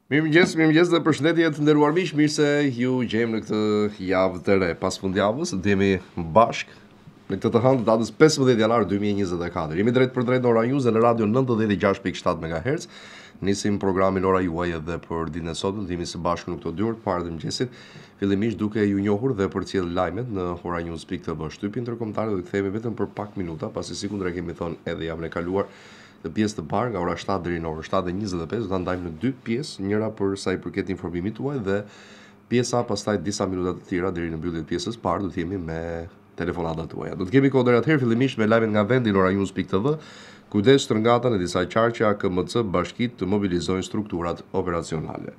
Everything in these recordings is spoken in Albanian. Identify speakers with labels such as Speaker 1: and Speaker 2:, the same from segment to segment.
Speaker 1: Mirëmëngjes dhe përshëndetje të nderuar miq, mirë se ju gjejmë në këtë javë të re. Pas fundjavës do jemi bashk në këtë të hënë datës 15 janar 2024. Jemi drejt për drejt në ora juze në radio 96.7 MHz. Nisim programin ora juaj edhe për ditën e sotme, do jemi së bashku në këto dy orë të parë të mëngjesit. Fillimisht duke ju njohur dhe përcjell lajmet në Ora News.tv. Shtypin ndërkombëtar do të kthehemi vetëm për pak minuta, pasi sikundër e kemi thënë edhe javën e kaluar, në pjesë të parë nga ora 7 deri në orën 7:25 do ta ndajmë në dy pjesë, njëra për sa i përket informimit tuaj dhe pjesa pastaj disa minuta të tjera deri në mbylljen e pjesës parë do të jemi me telefonatat tuaja. Do të kemi kohë deri atëherë fillimisht me lajmet nga vendi në Ora News.tv. Kujdes shtrëngata në disa qarqe AKMC bashkitë të mobilizojnë strukturat operacionale.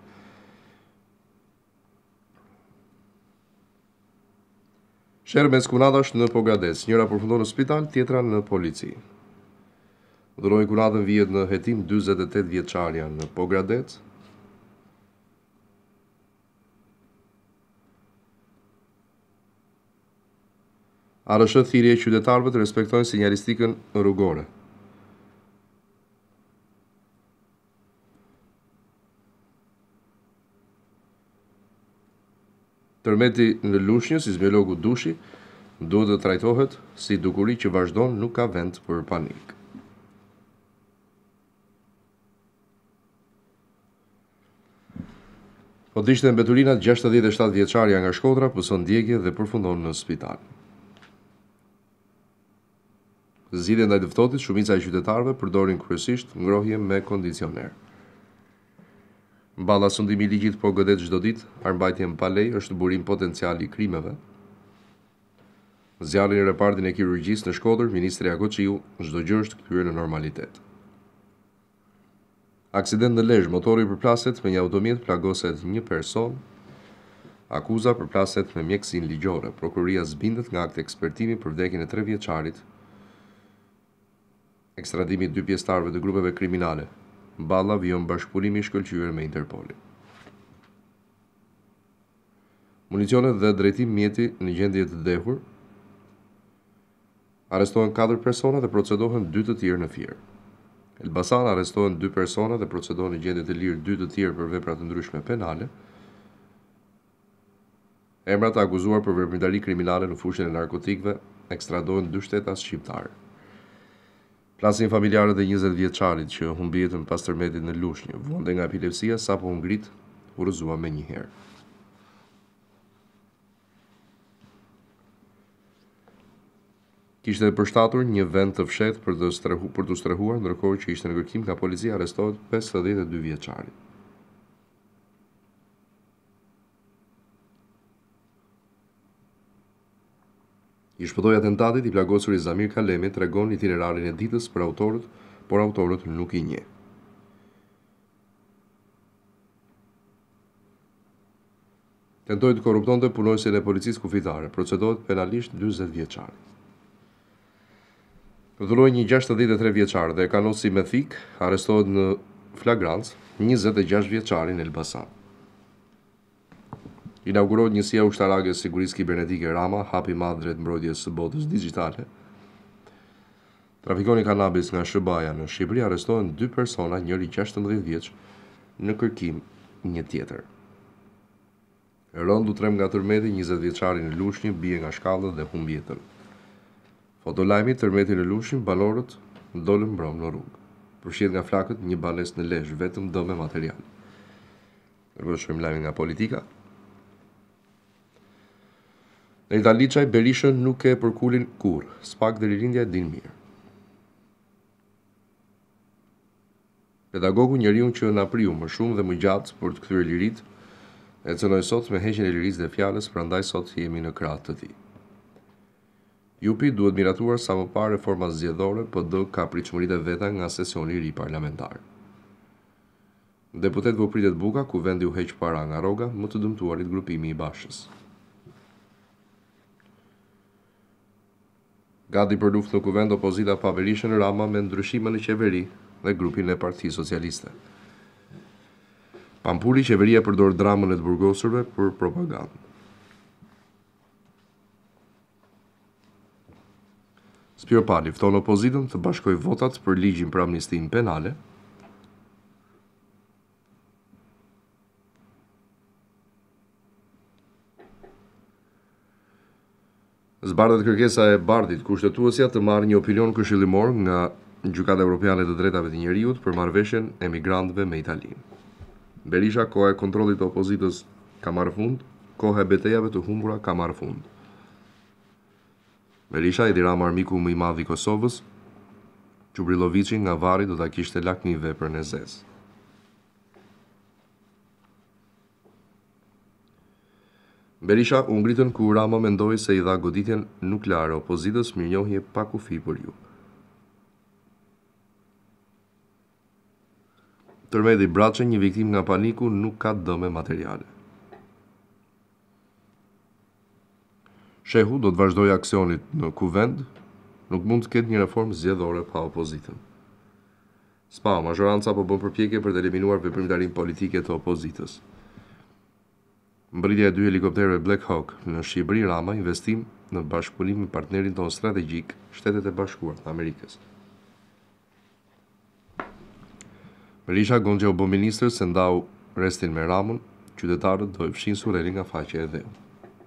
Speaker 1: Shermes kunatash në Pogradec, njëra përfundon në spital, tjetra në polici. Dhurojnë kunatën vihet në hetim 48 vjeçarja në Pogradec. ARSH thirrje qytetarëve të respektojnë sinjalistikën rrugore. Tërmeti në Lushnjë, sismologu Dushi, duhet të trajtohet si dukuri që vazhdon, nuk ka vend për panik. Po dishte mbeturina 67 vjeçarja nga Shkodra pëson djegje dhe përfundon në spital. Zgjidhja ndaj të ftohtit, shumica e qytetarëve përdorin kryesisht ngrohje me kondicioner. Mballa sundimi i ligjit po godet çdo ditë, armbajtje pa lej është burim potencial i krimeve. Zjarri në repartin e kirurgjisë në Shkodër, ministri Agoçiu, çdo gjë është kthyer në normalitet. Aksident në Lezhë, motori përplaset me një automjet, plagoset një person. Akuza përplaset me mjekësinë ligjore. Prokuroria zbindet nga akti ekspertimi për vdekjen e 3 vjeçarit. Ekstradimi i 2 pjesëtarëve të grupeve kriminale. Mballa vijon bashkëpunimi i shkëlqyer me Interpolin. Municionet dhe drejtim mjeti në gjendje të dehur. Arrestohen 4 persona dhe procedohen 2 të tjerë në Fier. Elbasan arrestohen 2 persona dhe procedohen në gjendje të lirë 2 të tjerë për vepra të ndryshme penale. Emrat e akuzuar për veprimtari kriminale në fushën e narkotikëve ekstradohen 2 shtetas shqiptar. Plasin familjarët e 20 vjeçarit që humbi jetën pas tërmetit në Lushnjë, vonte nga epilepsia sapo u ngrit, u rrëzua menjëherë. Kishte përshtatur një vend të fshehtë për të strehuar, ndërkohë që ishte në kërkim nga policia arrestohet 52 vjeçari. I shpëtoi atentatit i plagosur i Zamir Kalemi tregon itinerarin e ditës për autorët, por autorët nuk i njeh. Tentoi të korruptonte punojësin e policisë kufitare, procedohet penalisht 40 vjeçar. Dhulloi një 63 vjeçar dhe e kanosi me thik, arrestohet në flagrancë 26 vjeçari në Elbasan. Inaugurohet njësia ushtarake e sigurisë kibernetike Rama, hapi madh drejt mbrojtjes së botës digjitale. Trafikoni kanabis nga SBA-ja në Shqipëri, arrestohen 2 persona, njëri 16 vjeç, në kërkim një tjetër. Rëndu trem nga tërmeti, 20 vjeçari në Lushnjë bie nga shkallët dhe humb jetën. Fotolajmi tërmeti në Lushnjë, banorët dolën mbrëm në rrugë. Përfshihet nga flakët një banesë në Lezhë, vetëm dëm e material. Shohim lajmin nga politika. Në Itali Çaj Berishën nuk e përkulin kurrë, spak deri lindja e din mirë. Pedagogu, njeriu që na priu më shumë dhe më gjatë për të kthyer lirit, e cënoi sot me heqjen e lirisë dhe fjalës, prandaj sot jemi në krah të tij. Jupi duhet miratuar sa më parë reforma zgjedhore, PD ka pritshmëritë e veta nga sesioni i ri parlamentar. Deputet Vopritet Buka, ku vendi u heq para nga rroga, më të dëmtuarit grupimi i Bashës. Gati për luftë në kuvend, opozita pa Berishën, Rama me ndryshime në qeveri dhe grupin e Partisë Socialiste. Pampuli, qeveria përdor dramën e të burgosurve për propagandë. Spior Pali fton opozitën të bashkojë votat për ligjin për amnistinë penale. Zbardhet kërkesa e Bardit, kushtetuesja të marrë një opinion këshillimor nga Gjykata Evropiane të Drejtave të Njerëzit për marrëveshjen e migrantëve me Italinë. Berisha, koha e kontrollit të opozitës ka marrë fund, koha e betejave të humbura ka marrë fund. Berisha, Edi Rama armiku më i madh i Kosovës, Çubriloviçi nga Vari do ta kishte lakt një veprën e zezë. Berisha u ngritën kur Rama mendoi se i dha goditjen nukleare opozitës, mirënjohje pa kufi për ju. Tërmedi Braçe, një viktim nga paniku, nuk ka dëme materiale. Shehu do të vazhdojë aksionit në kuvend, nuk mund të ketë një reformë zgjedhore pa opozitën. SPA, mazhoranca po bën përpjekje për të eliminuar veprimtarinë politike të opozitës. Mbërritja e 2 helikopterëve Black Hawk në Shqipëri, Rama, investim në bashkëpunim me partnerin tonë strategjik, Shtetet e Bashkuara të Amerikës. Berisha, Gonxha u bë ministër se ndau restin me Ramën, qytetarët do e fshin Surelin nga faqja e dheu.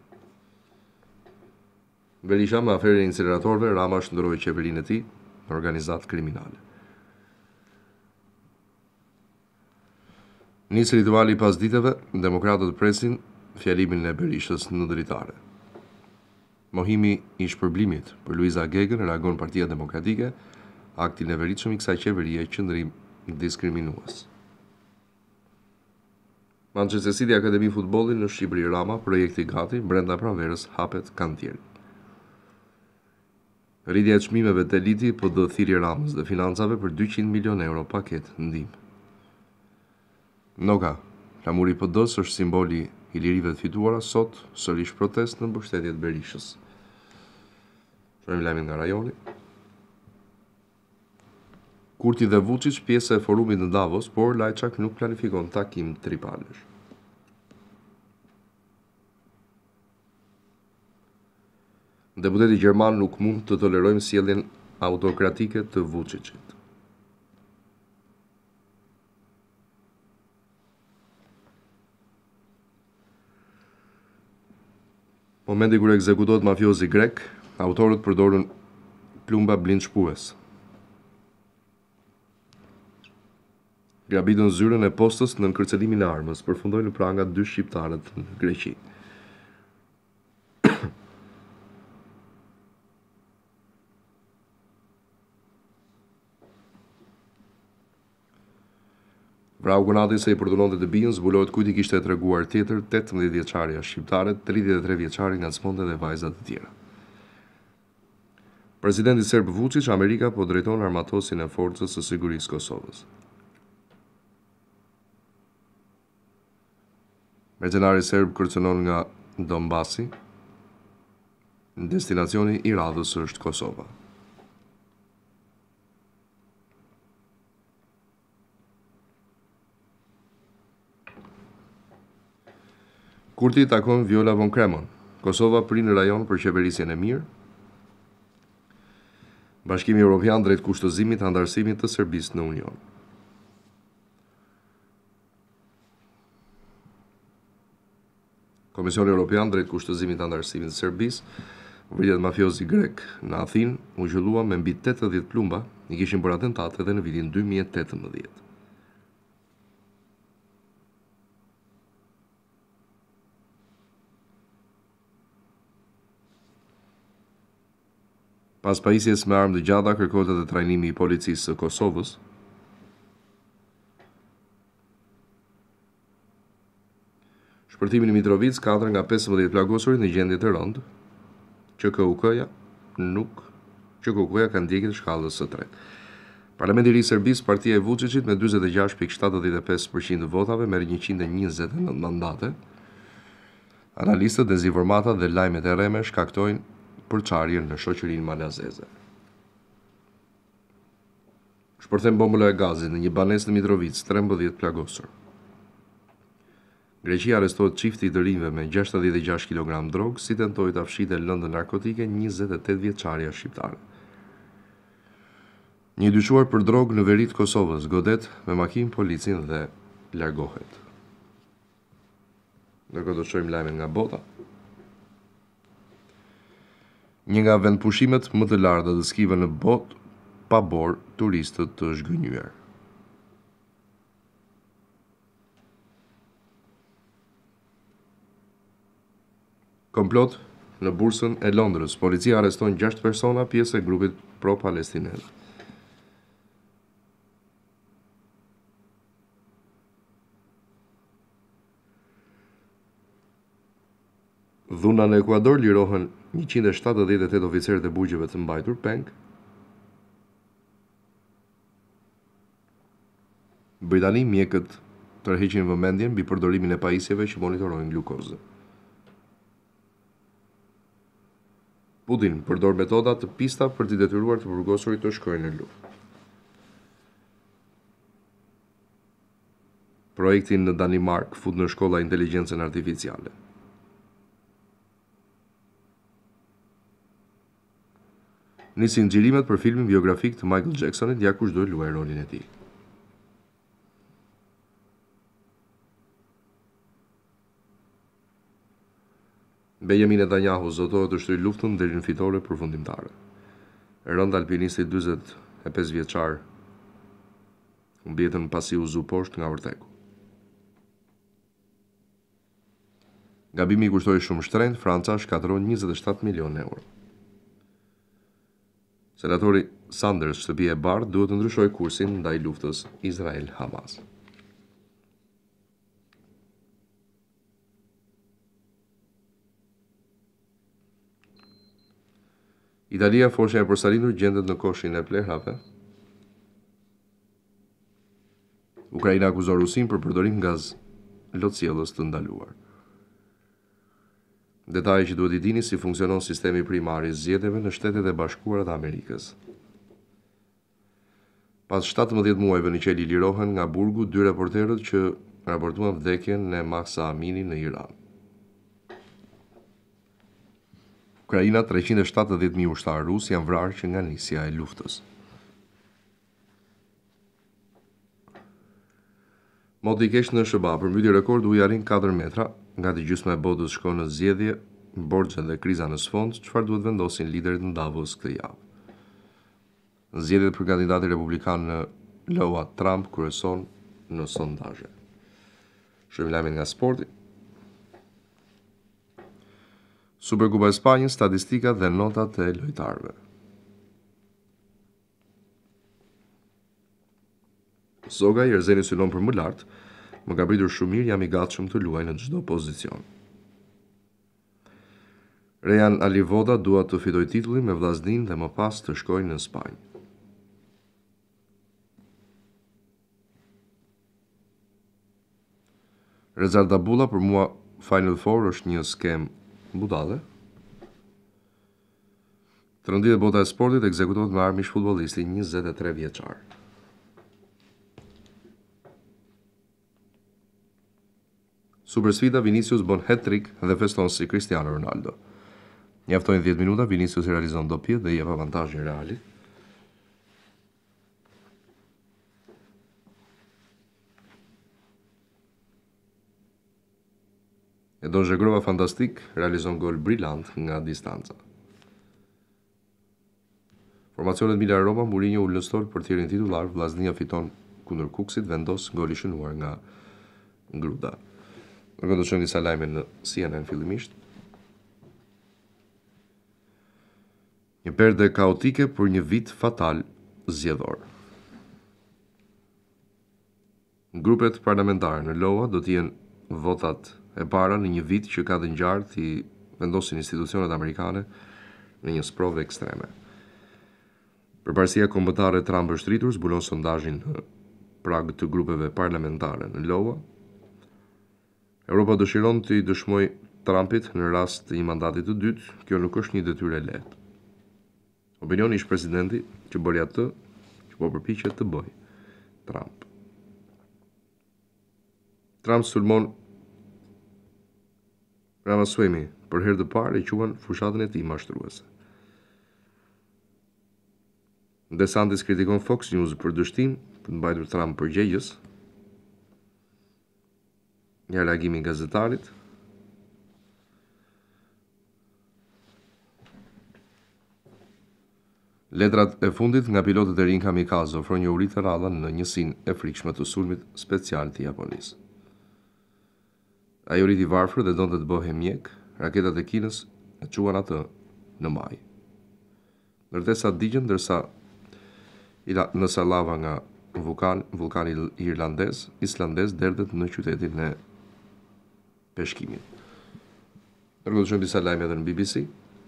Speaker 1: Berisha, me aferën e incineratorëve, Rama shndroi qeverinë e tij në organizatë kriminale. Nis rituali pas ditëve, demokratët presin fjalimin e Berishës në dritare. Mohimi i shpërblimit për Luiza Gegën reagon Partia Demokratike, aktin e veritshëm i kësaj qeverie qëndrim diskriminues. Manchester City Akademi Futbolli në Shqipëri, Rama, projekti gati, brenda pranverës hapet kantieri. Rritja e çmimeve të eliti po do thirrje Ramës dhe financave për 200 milion euro paketë ndihmë. Noga, flamuri PD-s është simboli i lirive të fituara, sot sërish protest në mbështetje të Berishës. Shohim lajmin nga rajoni. Kurti dhe Vučić pjesë e forumit në Davos, por Lajçak nuk planifikon takim tripalësh. Deputeti gjerman nuk mund të tolerojmë sjelljen autokratike të Vučićit. Momenti kur ekzekutohet mafiozi grek, autorët përdorën plumba blindshpues. Grabitën zyrën e postës në kërcënimin e armës, përfundoi në pranga 2 shqiptarët në Greqi. Vrau Gunati se i përdunonte të bijën, zbulohet kujt i kishte treguar tjetër 18 vjeçaria shqiptare, 33 vjeçari ngacmonte dhe vajza të tjera. Presidenti serb Vučić, Amerika po drejton armatosin e forcës së sigurisë Kosovës. Mercenari serb kërcënon nga Donbasi. Destinacioni i radhës është Kosova. Kurti takon Viola von Kramon. Kosova prin në rajon për qeverisjen e mirë. Bashkimi Evropian drejt kushtozimit të antarësimit të Serbisë në Union. Komisioni Evropian drejt kushtozimit të antarësimit të Serbisë, vritjet mafiozi grek në Athinë u zhvillua me mbi 80 plumba, i kishin bërë atentate edhe në vitin 2018. Pas pajisjes me armë të gjata, kërkohet edhe trajnimi i policisë së Kosovës. Shpërtimi në Mitrovic, 4 nga 15 plagosurit në gjendje të rëndë. QKUK-ja ka ndjekjet shkallës së tretë. Parlamenti i ri i Serbisë, partia e Vučićit me 46.75% të votave merr 129 mandate. Analistët, dezinformata dhe lajmet e rreme shkaktojnë përçarjen në shoqërinë malazeze. Shpërthem bombëla e gazit në një banesë në Mitrovic, 13 plagosur. Greqia arrestohet çifti i të rinjve me 66 kg drogë, si tentoi ta fshihte lëndë narkotike 28 vjeçaria shqiptare. Një dyquar për drogë në veri të Kosovës godet me makinë policin dhe largohet. Ndërkohë do të shohim lajmin nga bota. Një nga vendpushimet më të larta të skive në botë pa borë turistët të zhgënjyer. Komplot në bursën e Londrës. Policia arreston 6 persona pjesë e grupit pro-palestinez. Dhuna në Ekuador lirohen 178 oficerët e burgjeve të mbajtur peng. Britani mjekët tërheqin vëmendjen mbi përdorimin e pajisjeve që monitorojnë glukozën. Putin përdor metoda të pista për t'i detyruar të burgosurit të shkojnë në luftë. Projektin në Danimark fut në shkolla inteligjencën artificiale. Nisin xhirimet për filmin biografik të Michael Jacksonit, ja kush do luaj rolin e tij. Benjamin Netanyahu zotohet të shtojë luftën deri në fitore përfundimtare. Rënd alpinisti 45 vjeçar mbjetën pasi u zu poshtë nga vërteku. Gabimi i kushtoi shumë shtrenjtë, Franca shkatërron 27 milion euro. Senatori Sanders, shtëpia e bardhë, duhet të ndryshojë kursin ndaj luftës Izrael-Hamas. Italia, forshja e përsëritur gjendet në koshin e plerave. Ukraina akuzon Rusin për përdorim gaz lotësjellës të ndaluar. Detaje që duhet i dini si funksionon sistemi primar i zgjedhjeve në Shtetet e Bashkuara të Amerikës. Pas 17 muajve në qeli lirohen nga burgu 2 reporterët që raportuan vdekjen e Mahsa Amini në Iran. Ukraina, 370.000 ushtarë rusë janë vrarë që nga nisja e luftës. Moti i keq në SBA, përmbyti rekord u arrin 4 metra, nga të gjysma e botës shkon në zgjedhje, borxhe dhe kriza në sfond, çfarë duhet vendosin liderit në Davos këtë javë. Zgjedhjet për kandidati republikan në Iowa, Trump kryeson në sondazhe. Shohim lajmin nga sporti. Superkupa e Spanjës, statistika dhe notat e lojtarëve. Zoga i Erzeni synon për më lart, më ka pritur shumë mirë, jam i gatshëm të luaj në çdo pozicion. Rejan Alivoda dua të fitoj titullin me vllaznin dhe më pas të shkojnë në Spanjë. Rezar Dabulla, për mua Final Four është një skem budale. Trondit e bota e sportit ekzekutohet me armish futbollisti 23 vjeçar. Supersfida, Vinicius bën hat-trick dhe feston si Cristiano Ronaldo. Mjaftojnë 10 minuta, Vinicius realizon dopje dhe jep avantazhin Realit. Edon Zhegrova fantastik, realizon gol brillant nga distanca. Formacionet Milan Roma, Mourinho u lëstol për tirin titullar, vllaznia fiton kundër Kuksit, vendos gol i shënuar nga Gruda. Në do të shohim disa lajme në CNN fillimisht. Një perde kaotike për një vit fatal zgjedhor. Grupet parlamentare në Iowa do të jenë votat e para në një vit që ka të ngjartë i vendosin institucionet amerikane në një sprove ekstreme. Përparësia kombëtare Trump është rritur, zbulon sondazhin në prag të grupeve parlamentare në Iowa. Europa dëshiron të i dëshmoj Trumpit në rast të një mandatit të dytë, kjo nuk është një detyrë e lehtë. Opinioni ish presidenti që bëri atë që po përpiqet të bëjë Trump. Trump sulmon Ramaswamy për herë të parë e quan fushatën e tij mashtruese. DeSantis kritikon Fox News për dështim për të mbajtur Trump përgjegjës. Një reagimi i gazetarit. Letrat e fundit nga pilotët e rinj kamikaze ofrojnë një uri të rralla në njësinë e frikshme të sulmit special të Japonisë. Ai rriti varfër dhe donte të bëhej mjek, raketat e Kinës e quan atë në maj. Ndërtesa digjen ndërsa nësa lava nga vulkani islandez derdhet në qytetin e peshkimit. Ndërkohë të shohim disa lajme edhe në BBC.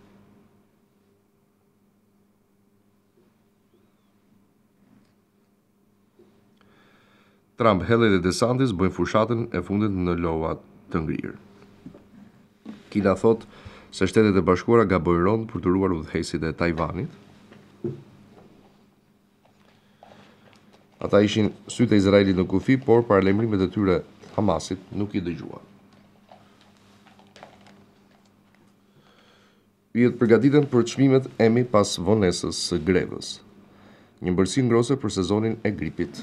Speaker 1: Trump, Haley dhe DeSantis bëjnë fushatën e fundit në lova të ngrirë. Kina thot se Shtetet e Bashkuara gabojnë rond për të ruar udhëheqësit e Tajvanit. Ata ishin sytë e Izraelit në kufi, por paralajmërimet e tyre Hamasit nuk I dëgjuan. Yjet përgatiten për çmimet Emmy pas vonesës së grevës. Një mbërsi ngrose për sezonin e gripit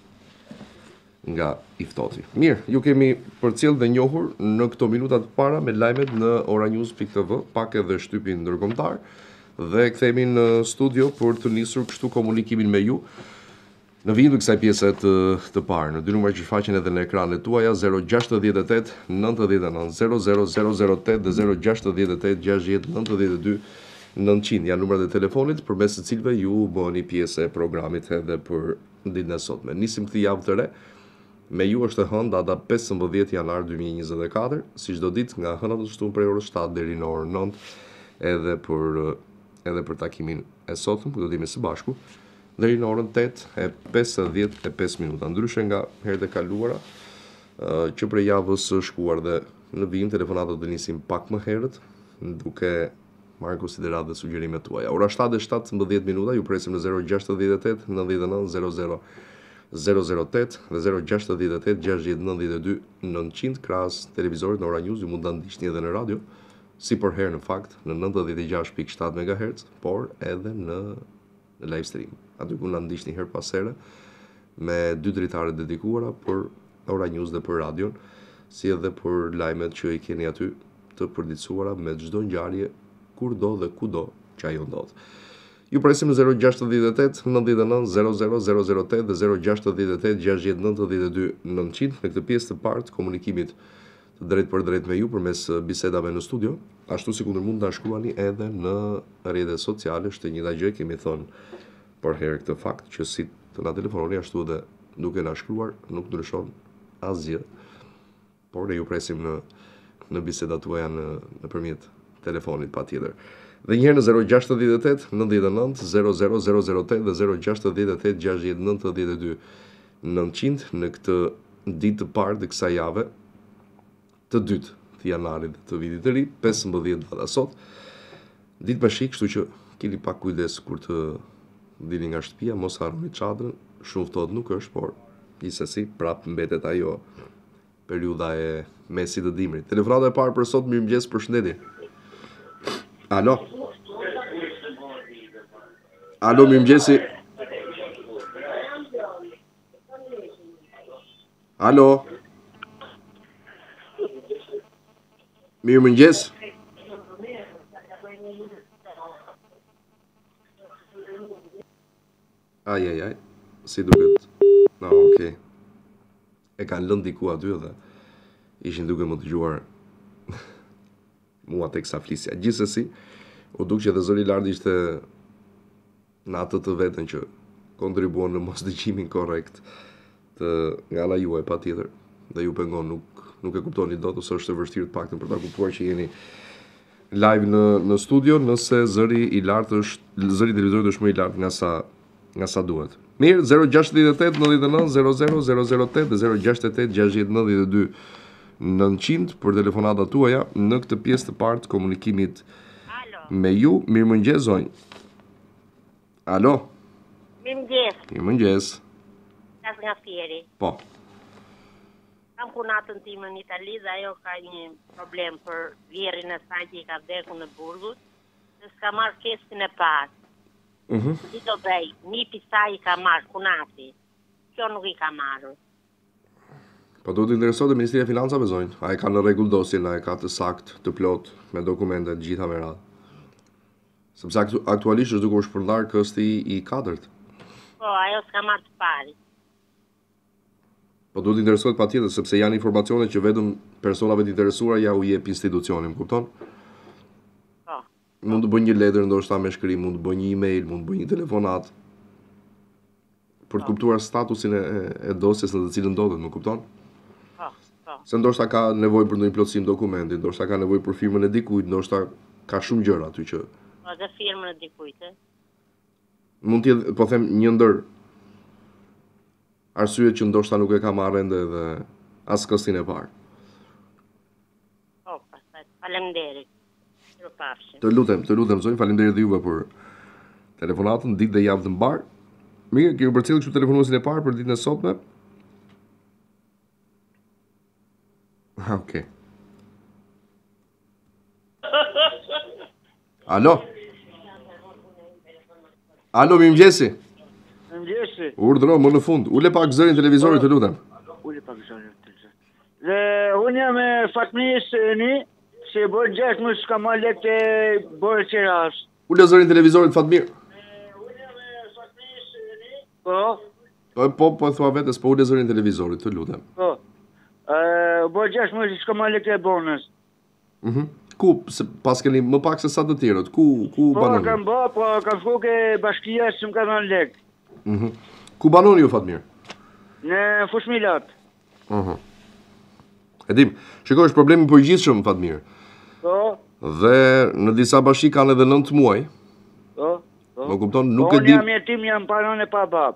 Speaker 1: nga I ftohti. Mirë, ju kemi përcjell dhe njohur në këto minuta të para me lajmet në oranews.tv, pak edhe shtypin ndërkombëtar, dhe kthehemi në studio për të nisur kështu komunikimin me ju në vijim të kësaj pjese të parë. Në dy numra që shfaqen edhe në ekranet tuaja, 068 99 00008 dhe 068 60 92 900 janë numrat e telefonit përmes të cilëve ju bëni pjesë e programit edhe për ditën e sotme. Nisim këtë javë të re. Me ju është e hënë data 15 janar 2024, si çdo ditë nga hëna të shtunë prej orës 7 deri në orën 9, edhe për takimin e sotëm, ku do të jemi së bashku, deri në orën 8:55 minuta. Ndryshe nga herët e kaluara, që prej javës së shkuar dhe në vijim telefonatat do nisim pak më herët, duke marrë konsiderat dhe sugjerimet tuaja. Ora 7:17 minuta, ju presim në 068 99 00 008 dhe 068 692 900 krahas televizorit në Ora News, ju mund ta ndiqni edhe në radio, si për herë në fakt, në 96.7 MHz, por edhe në live stream. Aty ku na ndiqni her pas here me 2 dritare dedikuara për Ora News dhe për radion, si edhe për lajmet që I keni aty të përditësuara me çdo ngjarje kurdo dhe kudo që ajo ndodh. Ju presim në 068 99 00008 dhe 068 692 900 në këtë pjesë të partë komunikimit të drejt për drejt me ju përmes bisedave në studio, ashtu si kundër mund ta shkruani edhe në rrjetet sociale, është një gjë kemi thënë për herë këtë fakt që si të na telefononi ashtu dhe duke na shkruar nuk ndryshon asgjë, por ne ju presim në bisedat tuaja nëpërmjet telefonit patjetër. Dhe njëherë në 068 99 00008 dhe 068 692 900 në këtë ditë të parë të kësaj jave të dytë të janarit të vitit të ri, 15 data sot. Ditë me shi, kështu që keni pak kujdes kur të dini nga shtëpia, mos harroni çadrën, shumë ftohtë nuk është, por gjithsesi prapë mbetet ajo periudha e mesit të dimrit. Telefonata e parë për sot, mirëmëngjes, përshëndetje. Alo. Alo, mirëmëngjesi. Alo. Mirëmëngjes. Ai, si duket. No, okay. E kanë lënë diku aty dhe ishin duke më dëgjuar mua tek sa flisja. Gjithsesi, u duk që dhe zëri Lardi ishte në atë të vetën që kontribuon në mos dëgjimin korrekt nga ana juaj patjetër, dhe ju pengon nuk e kuptoni dot ose është e vështirë të paktën për ta kuptuar që jeni live në studio, nëse zëri I lartë është zëri i televizorit është më I lartë nga sa duhet. Mirë, 068 99 00008 dhe 068 692 900 për telefonatat tuaja në këtë pjesë të parë të komunikimit me ju. Mirëmëngjes zonjë. Alo.
Speaker 2: Mirëmëngjes.
Speaker 1: Mirëmëngjes.
Speaker 2: Kas nga Fieri.
Speaker 1: Po.
Speaker 2: Kam punatën time në Itali dhe ajo ka një problem për vjerin e saj që I ka vdekur në Burgus, dhe s'ka marrë kestin e parë. Si do bëj, nipi saj I ka marrë punati. Kjo nuk I ka marrë.
Speaker 1: Po duhet të interesohet Ministria e Financave zonjë. A e ka në rregull dosjen, a e ka të sakt, të plot, me dokumente të gjitha me radhë. Sepse aktualisht është duke u shpërndar kësti i 4.
Speaker 2: Po, ajo s'ka marrë të pari.
Speaker 1: Po duhet interesohet patjetër sepse janë informacione që vetëm personave të interesuara ja u jep institucioni, më kupton?
Speaker 2: Po.
Speaker 1: Mund të bëj një letër ndoshta me shkrim, mund të bëj një email, mund të bëj një telefonat për të kuptuar statusin e dosjes në të cilën ndodhet, më kupton?
Speaker 2: Po.
Speaker 1: Se ndoshta ka nevojë për ndonjë plotësim dokumenti, ndoshta ka nevojë për firmën e dikujt, ndoshta ka shumë gjëra aty që
Speaker 2: Po, dhe firmën e dikujt,
Speaker 1: mund të jetë, po them, një ndër arsyet që ndoshta nuk e ka marrë ende dhe as kostin e parë.
Speaker 2: Po, pastaj, faleminderit. Mirupafshim.
Speaker 1: Të lutem zonjë, faleminderit dhe juve për telefonatën, ditë dhe javë të mbar. Mirë, kemi përcjellë kështu telefonuesin e parë për ditën e sotme. Okej. Alo, mirëmëngjesi.
Speaker 3: Mirëmëngjesi.
Speaker 1: Urdhëro më në fund. Ule pak zërin televizorit, të lutem.
Speaker 3: Ule pak zërin televizorit. Dhe unë jam me fatmisë një, se bërë 6 më s'ka ma lek të bërë që rast.
Speaker 1: Ule zërin televizorit, Fatmir.
Speaker 3: Unë jam me fatmisë një. Po.
Speaker 1: Po, thua vetës, po ule zërin televizorit, të lutem.
Speaker 3: Po. Bërë 6 më s'ka ma lek të bonus.
Speaker 1: Ku, pas keni më pak se sa të tjerët, ku banoni?
Speaker 3: Po, kam bë, po kam shku ke bashkia që më ka dhënë lek.
Speaker 1: Ku banoni ju, Fatmir?
Speaker 3: Në Fushmilat.
Speaker 1: E dim, shikoj, është problemi përgjithshëm, Fatmir.
Speaker 3: Po.
Speaker 1: Dhe në disa bashki kanë edhe 9 muaj.
Speaker 3: Po.
Speaker 1: Më kupton, nuk e
Speaker 3: di.
Speaker 1: dim.
Speaker 3: Unë jam jetim, jam panon e pa bab.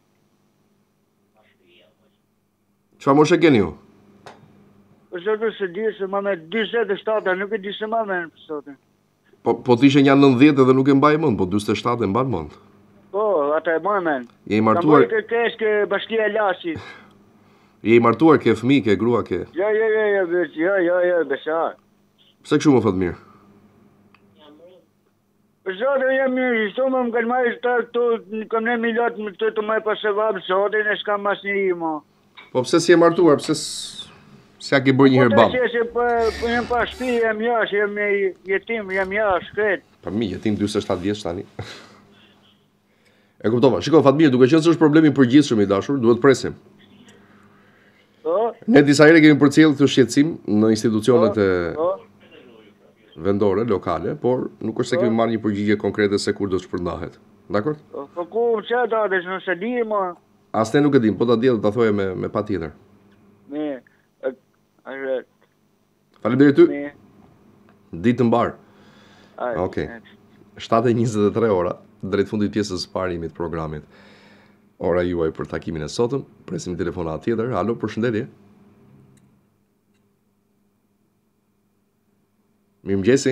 Speaker 1: Çfarë moshe keni ju?
Speaker 3: Zotë se di se ma me 27, nuk e di se ma me në pësotin.
Speaker 1: Po t'ishe një 90 edhe nuk e mbaj mend, po 47 e mban mend.
Speaker 3: Po, ata e mbaj mend.
Speaker 1: Je i martuar?
Speaker 3: Kam bërë kesh ke bashkia e Lasit.
Speaker 1: Je i martuar, ke fëmijë, ke grua, ke?
Speaker 3: Jo, besar.
Speaker 1: Pse kështu më Fatmir?
Speaker 3: Zotë, jam mirë, shto më kanë marrë këtu, kam ne milat të maj pasëvab, zotë, në s'kam mas një i, mo.
Speaker 1: Po pse si e martuar, pse s'ja ke bërë një herë bam?
Speaker 3: Po jam pa shtëpi, jam jash, jam jetim, jam jash, kret.
Speaker 1: Pa mi, jetim 47 vjeç tani. E kuptova. Shiko, Fatmir, duke qenë se është problemi përgjithshëm i dashur, duhet presim.
Speaker 3: Po?
Speaker 1: Ne disa herë kemi përcjellë këtë shqetësim në institucionet e vendore, lokale, por nuk është se kemi marrë një përgjigje konkrete se kur do të shpërndahet. Dakor?
Speaker 3: Po ku çfarë datesh, nëse di më?
Speaker 1: As ne nuk e dim, po ta di do ta thoje me patjetër.
Speaker 3: Mirë.
Speaker 1: Faleminderit ty. Ditë të mbar.
Speaker 3: Okej.
Speaker 1: 7:23 ora, drejt fundit pjesës së parë të programit. Ora juaj për takimin e sotëm. Presim telefonat tjetër. Alo, përshëndetje. Mirëmëngjesi.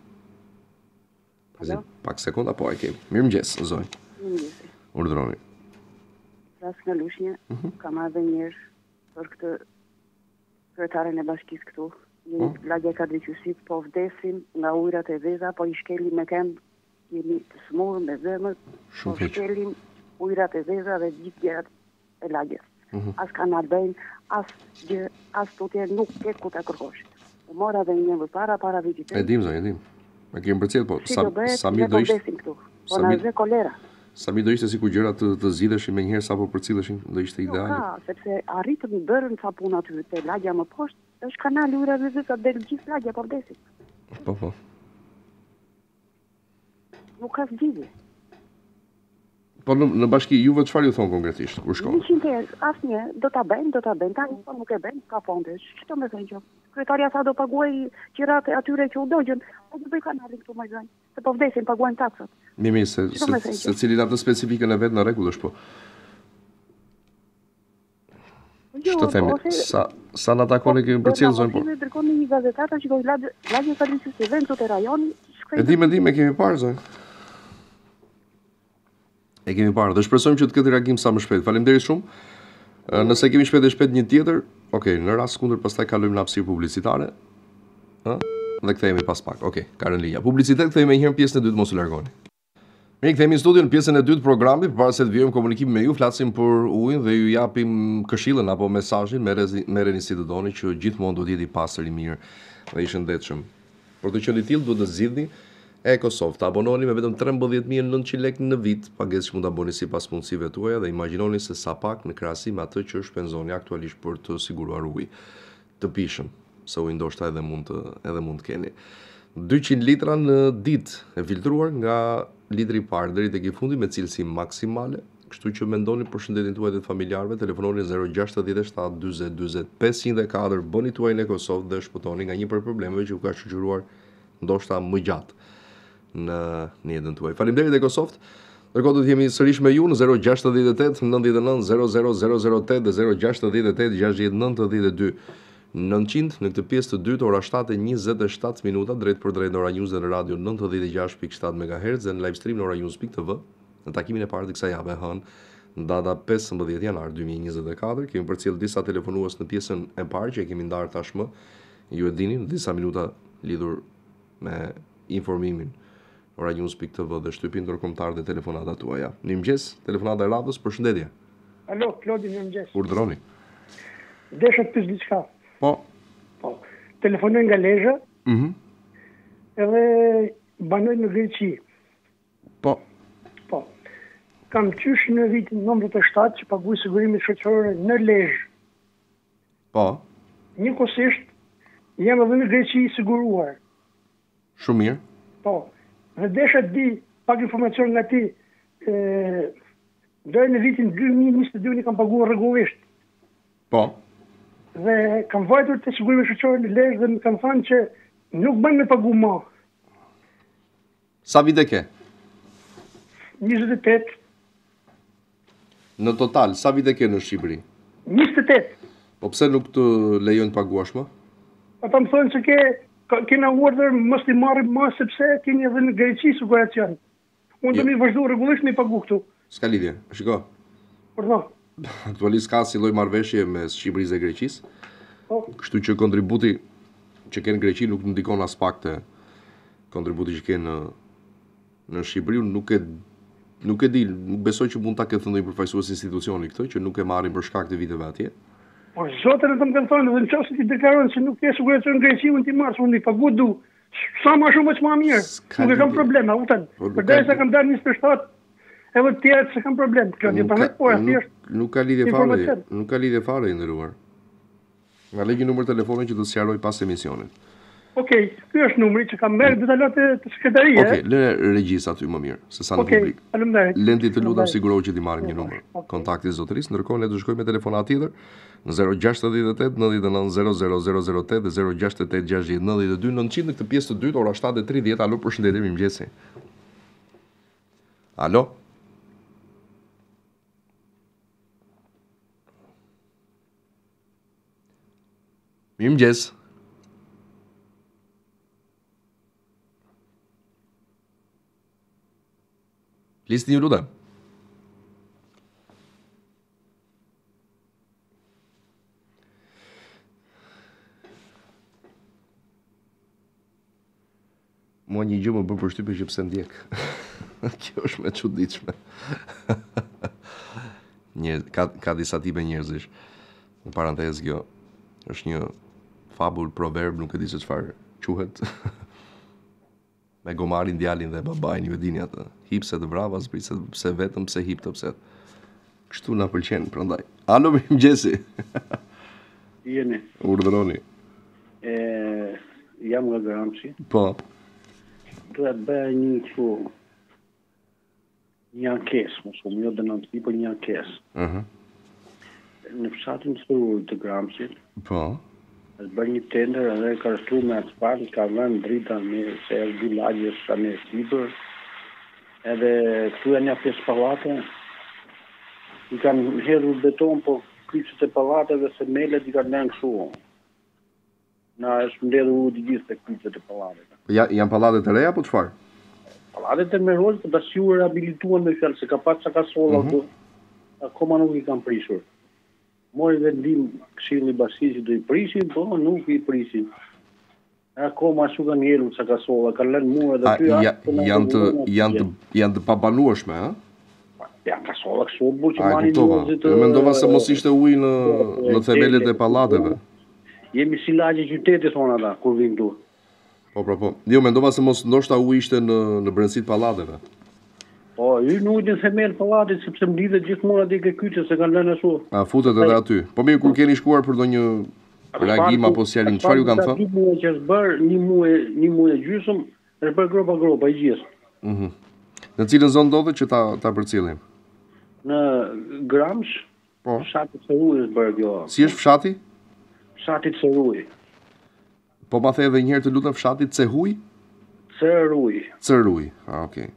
Speaker 1: Presim pak sekonda, po e kemi. Mirëmëngjes, zonjë.
Speaker 4: Mirëmëngjesi.
Speaker 1: Urdhëroni.
Speaker 4: Ras nga Lushnjë, kam edhe njërë për këtë kryetaren e bashkisë këtu. Një lagje ka drejtësit, po vdesim nga ujrat e veza, po i shkelim me këmbë, jemi të smurë me zemër, po shkelim ujrat e veza dhe gjithë gjërat e lagjes. As kanal bëjnë, as tutje nuk ke ku të kërkoshit. U mora dhe një vë para vitit.
Speaker 1: E dim, zonjë, e dim. Me kemë përcjellë, po
Speaker 4: sa mirë do ishte këtu. Po na zë kolera.
Speaker 1: Sa mirë do ishte si kur gjërat të zgjidheshin me njëherë sapo përcilleshin, do ishte ideale.
Speaker 4: Ka, sepse arritëm i bërën ca punë aty te lagja më poshtë, është kanali ujrave veza del gjithë lagja po vdesin.
Speaker 1: Po.
Speaker 4: Nuk ka zgjidhje.
Speaker 1: Po në bashki juve çfarë ju thon konkretisht kur shkon?
Speaker 4: 100 asnjë, do ta bëjnë, tani po nuk e bëjnë, ka fonde. Çto më thënë që kryetaria sa do paguaj qirat atyre që u dogjën, po do bëj kanalin këtu më zgjon. Se po vdesin paguajnë taksat.
Speaker 1: Mirë, se cilin atë specifikën e vet në rregull është po. Ç'të themi? Sa na takon e kemi përcjell zonë po.
Speaker 4: Ne dërgoni një gazetar që do lagje ka drejtësi e vendit të rajonit.
Speaker 1: E dim, e kemi parë zonë. E kemi parë dhe shpresojmë që të ketë reagim sa më shpejt. Faleminderit shumë. Nëse kemi shpejt një tjetër, okay, në rast kundër pastaj kalojmë në hapësirë publicitare. Dhe kthehemi pas pak. Okej, ka rënë linja. Publicitet, kthehemi një herë në pjesën e dytë, mos u largoni. Mirë, kthehemi në studion në pjesën e dytë të programit, përpara se të vijojmë komunikimin me ju, flasim për ujin dhe ju japim këshillën apo mesazhin, merreni si të doni që gjithmonë duhet jeti i pastër, i mirë dhe i shëndetshëm. Por të qenë i tillë duhet të zgjidhni EcoSoft, abononi me vetëm 13.900 lekë në vit, pagesë që mund ta bëni sipas mundësive tuaja dhe imagjinoni se sa pak në krahasim me atë që shpenzoni aktualisht për të siguruar ujë të pishëm, se ujë ndoshta edhe mund të keni. 200 litra në ditë e filtruar nga litri i parë deri tek i fundi me cilësi maksimale. Kështu që mendoni për shëndetin tuaj dhe të familjarëve, telefononi 067 40 40 504, bëni tuaj në EcoSoft dhe shpëtoni nga një për problemeve që u ka shoqëruar ndoshta më gjatë në jetën tuaj. Faleminderit EcoSoft. Ndërkohë do të jemi sërish me ju në 068 99 00008 dhe 068 69 92 900 në këtë pjesë të dytë ora 7:27 minuta drejt për drejt në ora news dhe në radio 96.7 MHz dhe në live stream në ora news.tv. Në takimin e parë të kësaj jave hënë, në data 15 janar 2024, kemi përcjell disa telefonues në pjesën e parë që e kemi ndarë tashmë. Ju e dini, në disa minuta lidhur me informimin ora news.tv dhe shtypin ndërkombëtar dhe telefonatat tuaja. Mirëmëngjes, telefonata e radhës, përshëndetje.
Speaker 5: Alo, Klodi, mirëmëngjes.
Speaker 1: Urdhroni.
Speaker 5: Desha të pyes diçka.
Speaker 1: Po.
Speaker 5: Telefonoj nga Lezhë. Edhe banoj në Greqi. Po. Kam qysh në vitin 97 që paguaj sigurimin shoqëror në Lezhë.
Speaker 1: Po.
Speaker 5: Njëkohësisht jam edhe në Greqi i siguruar.
Speaker 1: Shumë mirë.
Speaker 5: Po. Dhe desha të di pak informacion nga ti. Deri në vitin 2022 unë kam paguar rregullisht.
Speaker 1: Po.
Speaker 5: Dhe kam vajtur te sigurimi shoqëror në Lezhë dhe më kanë thënë që nuk bën me pagu më.
Speaker 1: Sa vite ke?
Speaker 5: 28.
Speaker 1: Në total, sa vite ke në Shqipëri?
Speaker 5: 28.
Speaker 1: Po pse nuk të lejojnë të paguash më?
Speaker 5: Ata më thonë se kena urdhër mos t'i marrim më sepse keni edhe në Greqi siguracion. Unë do mi vazhdu rregullisht me pagu këtu.
Speaker 1: S'ka lidhje, shiko.
Speaker 5: Pardon.
Speaker 1: Aktualisht ka si lloj marrëveshje mes Shqipërisë dhe Greqisë.
Speaker 5: Po.
Speaker 1: Kështu që kontributi që ke në Greqi nuk ndikon as pak te kontributi që ke në Shqipëri, nuk e di, nuk besoj që mund ta ketë ndonjë përfaqësues institucioni këtë që nuk e marrin për shkak të viteve atje.
Speaker 5: Po zotën e të më kanë thonë, dhe në qoftë se ti deklaron se nuk ke siguracion në Greqi, unë ti marrësh, unë i pagu du. Sa më shumë që më mirë. Nuk e kam probleme, u thënë. Përderisa kam dalë 27, edhe të tjerët se kam problem.
Speaker 1: Nuk ka lidhje fare, i nderuar. Nga legi numër telefoni që do të sqaroj pas emisionit.
Speaker 5: Okej, ky është numri që kam merr detajet të sekretarisë.
Speaker 1: Okej, lë regjis aty më mirë, se sa në publik.
Speaker 5: Faleminderit.
Speaker 1: Lendi të lutem sigurohu që ti marrim një numër. Kontakti zotërisë, ndërkohë ne do shkojmë me telefonat tjetër në 068 99 00008 dhe 068 692 900 në këtë pjesë të dytë ora 7:30. Alo, përshëndetje, mirëmëngjes. Alo. Mirëmëngjes. Listi një lutem. Mua një gjë më bën përshtypje që pse ndjek. Kjo është më çuditshme. Ka disa tipe njerëzish. Në parantezë kjo është një fabul, proverb, nuk e di se çfarë quhet. Me gomarin, djalin dhe babain, ju e dini atë. Hipse të brava, pse vetëm pse hip të pse. Kështu na pëlqen, prandaj. Alo, mirëmëngjesi.
Speaker 6: Jeni.
Speaker 1: Urdhëroni.
Speaker 6: Jam nga Gramshi.
Speaker 1: Po.
Speaker 6: Duhet bëj një ankesë, më shumë, jo denonci, po një ankesë. Në fshatin të Gramshit.
Speaker 1: Po.
Speaker 6: Është bërë një tender edhe ka rështru me asfalt, ka vënë drita se e dy lagjes ka me sipër. Edhe këtu e një 5 pallate. I kanë hedhur beton, po kryqët e pallateve se melet i kanë lënë kështu. Na është mbledhur u gjithë te kryqët e pallateve.
Speaker 1: Janë pallate të reja apo çfarë?
Speaker 6: Pallatet e merroj, po tash u rehabilituan me fjalë se ka pas çka solla këtu. Akoma nuk i kanë prishur. Mori vendim Këshilli i Bashkisë do i prishin, po nuk i prishin. Akoma ashtu kanë ngelur çka solla, kanë lënë mua edhe ty.
Speaker 1: Janë të pabanueshme, ha?
Speaker 6: Ja, ka solla kështu, po që marrin njerëzit.
Speaker 1: Mendova se mos ishte ujë në themelet e pallateve.
Speaker 6: Jemi si lagje qyteti thonë ata kur vin këtu.
Speaker 1: Po, pra po. Jo, mendova se mos ndoshta u ishte në brendësi të pallateve.
Speaker 6: Po, ju nuk në themel pallatit sepse më lidhet gjithmonë aty ke kyçe se kanë lënë ashtu.
Speaker 1: A futet edhe aty. Po mirë, kur keni shkuar për ndonjë reagim apo sjalim, çfarë ju kanë thënë?
Speaker 6: Një muaj që është bërë, një muaj e gjysmë, është bërë gropa i gjithë.
Speaker 1: Në cilën zonë ndodhet që ta përcjellim?
Speaker 6: Në Gramsh,
Speaker 1: po.
Speaker 6: Fshati Ceruj është bërë kjo.
Speaker 1: Si është fshati?
Speaker 6: Fshati Ceruj.
Speaker 1: Po ma the edhe një herë të lutem, fshati Cehuj? Ceruj. Okay.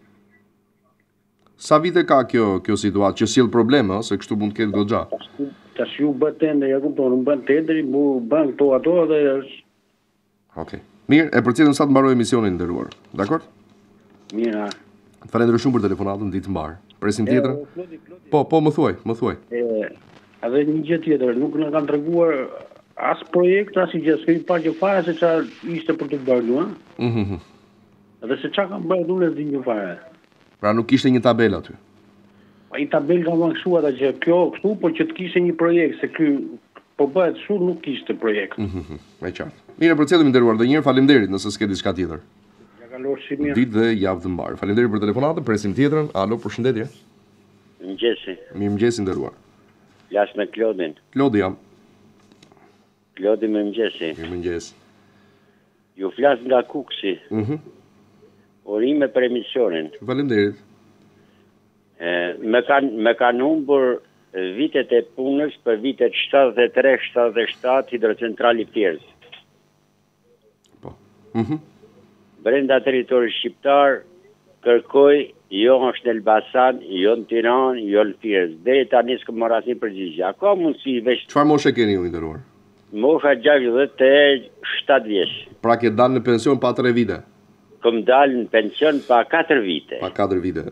Speaker 1: Sa vite ka kjo situatë që sjell probleme, se kështu mund të ketë goxha?
Speaker 6: Tash ju bën tender, ja kupton, nuk bën tender, bën ato dhe është.
Speaker 1: Okej. Mirë, e përcjellim sa të mbaroj emisionin nderuar. Dakor?
Speaker 6: Mirë.
Speaker 1: Falenderoj shumë për telefonatën, ditë të mbar. Presim tjetër? Po, më thuaj.
Speaker 6: Edhe një gjë tjetër, nuk na kanë treguar as projekt, as gjë, s'ke pa që fare se çfarë ishte për të bërë, ëh? Edhe se çka kanë bërë unë di një fare.
Speaker 1: Pra nuk kishte një tabel aty.
Speaker 6: Po i tabel ka vënë kështu ata që kjo kështu, po që të kishte një projekt, se ky po bëhet kështu nuk kishte projekt.
Speaker 1: Me qartë. Mirë, përcjellim nderuar edhe një herë, faleminderit nëse s'ke diçka tjetër.
Speaker 6: Ja kalosh si mirë.
Speaker 1: Ditë dhe javë të mbar. Faleminderit për telefonatën, presim tjetrën. Alo, përshëndetje.
Speaker 7: Mëngjesi.
Speaker 1: Mirëmëngjes nderuar.
Speaker 7: Flas me Klodin.
Speaker 1: Klodi jam.
Speaker 7: Klodi mëngjesi.
Speaker 1: Mirëmëngjes.
Speaker 7: Ju flas nga Kuksi. Orime për emisionin.
Speaker 1: Faleminderit.
Speaker 7: Me kanë humbur vitet e punës për vitet 73-77 hidrocentrali Pjerës.
Speaker 1: Po.
Speaker 7: Brenda territorit shqiptar kërkoj jo është në Elbasan, jo në Tiranë, jo në Pjerës. Deri tani s'kam marrë asnjë përgjigje. A ka mundësi veç?
Speaker 1: Çfarë moshe keni ju nderuar?
Speaker 7: Mosha 67 vjeç.
Speaker 1: Pra ke dalë në pension pa 3 vite.
Speaker 7: Kom dalë në pension pa 4 vite.
Speaker 1: Pa 4 vite.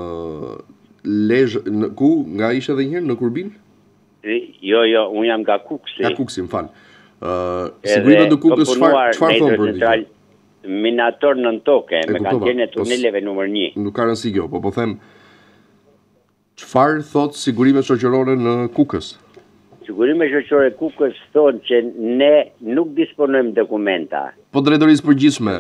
Speaker 1: Ku nga ishe edhe një herë në Kurbin?
Speaker 7: Jo, unë jam nga Kuksi.
Speaker 1: Nga Kuksi, më fal. Sigurimet në Kukës çfarë thonë për të?
Speaker 7: Minator në toke, me kantiene tuneleve numër 1.
Speaker 1: Nuk ka rëndësi kjo, po them çfarë thot sigurimet shoqërore në Kukës?
Speaker 7: Sigurimet shoqërore në Kukës thonë që ne nuk disponojmë dokumenta.
Speaker 1: Po drejtorisë përgjithshme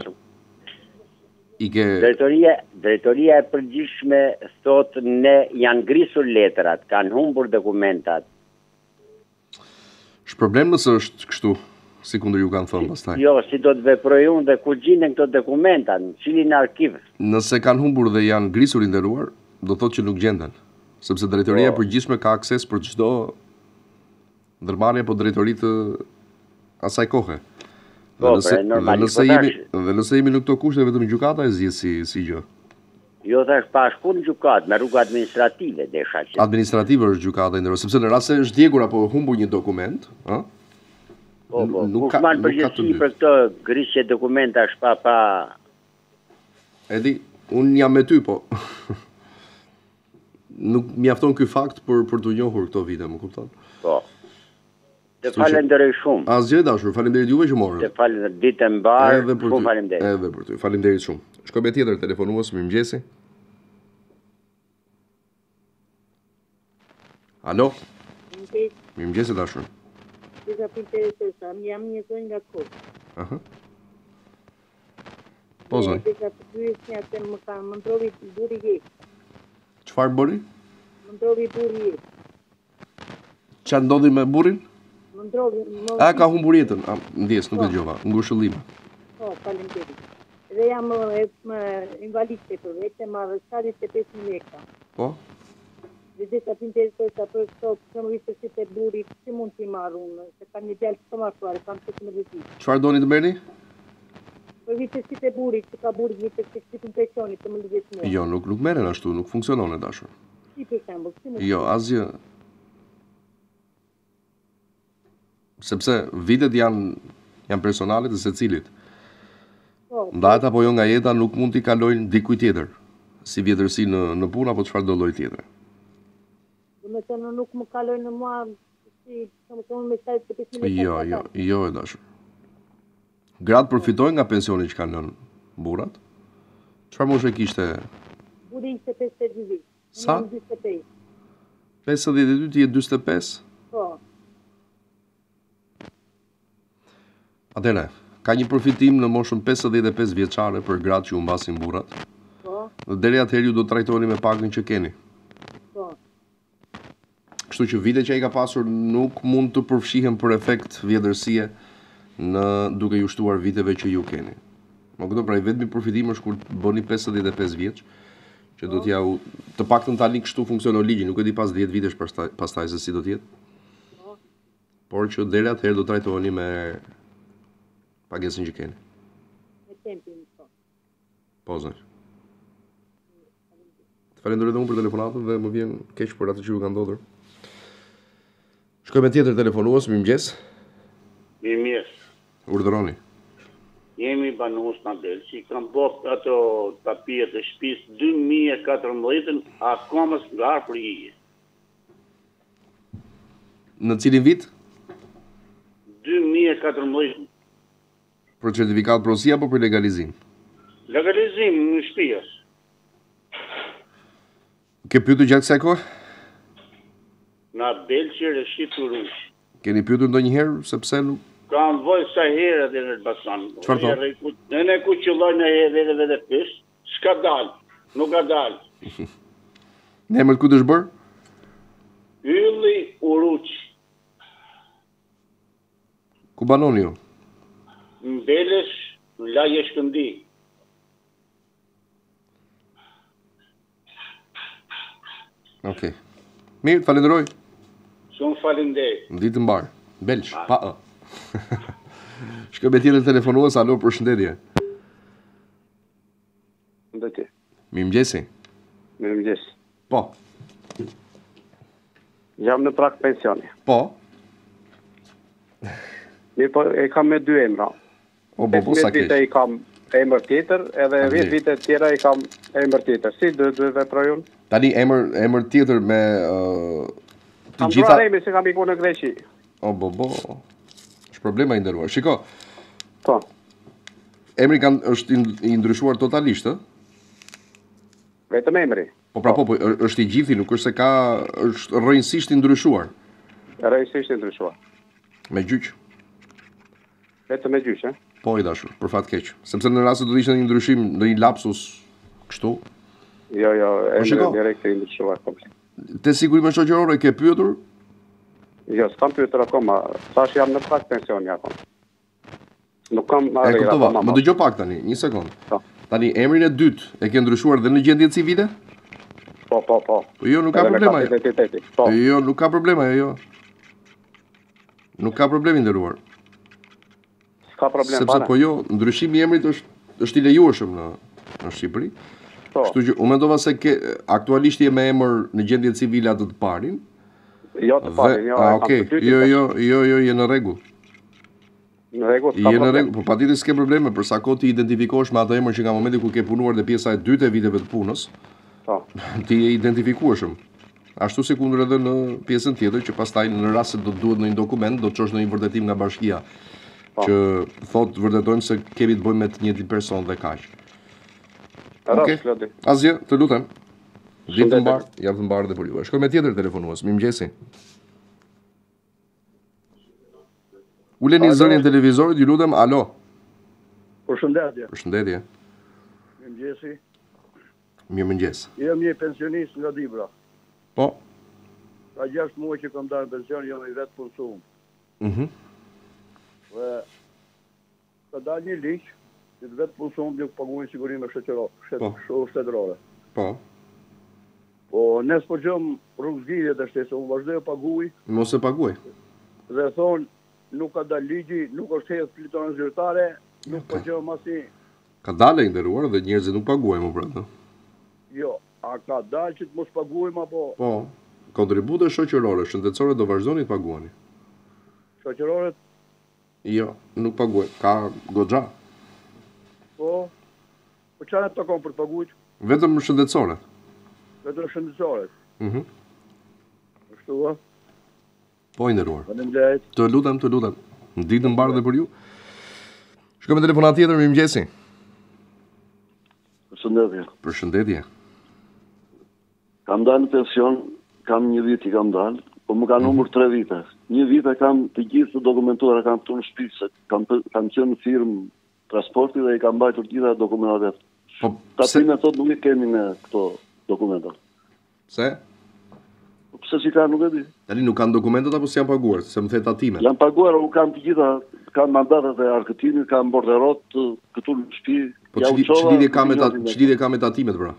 Speaker 7: Drejtoria e përgjithshme thotë ne janë ngrisur letrat, kanë humbur dokumentat.
Speaker 1: Është problem nëse është kështu, si kundër ju kanë thënë pastaj.
Speaker 7: Jo, si do të veproj unë dhe ku gjenden këto dokumenta, në cilin arkiv.
Speaker 1: Nëse kanë humbur dhe janë ngrisur i nderuar, do thotë që nuk gjenden, sepse drejtoria e përgjithshme ka akses për çdo ndërmarrje apo drejtori të asaj kohe. Dhe nëse jemi në këto kushte vetëm gjykata e zgjidh si gjë.
Speaker 7: Jo, thash pa shku në gjykatë, me rrugë administrative desha që.
Speaker 1: Administrative është gjykata e nderuar, sepse në rast se është djegur apo humbur një dokument,
Speaker 7: nuk ka përgjegjësi për këtë grisje dokumentash pa.
Speaker 1: Edi, unë jam me ty, po. Nuk mjafton ky fakt për të njohur këto vite, më kupton?
Speaker 7: Po. Të falenderoj shumë.
Speaker 1: Asgjë dashur, faleminderit juve që morët.
Speaker 7: Të falenderoj ditë mbar, shumë faleminderit.
Speaker 1: Edhe për ty, faleminderit shumë. Shkoj me tjetër telefonues, mirëmëngjesi. Alo? Mirëmëngjesi dashur.
Speaker 2: Disa pinteresa, jam një zonjë nga Kos.
Speaker 1: Aha. Po zonjë.
Speaker 2: Disa pyetja se më ndrovi burri i.
Speaker 1: Çfarë bëri?
Speaker 2: Më ndrovi burri i.
Speaker 1: Çfarë ndodhi me burrin? A ka humbur jetën? Ndjes, nuk e dëgjova. Ngushëllim.
Speaker 2: Po, faleminderit. Dhe jam invalide për vetë, marr 45.000 lekë.
Speaker 1: Po?
Speaker 2: Dhe disa pinteresa për këto, që më viste si të burri, si mund t'i marr unë, se kam një djalë të martuar, kam 18 vjeç.
Speaker 1: Çfarë doni të bëni?
Speaker 2: Për vite si të burri, që ka burri vite si pensioni të më lidhet mua.
Speaker 1: Jo, nuk merren ashtu, nuk funksionon e dashur.
Speaker 2: Si për shembull, si mund?
Speaker 1: Jo, asgjë. Sepse vitet janë personale të secilit. Ndahet apo jo nga jeta nuk mund t'i kalojnë dikujt tjetër, si vjetërsi në punë apo çfarë do lloj tjetër.
Speaker 2: Do të thonë nuk më kalojnë në mua si me sa të pesë.
Speaker 1: Jo e dashur. Gratë përfitojnë nga pensioni që kanë lënë burrat. Çfarë moshe kishte?
Speaker 2: Burri ishte 52 vjeç.
Speaker 1: Sa?
Speaker 2: 45.
Speaker 1: 52 ti je 45?
Speaker 2: Po.
Speaker 1: Atëre, ka një përfitim në moshën 55 vjeçare për gratë që u mbasin burrat.
Speaker 6: Po.
Speaker 1: Dhe deri atëherë ju do të trajtoni me pagën që keni.
Speaker 6: Po.
Speaker 1: Kështu që vitet që ai ka pasur nuk mund të përfshihen për efekt vjetërsie në duke ju shtuar viteve që ju keni. Më këto pra i vetmi përfitim është kur bëni 55 vjeç, që do t'ja të paktën tani kështu funksionon ligji, nuk e di pas 10 vitesh pastaj se si do të jetë. Por që deri atëherë do trajtoheni me pagesën që keni.
Speaker 6: Me tempin, po.
Speaker 1: Po, zot. Të falenderoj edhe unë për telefonatën dhe më vjen keq për atë që ju ka ndodhur. Shkojmë me tjetër telefonues, mirëmëngjes.
Speaker 8: Mirëmëngjes.
Speaker 1: Urdhëroni.
Speaker 8: Jemi banues në Delçi, kam bërë ato papijet e shtëpisë 2014 akoma s'nga për hije.
Speaker 1: Në cilin vit?
Speaker 8: 2014.
Speaker 1: Për certifikat pronësie apo për legalizim?
Speaker 8: Legalizim në shtëpies.
Speaker 1: Ke pyetur gjatë kësaj kohe?
Speaker 8: Në Delçi Reshit Urush.
Speaker 1: Keni pyetur ndonjëherë sepse nuk
Speaker 8: Kam vojë sa herë edhe në Elbasan.
Speaker 1: Çfarë thon?
Speaker 8: Ne ku qëllojnë edhe dhe pysh, s'ka dal, nuk ka dal.
Speaker 1: Në emër ku dësh bër?
Speaker 8: Ylli Uruç.
Speaker 1: Ku banoni ju?
Speaker 8: Në Belesh, në Lagje Shkëndi.
Speaker 1: Okej. Mirë, falenderoj.
Speaker 8: Shumë falenderoj.
Speaker 1: Ditë mbar. Belsh, pa ë. Shkoj me tjetër telefonues, alo, përshëndetje.
Speaker 6: Përshëndetje.
Speaker 1: Mirëmëngjesi.
Speaker 6: Mirëmëngjes.
Speaker 1: Po.
Speaker 6: Jam në prag pensioni.
Speaker 1: Po.
Speaker 6: Mirë, po e kam me 2 emra.
Speaker 1: O, bo, sa keq.
Speaker 6: 10 vite i kam emër tjetër, edhe 10 vite tjera i kam emër tjetër. Si do veproj unë?
Speaker 1: Tani emër tjetër me të
Speaker 6: Kam
Speaker 1: gjitha.
Speaker 6: Remi se kam ikur në Greqi.
Speaker 1: O, bo. Është problema i nderuar. Shiko.
Speaker 6: Po.
Speaker 1: Emri është i ndryshuar totalisht, ë?
Speaker 6: Vetëm emri.
Speaker 1: Po, është i gjithi, nuk është se është rrënjësisht i ndryshuar.
Speaker 6: Rrënjësisht i ndryshuar.
Speaker 1: Me gjyq.
Speaker 6: Vetëm me gjyq, e?
Speaker 1: Po, i dashur, për fat keq. Sepse në rast se do të ishte një ndryshim, në një lapsus kështu.
Speaker 6: Jo, emri direkt i ndryshuar komplet.
Speaker 1: Te sigurime shoqërore ke pyetur?
Speaker 6: Jo, s'kam pyetur akoma. Tash jam në prag pensioni akoma. Nuk kam marrë akoma.
Speaker 1: Më dëgjoj pak tani, një sekond.
Speaker 6: Po.
Speaker 1: Tani emrin e dytë e ke ndryshuar dhe në gjendje civile?
Speaker 6: Po.
Speaker 1: Jo, nuk ka problema.
Speaker 6: Po.
Speaker 1: Jo, nuk ka problema, jo. Nuk ka problem i nderuar.
Speaker 6: S'ka problem
Speaker 1: sepse po jo, ndryshimi i emrit është i lejueshëm në Shqipëri.
Speaker 6: Po.
Speaker 1: Kështu që u mendova se aktualisht je me emër në gjendje civile atë të parin.
Speaker 6: Jo të parin, jo.
Speaker 1: Okej. Jo, je në rregull.
Speaker 6: Në rregull,
Speaker 1: je në rregull, po patjetër s'ke probleme, për sa kohë ti identifikohesh me atë emër që nga momenti ku ke punuar dhe pjesa e dytë e viteve të punës.
Speaker 6: Po.
Speaker 1: Ti je identifikueshëm. Ashtu si kundër edhe në pjesën tjetër që pastaj në rast se do të duhet në një dokument, do të çosh në një vërtetim nga bashkia që thotë vërtetojmë se kemi të bëjmë me të njëjtin person dhe kaq.
Speaker 6: Okej.
Speaker 1: Asgjë, të lutem. Ditë të mbar, javë të mbar dhe për ju. Shkoj me tjetër telefonues. Mirëmëngjesi. Uleni zërin televizorit, ju lutem. Alo.
Speaker 9: Përshëndetje.
Speaker 1: Përshëndetje.
Speaker 9: Mirëmëngjesi.
Speaker 1: Mirëmëngjes.
Speaker 9: Jam një pensionist nga Dibra.
Speaker 1: Po.
Speaker 9: Ka 6 muaj që kam dalë në pension, jam i vetë punësuar. Dhe ka dalë një ligj që të vetë punësuar nuk paguajnë sigurime shtetërore.
Speaker 1: Po.
Speaker 9: Po nes po gjëm rrugëzgjidhje të shtesë, unë vazhdoj paguaj.
Speaker 1: Mos e paguaj.
Speaker 9: Dhe thonë nuk ka dalë ligji, nuk është hedhur flitorën zyrtare, nuk po gjëm asnjë.
Speaker 1: Ka dalë i nderuar dhe njerëzit nuk paguajnë më për atë.
Speaker 9: Jo, a ka dalë që të mos paguajmë apo?
Speaker 1: Po. Kontribute shoqërore, shëndetësore do vazhdoni të paguani.
Speaker 9: Shoqëroret?
Speaker 1: Jo, nuk paguaj. Ka goxha.
Speaker 9: Po. Po çfarë të takon për të paguajtur?
Speaker 1: Vetëm shëndetësore.
Speaker 9: Vetëm shëndetësore. Ashtu ë?
Speaker 1: Po i nderuar.
Speaker 9: Faleminderit.
Speaker 1: Të lutem. Ditë mbar dhe për ju. Shkojmë me telefonat tjetër, mirëmëngjesi. Përshëndetje.
Speaker 10: Kam dalë në pension, kam një vit i kam dalë, po më ka numër 3 vite.
Speaker 9: një vit e kam të gjithë të dokumentuara, kam këtu në shtëpi, se kam qenë në firmë transporti dhe i kam mbajtur gjitha dokumentat.
Speaker 1: Po
Speaker 9: tatime thot nuk i kemi në këto dokumentat.
Speaker 1: Pse?
Speaker 9: Pse si ka, nuk e di.
Speaker 1: Tani nuk kanë dokumentat apo si janë paguar, se më the tatime.
Speaker 9: Janë paguar, u kam të gjitha, kam mandatat e arkëtimit, kam borderot këtu në shtëpi.
Speaker 1: Po ç'lidhje ka me tatimet pra?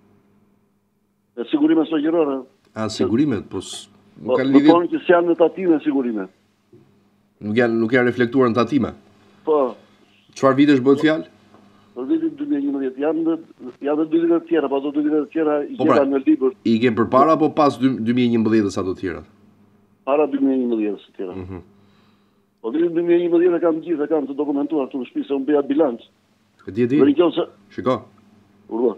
Speaker 9: E sigurimet shoqërore.
Speaker 1: Sigurimet, po
Speaker 9: nuk kanë lidhje. Po që janë në tatime sigurimet.
Speaker 1: Nuk janë reflektuar në tatime.
Speaker 9: Po.
Speaker 1: Çfarë vitesh bëhet fjalë?
Speaker 9: Për vitin 2011 janë 2 vite të tjera, po ato 2 vite të tjera i gjeta në libër.
Speaker 1: I ke përpara apo pas 2011-s ato të tjera?
Speaker 9: Para 2011-s të tjera. Po vitin 2011 kam gjithë, kam të dokumentuar këtu në shtëpi se unë bëja bilanc.
Speaker 1: E di. Shiko.
Speaker 9: Urua.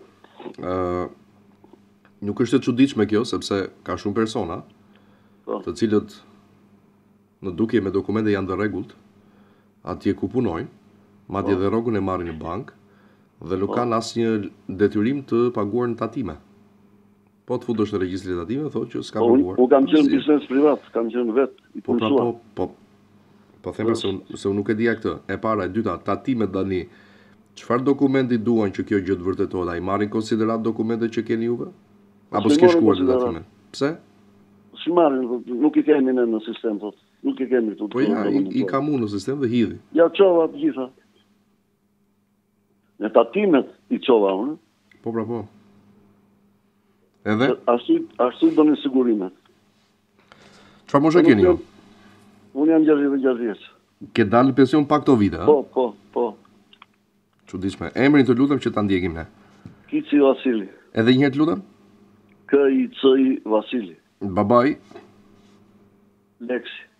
Speaker 1: Nuk është e çuditshme kjo, sepse ka shumë persona të cilët në dukje me dokumente janë të rregullt, atje ku punojnë, madje dhe rrogën e marrin në bankë dhe nuk kanë asnjë detyrim të paguar në tatime. Po të futesh në regjistrin e tatimeve, thotë që s'ka paguar.
Speaker 9: Po kam qenë biznes privat, kam qenë vetë i punësuar.
Speaker 1: Po them se unë nuk e dija këtë. E para, e dyta, tatimet tani, çfarë dokumenti duan që kjo gjë të vërtetohet? Ai marrin konsiderat dokumentet që keni juve? Apo s'ke shkuar në tatime? Pse?
Speaker 9: Si marrin, nuk i kemi në sistem, thotë. Nuk i kemi këtu.
Speaker 1: Po ja, i kam unë në sistem dhe hidhi.
Speaker 9: Ja çova të gjitha. Në tatimet i çova unë.
Speaker 1: Po pra po. Edhe?
Speaker 9: Ashtu do në sigurimet.
Speaker 1: Çfarë moshe keni ju?
Speaker 9: Unë jam 66 vjeç.
Speaker 1: Ke dalë në pension pa këto vite, a?
Speaker 9: Po.
Speaker 1: Çuditshme. Emrin të lutem që ta ndjekim ne.
Speaker 9: Kici Vasili.
Speaker 1: Edhe një herë të lutem?
Speaker 9: Kici Vasili.
Speaker 1: Babai?
Speaker 9: Leksi.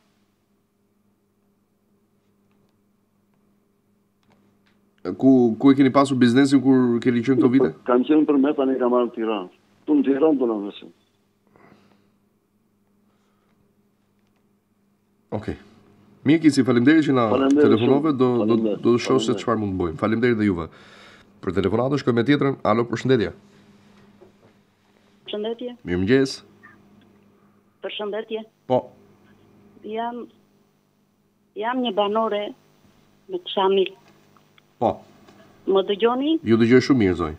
Speaker 1: Ku e keni pasur biznesin kur keni qenë këto vite?
Speaker 9: Kam qenë për me, tani kam marrë në Tiranë. Tu në Tiranë do në vësim.
Speaker 1: Okej. Mirë Kici, faleminderit që na telefonove, do shoh se çfarë mund të bëjmë. Faleminderit dhe juve. Për telefonatën shkojmë me tjetrën. Alo, përshëndetje.
Speaker 10: Përshëndetje.
Speaker 1: Mirëmëngjes.
Speaker 10: Përshëndetje.
Speaker 1: Po.
Speaker 10: Jam një banore me Këshamil.
Speaker 1: Po.
Speaker 10: Më dëgjoni?
Speaker 1: Ju dëgjoj shumë mirë, zoj.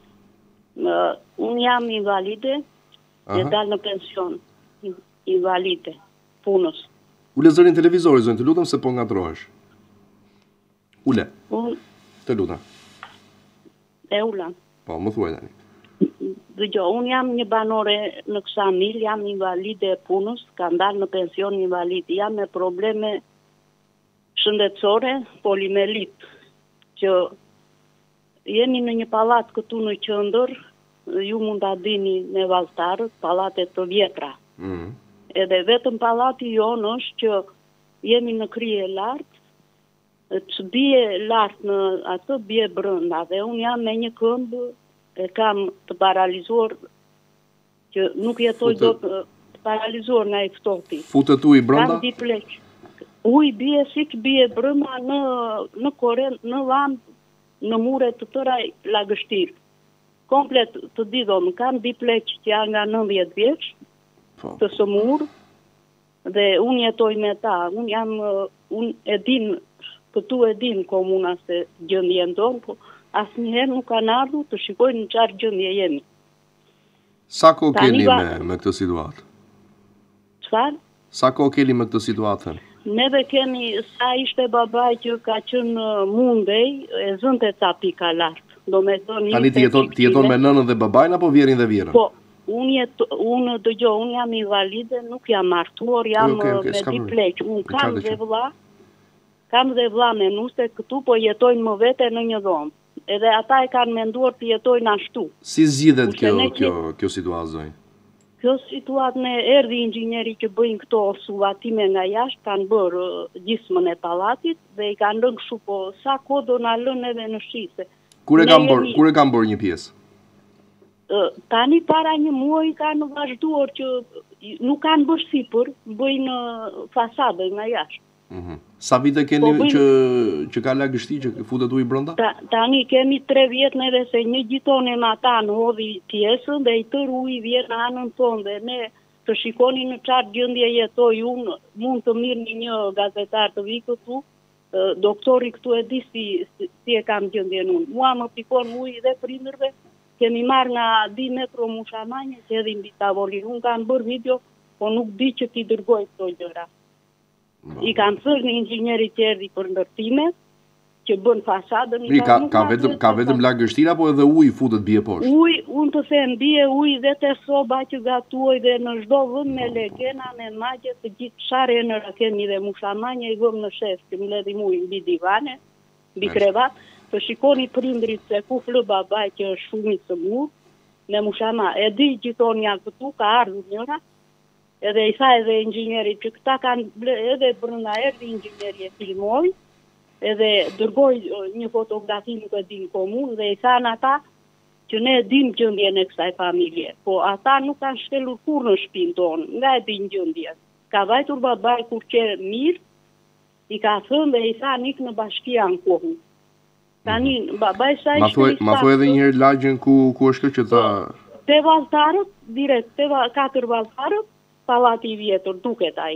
Speaker 10: Unë jam invalide, e dalë në pension. Invalide, punës.
Speaker 1: Ule zërin televizori, zoj, të lutem se po ngatrohesh. Ule. Të lutem.
Speaker 10: E ula.
Speaker 1: Po, më thuaj tani.
Speaker 10: Dëgjoj, unë jam një banore në Këshamil, jam invalide e punës, kam dalë në pension invalide. Jam me probleme shëndetësore, polimelit. Që jemi në një palat këtu në qendër, ju mund ta dini me valltarët, pallate të vjetra. Edhe vetëm pallati jonë është që jemi në krye lart, që bie lart në atë bie brenda dhe unë jam me një këmbë e kam të paralizuar që nuk jetoj dot të paralizuar nga i ftohti.
Speaker 1: Futet uji brenda?
Speaker 10: Kam dipleq. Uji bie si që bie brenda në korrent, në lamp, në mure të tëra lagështir. Komplet të didhom, kam dipleq që janë nga 90 vjeç, të sëmur, dhe unë jetoj me ta. Unë e din, këtu e din komuna se gjendje ndonë, po asnjëherë nuk kanë ardhur të shikojnë në çfarë gjendje jemi.
Speaker 1: Sa kohë keni me këtë situatë?
Speaker 10: Çfarë?
Speaker 1: Sa kohë keni me këtë situatë?
Speaker 10: Neve kemi, sa ishte babaj që ka qenë mundej, e zënte ca pika lartë.
Speaker 1: Tani ti jeton me nënën dhe babajnë apo vjerin dhe vjerën?
Speaker 10: Po, unë dëgjoj, unë jam invalide, nuk jam martuar, jam me dipleq. Unë kam dhe vlla me nuse këtu, po jetojnë më vete në një dhomë. Edhe ata e kanë menduar të jetojnë ashtu.
Speaker 1: Si zgjidhet kjo situatë, zoj?
Speaker 10: Kjo situatë në erdhi inxhinieri që bëjnë këto suvatime nga jashtë, kanë bërë gjysmën e pallatit dhe i kanë lënë kështu, po sa kohë do na lënë edhe në shise.
Speaker 1: Kur e kanë bërë një pjesë?
Speaker 10: Tani para një muaji kanë vazhduar që nuk kanë bërë sipër, bëjnë fasade nga jashtë.
Speaker 1: Sa vite keni që ka lagështi, që futet uji brenda?
Speaker 10: Tani kemi 3 vjet edhe se një gjitonin ata në hodhi pjesën dhe i tër uji vjen në anën tonë dhe ne të shikoni në çfarë gjendje jetoj unë, mund të mirëni një gazetar të vi këtu, doktori këtu e di si e kam gjendjen unë. Mua më pikon ujë dhe prindërve, kemi marrë nga 10 metro mushamanje që edhe mbi tavolin. Unë kam bërë video, po nuk di që t'i dërgoj këto gjëra. I kam thënë një inxhinieri që erdhi për ndërtime, që bën fasadën.
Speaker 1: Ka vetëm lagështira apo edhe uji futet bie poshtë?
Speaker 10: Unë të them bie uji dhe te soba që gatuoj dhe në çdo vend me legena, me magje, të gjithë sharënëra kemi dhe mushamanje i vëmë në shef, që mbledhim ujë mbi divane, mbi krevat, të shikoni prindrit se ku flë babai që është shumë i sëmur, me mushama. E di gjithonja këtu ka ardhur njëra, edhe i tha edhe inxhinierit që këta kanë edhe brenda erdhi inxhinieri e filmoi, edhe dërgoj një fotografi nuk e din komun dhe i thanë ata që ne e dim gjendjen e kësaj familje, po ata nuk kanë shkelur kur në shtëpinë tonë, nga e din gjendjen. Ka vajtur babai kur që mirë, i ka thënë dhe i tha nik në bashkia në kohën. Tani babai sa ishte.
Speaker 1: Ma thuaj edhe një herë lagjen ku është kjo që ta
Speaker 10: te valltarët, direkt te 4 valltarët, pallati i vjetër duket ai.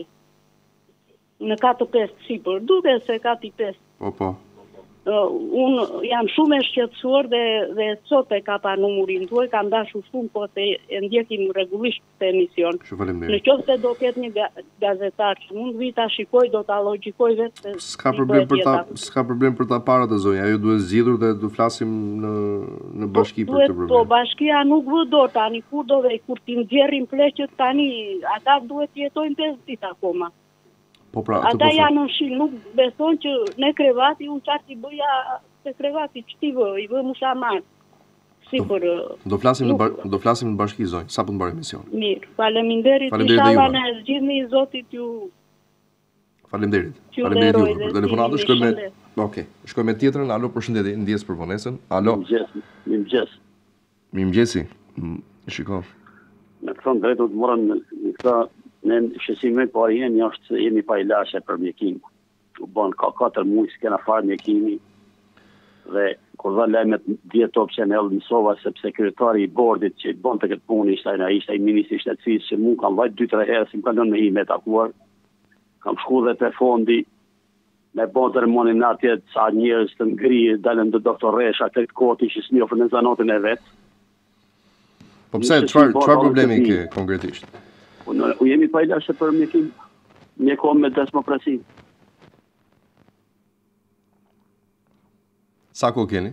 Speaker 10: Në katë 5 sipër, duke se katë i 5.
Speaker 1: Po.
Speaker 10: Unë jam shumë e shqetësuar dhe sot e ka pa numurin tuaj, kam dashur shumë, po se e ndjekim rregullisht këtë emision. Në qoftë se do ketë një gazetar që mund vi ta shikoj, do ta logjikoj vetë.
Speaker 1: S'ka problem për ta parë atë zonja, ajo duhet zgjidhur dhe do flasim në bashki për këtë problem.
Speaker 10: Po bashkia nuk vë dorë tani kur do dhe kur ti nxjerrin pleqët tani, ata duhet jetojnë 5 ditë akoma. Ata janë në shil, nuk beson që ne krevati, unë qartë i bëja se krevati që ti vë, i vë mushamar.
Speaker 1: Do flasim në bashki zonjë, sa për të bërë emision.
Speaker 10: Mirë, faleminderit, inshallah në e zgjidhni i zotit ju...
Speaker 1: Faleminderit ju për telefonatë, shkoj me tjetrën, alo përshëndetje, ndjes për vonesën, alo. Mirëmëngjesi, shiko.
Speaker 6: Me këthon drejtu të morën në këta... Në shësimet po jemi është jemi pa ilashe për mjekim. U bën ka 4 muaj që kena farë mjekimi dhe kur dha lajmet 10 top që në mësova sepse sekretari i bordit që bën të këtë punë ishte ai ministri i shtetësisë që mu kam vajt 2-3 herë si më kanë me i me takuar. Kam shku dhe te fondi me bën të remonin atje sa njerëz të ngri dalën të doktoresha tek koti që s'njohën në zanotin e vet.
Speaker 1: Po pse çfarë problemi ke konkretisht?
Speaker 6: U jemi pa ilashe për mjekim, mjekom me desmokrasi.
Speaker 1: Sa ko keni?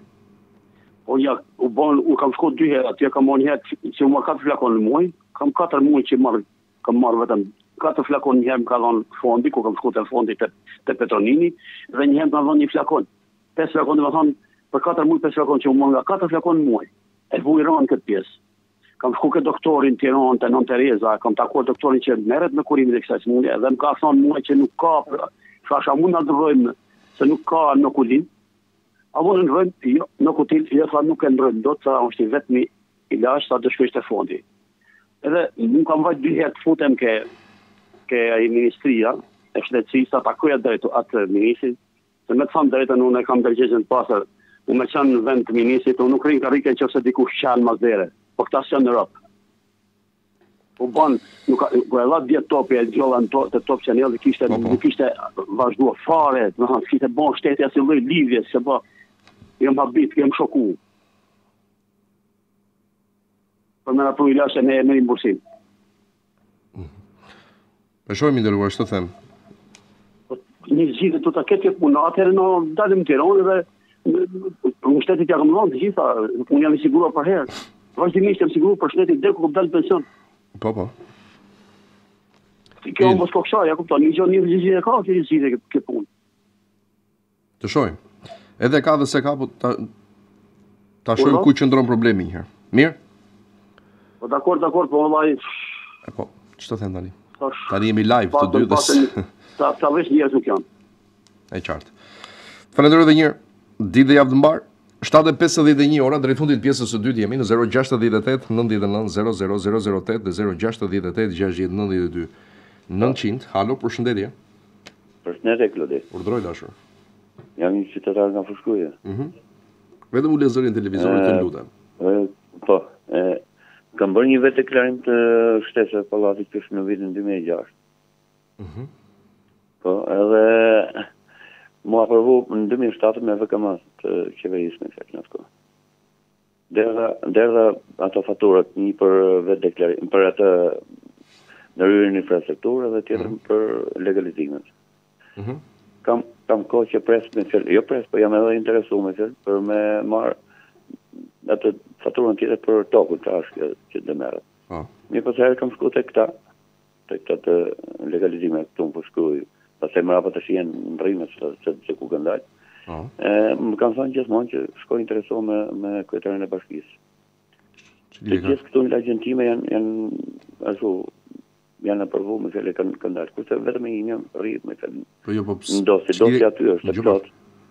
Speaker 6: U kam shku 2 herë, atje kam marrë një herë që u marrë 4 flakon në muaj, kam 4 muaj që kam marrë vetëm 4 flakon, një herë më ka dhënë fondi, ku kam shku të fondi të Petronini, dhe një herë më ka dhënë një flakon. 5 flakon, dhe më thonë, për 4 muaj 5 flakon që u marrë nga 4 flakon në muaj. E vujron këtë pjesë. Kam shku këtë doktorin Tiranë të Nën Tereza, kam takuar doktorin që merret me kurimin e kësaj smundje, dhe më ka thonë mua që nuk ka, thasha mund na ndrojmë se nuk ka nokulin. A mund ndrojmë? Jo, nokutin, jo tha nuk e ndrojmë dot, sa është vetëm ilaç sa të shkojsh te fondi. Edhe nuk kam vajt 2 herë të futem ke ai ministria e shtetësisë ta takoja drejt atë ministrit, se me të thënë drejtën unë kam dërgjeshën pasër, unë me qanë në vend të ministrit, unë nuk rinë ka rike që se dikush qanë mazere. Po këta s'janë në rëpë. Po banë, ku e dha 10 topi e gjollën të top që njëllë, nuk ishte vazhdua fare, kishte banë shtetja si lloj lidhje, se ba, jem habit, jem shoku. Për me në pru ilashe me rimbursim.
Speaker 1: Për shojmë i ndërruar, shtë them?
Speaker 6: Një gjithë të të ketë punë, atëherë në dalim të Tiranë dhe në shtetit ja kam dhënë të gjitha, unë jam i siguruar për herë. Vazhdimisht jam siguruar për shtetit dhe ku dalë pension.
Speaker 1: Po.
Speaker 6: Kjo më shkokshaj, ja kupton, një gjithë e ka që një gjithë këtë punë.
Speaker 1: Të shojmë. Edhe ka dhe se ka, po ta shojmë ku qëndron problemi njëherë. Mirë?
Speaker 6: Po dakord, po vëllai.
Speaker 1: Po, ç'të them tani? Tani jemi live të dy dhe
Speaker 6: ta vesh njerëz nuk janë.
Speaker 1: E qartë. Falenderoj edhe një herë. Ditë dhe javë të mbar. 7:51 ora drejt fundit pjesës së dytë jemi në 068 99 00008 dhe 068 692 900. Halo, përshëndetje.
Speaker 11: Përshëndetje Klodi.
Speaker 1: Urdhroj dashur.
Speaker 11: Jam një qytetar nga Fushkuja.
Speaker 1: Vetëm u lezërin televizorit të lutem.
Speaker 11: Po, Kam bërë një vetë deklarim të shtesë e pallatit që është në vitin 2006. Po, edhe mu aprovu në 2007 me VKM të qeverisë me fjalë në atë kohë. Derdha ato faturat, një për vetë deklarim, për atë në rryrën infrastrukturë dhe tjetër për legalizimet. Kam kohë që pres me fjalë, jo pres, po jam edhe interesuar me fjalë për me marr atë faturën tjetër për tokën që të merret. Mirë, po sa kam shkuar tek këta të legalizimeve këtu po shkruaj. Pastaj më rapa të shien në rrimë se ku kanë dalë. Më kanë thënë gjithmonë që shkoj interesuar me kryetarin e bashkisë. Të gjithë këtu në lagjen time janë aprovu me fjalë kanë dalë. Kurse vetëm një rrit me fjalë. Po jo, po dosja aty është plot.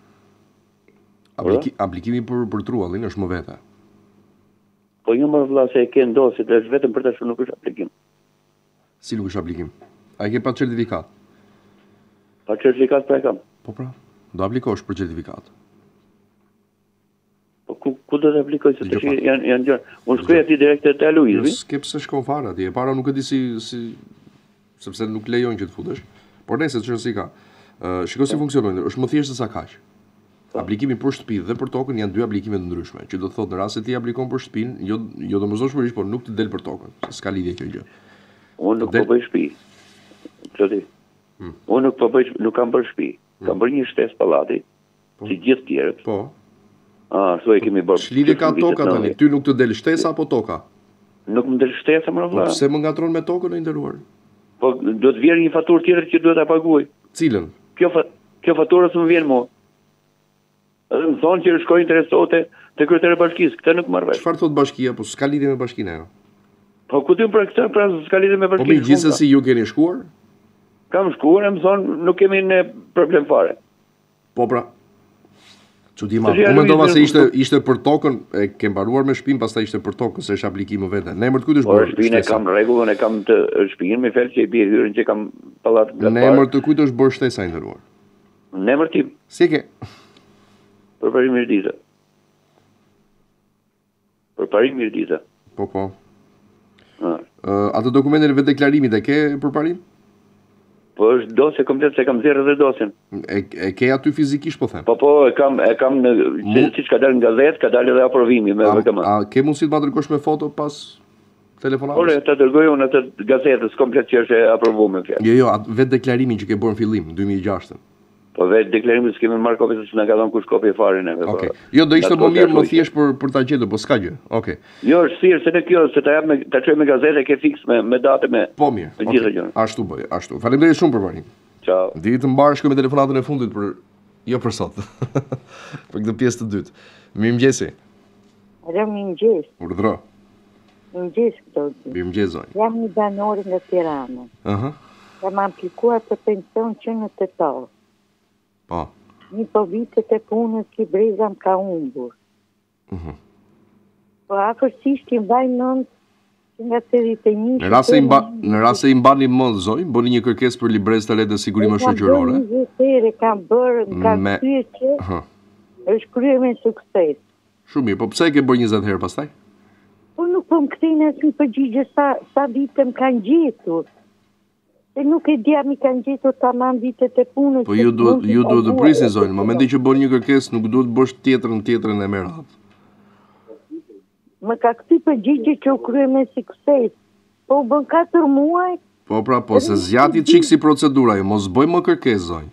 Speaker 1: Aplikimi për truallin është më vete.
Speaker 11: Po jo më vëlla se e ke ndosit, është vetëm për tash nuk është aplikim.
Speaker 1: Si nuk është aplikim? A e ke pa certifikat?
Speaker 11: Pa certifikat pra e kam.
Speaker 1: Po pra, do aplikosh për certifikat.
Speaker 11: Po ku do të aplikoj se tash janë gjë. Unë shkoj aty direkt te Luizi.
Speaker 1: S'ke pse shkon fare atje. E para nuk e di si sepse nuk lejon që të futesh. Por nëse çfarë si ka. Shikoj si funksionojnë. Është më thjesht se sa kaq. Aplikimi për shtëpi dhe për tokën janë dy aplikime të ndryshme, që do të thotë në rast se ti aplikon për shtëpinë, jo domosdoshmërisht, por nuk të del për tokën. S'ka lidhje kjo gjë.
Speaker 11: Unë nuk po bëj shtëpi. Çfarë? Unë nuk kam bërë shtëpi. Kam bërë një shtesë pallati, si gjithë tjerët.
Speaker 1: Po.
Speaker 11: Ashtu e kemi bërë.
Speaker 1: Ç'lidhje ka toka tani? Ty nuk të del shtesa apo toka?
Speaker 11: Nuk më del shtesa më vëlla.
Speaker 1: Po pse më ngatron me tokën e nderuar?
Speaker 11: Po do të vjen një faturë tjetër që duhet ta paguaj.
Speaker 1: Cilën?
Speaker 11: Kjo faturë s'm vjen mua. Edhe më thonë që shkoj interesote te kryetari i bashkisë. Këtë nuk marr vesh.
Speaker 1: Çfarë thot bashkia? Po s'ka lidhje me bashkinë ajo.
Speaker 11: Po ku ti për këtë pra s'ka lidhje me bashkinë.
Speaker 1: Po me gjithsesi ju keni shkuar?
Speaker 11: Kam shkuar, më thonë nuk kemi ne problem fare.
Speaker 1: Po pra. Çudi ma. Po mendova se ishte për tokën, e ke mbaruar me shtëpinë, pastaj ishte për tokën se është aplikim vetë. Në emër të kujt është bërë?
Speaker 11: Po shtëpinë kam rregullën, e kam të shtëpinë me fjalë që e bie hyrën që kam pallat.
Speaker 1: Në emër të kujt është bërë shtesa e ndëruar?
Speaker 11: Në emër tim.
Speaker 1: Si ke?
Speaker 11: Për parim Mirdita. Për parim Mirdita.
Speaker 1: Po. Ato dokumentet e vetë deklarimit e ke për parim?
Speaker 11: Po është dosje komplet se kam zerë edhe dosjen.
Speaker 1: E ke aty fizikisht po them?
Speaker 11: Po e kam në siç ka dalë në gazetë, ka dalë edhe aprovimi me VKM.
Speaker 1: A ke mundësi të ma dërgosh me foto pas telefonatës?
Speaker 11: Po ta dërgoj unë atë gazetës komplet që është aprovuar me fjalë.
Speaker 1: Jo, vetë deklarimin që ke bërë në fillim 2006.
Speaker 11: Po vetë deklarimin s'kemë marrë kopje se s'na ka dhënë kush kopje fare neve.
Speaker 1: Okej. Jo, do ishte më mirë më thjesht për ta gjetur, po s'ka gjë. Okej.
Speaker 11: Jo, është thjesht se ne kjo se ta jap ta çoj me gazetë ke fiks me datë me.
Speaker 1: Po mirë.
Speaker 11: Me gjithë gjëra.
Speaker 1: Ashtu bëj, ashtu. Faleminderit shumë për parim.
Speaker 11: Ciao.
Speaker 1: Ditë të mbarë shkoj me telefonatën e fundit për sot. Për këtë pjesë të dytë. Mirëmëngjesi.
Speaker 12: Mirëmëngjes.
Speaker 1: Urdhro.
Speaker 12: Mirëmëngjes këto.
Speaker 1: Mirëmëngjes zonjë.
Speaker 12: Jam një banore nga Tirana. Kam aplikuar për pension që në tetor.
Speaker 1: Po.
Speaker 12: Një po vitet e punës që breza më ka humbur. Po afërsisht i mbaj mend nga 81.
Speaker 1: Në rast se i mbani mend zonjë, bëni një kërkesë për librezë të lehtë sigurimi shoqërore.
Speaker 12: Kam bërë, kam thyer që është kryer me sukses.
Speaker 1: Shumë mirë, po pse e ke bërë 20 herë pastaj?
Speaker 12: Po nuk po më kthejnë asnjë përgjigje sa vite më kanë gjetur. Se nuk e dia mi kanë gjetur tamam vitet e punës.
Speaker 1: Po ju duhet të prisni zonjë, në momentin që bën një kërkesë nuk duhet të bësh tjetrën e merat.
Speaker 12: Më ka kthy përgjigje që u krye me sukses. Po u bën 4 muaj.
Speaker 1: Po pra, po se zgjati çik si procedura, jo mos bëj më kërkesë zonjë.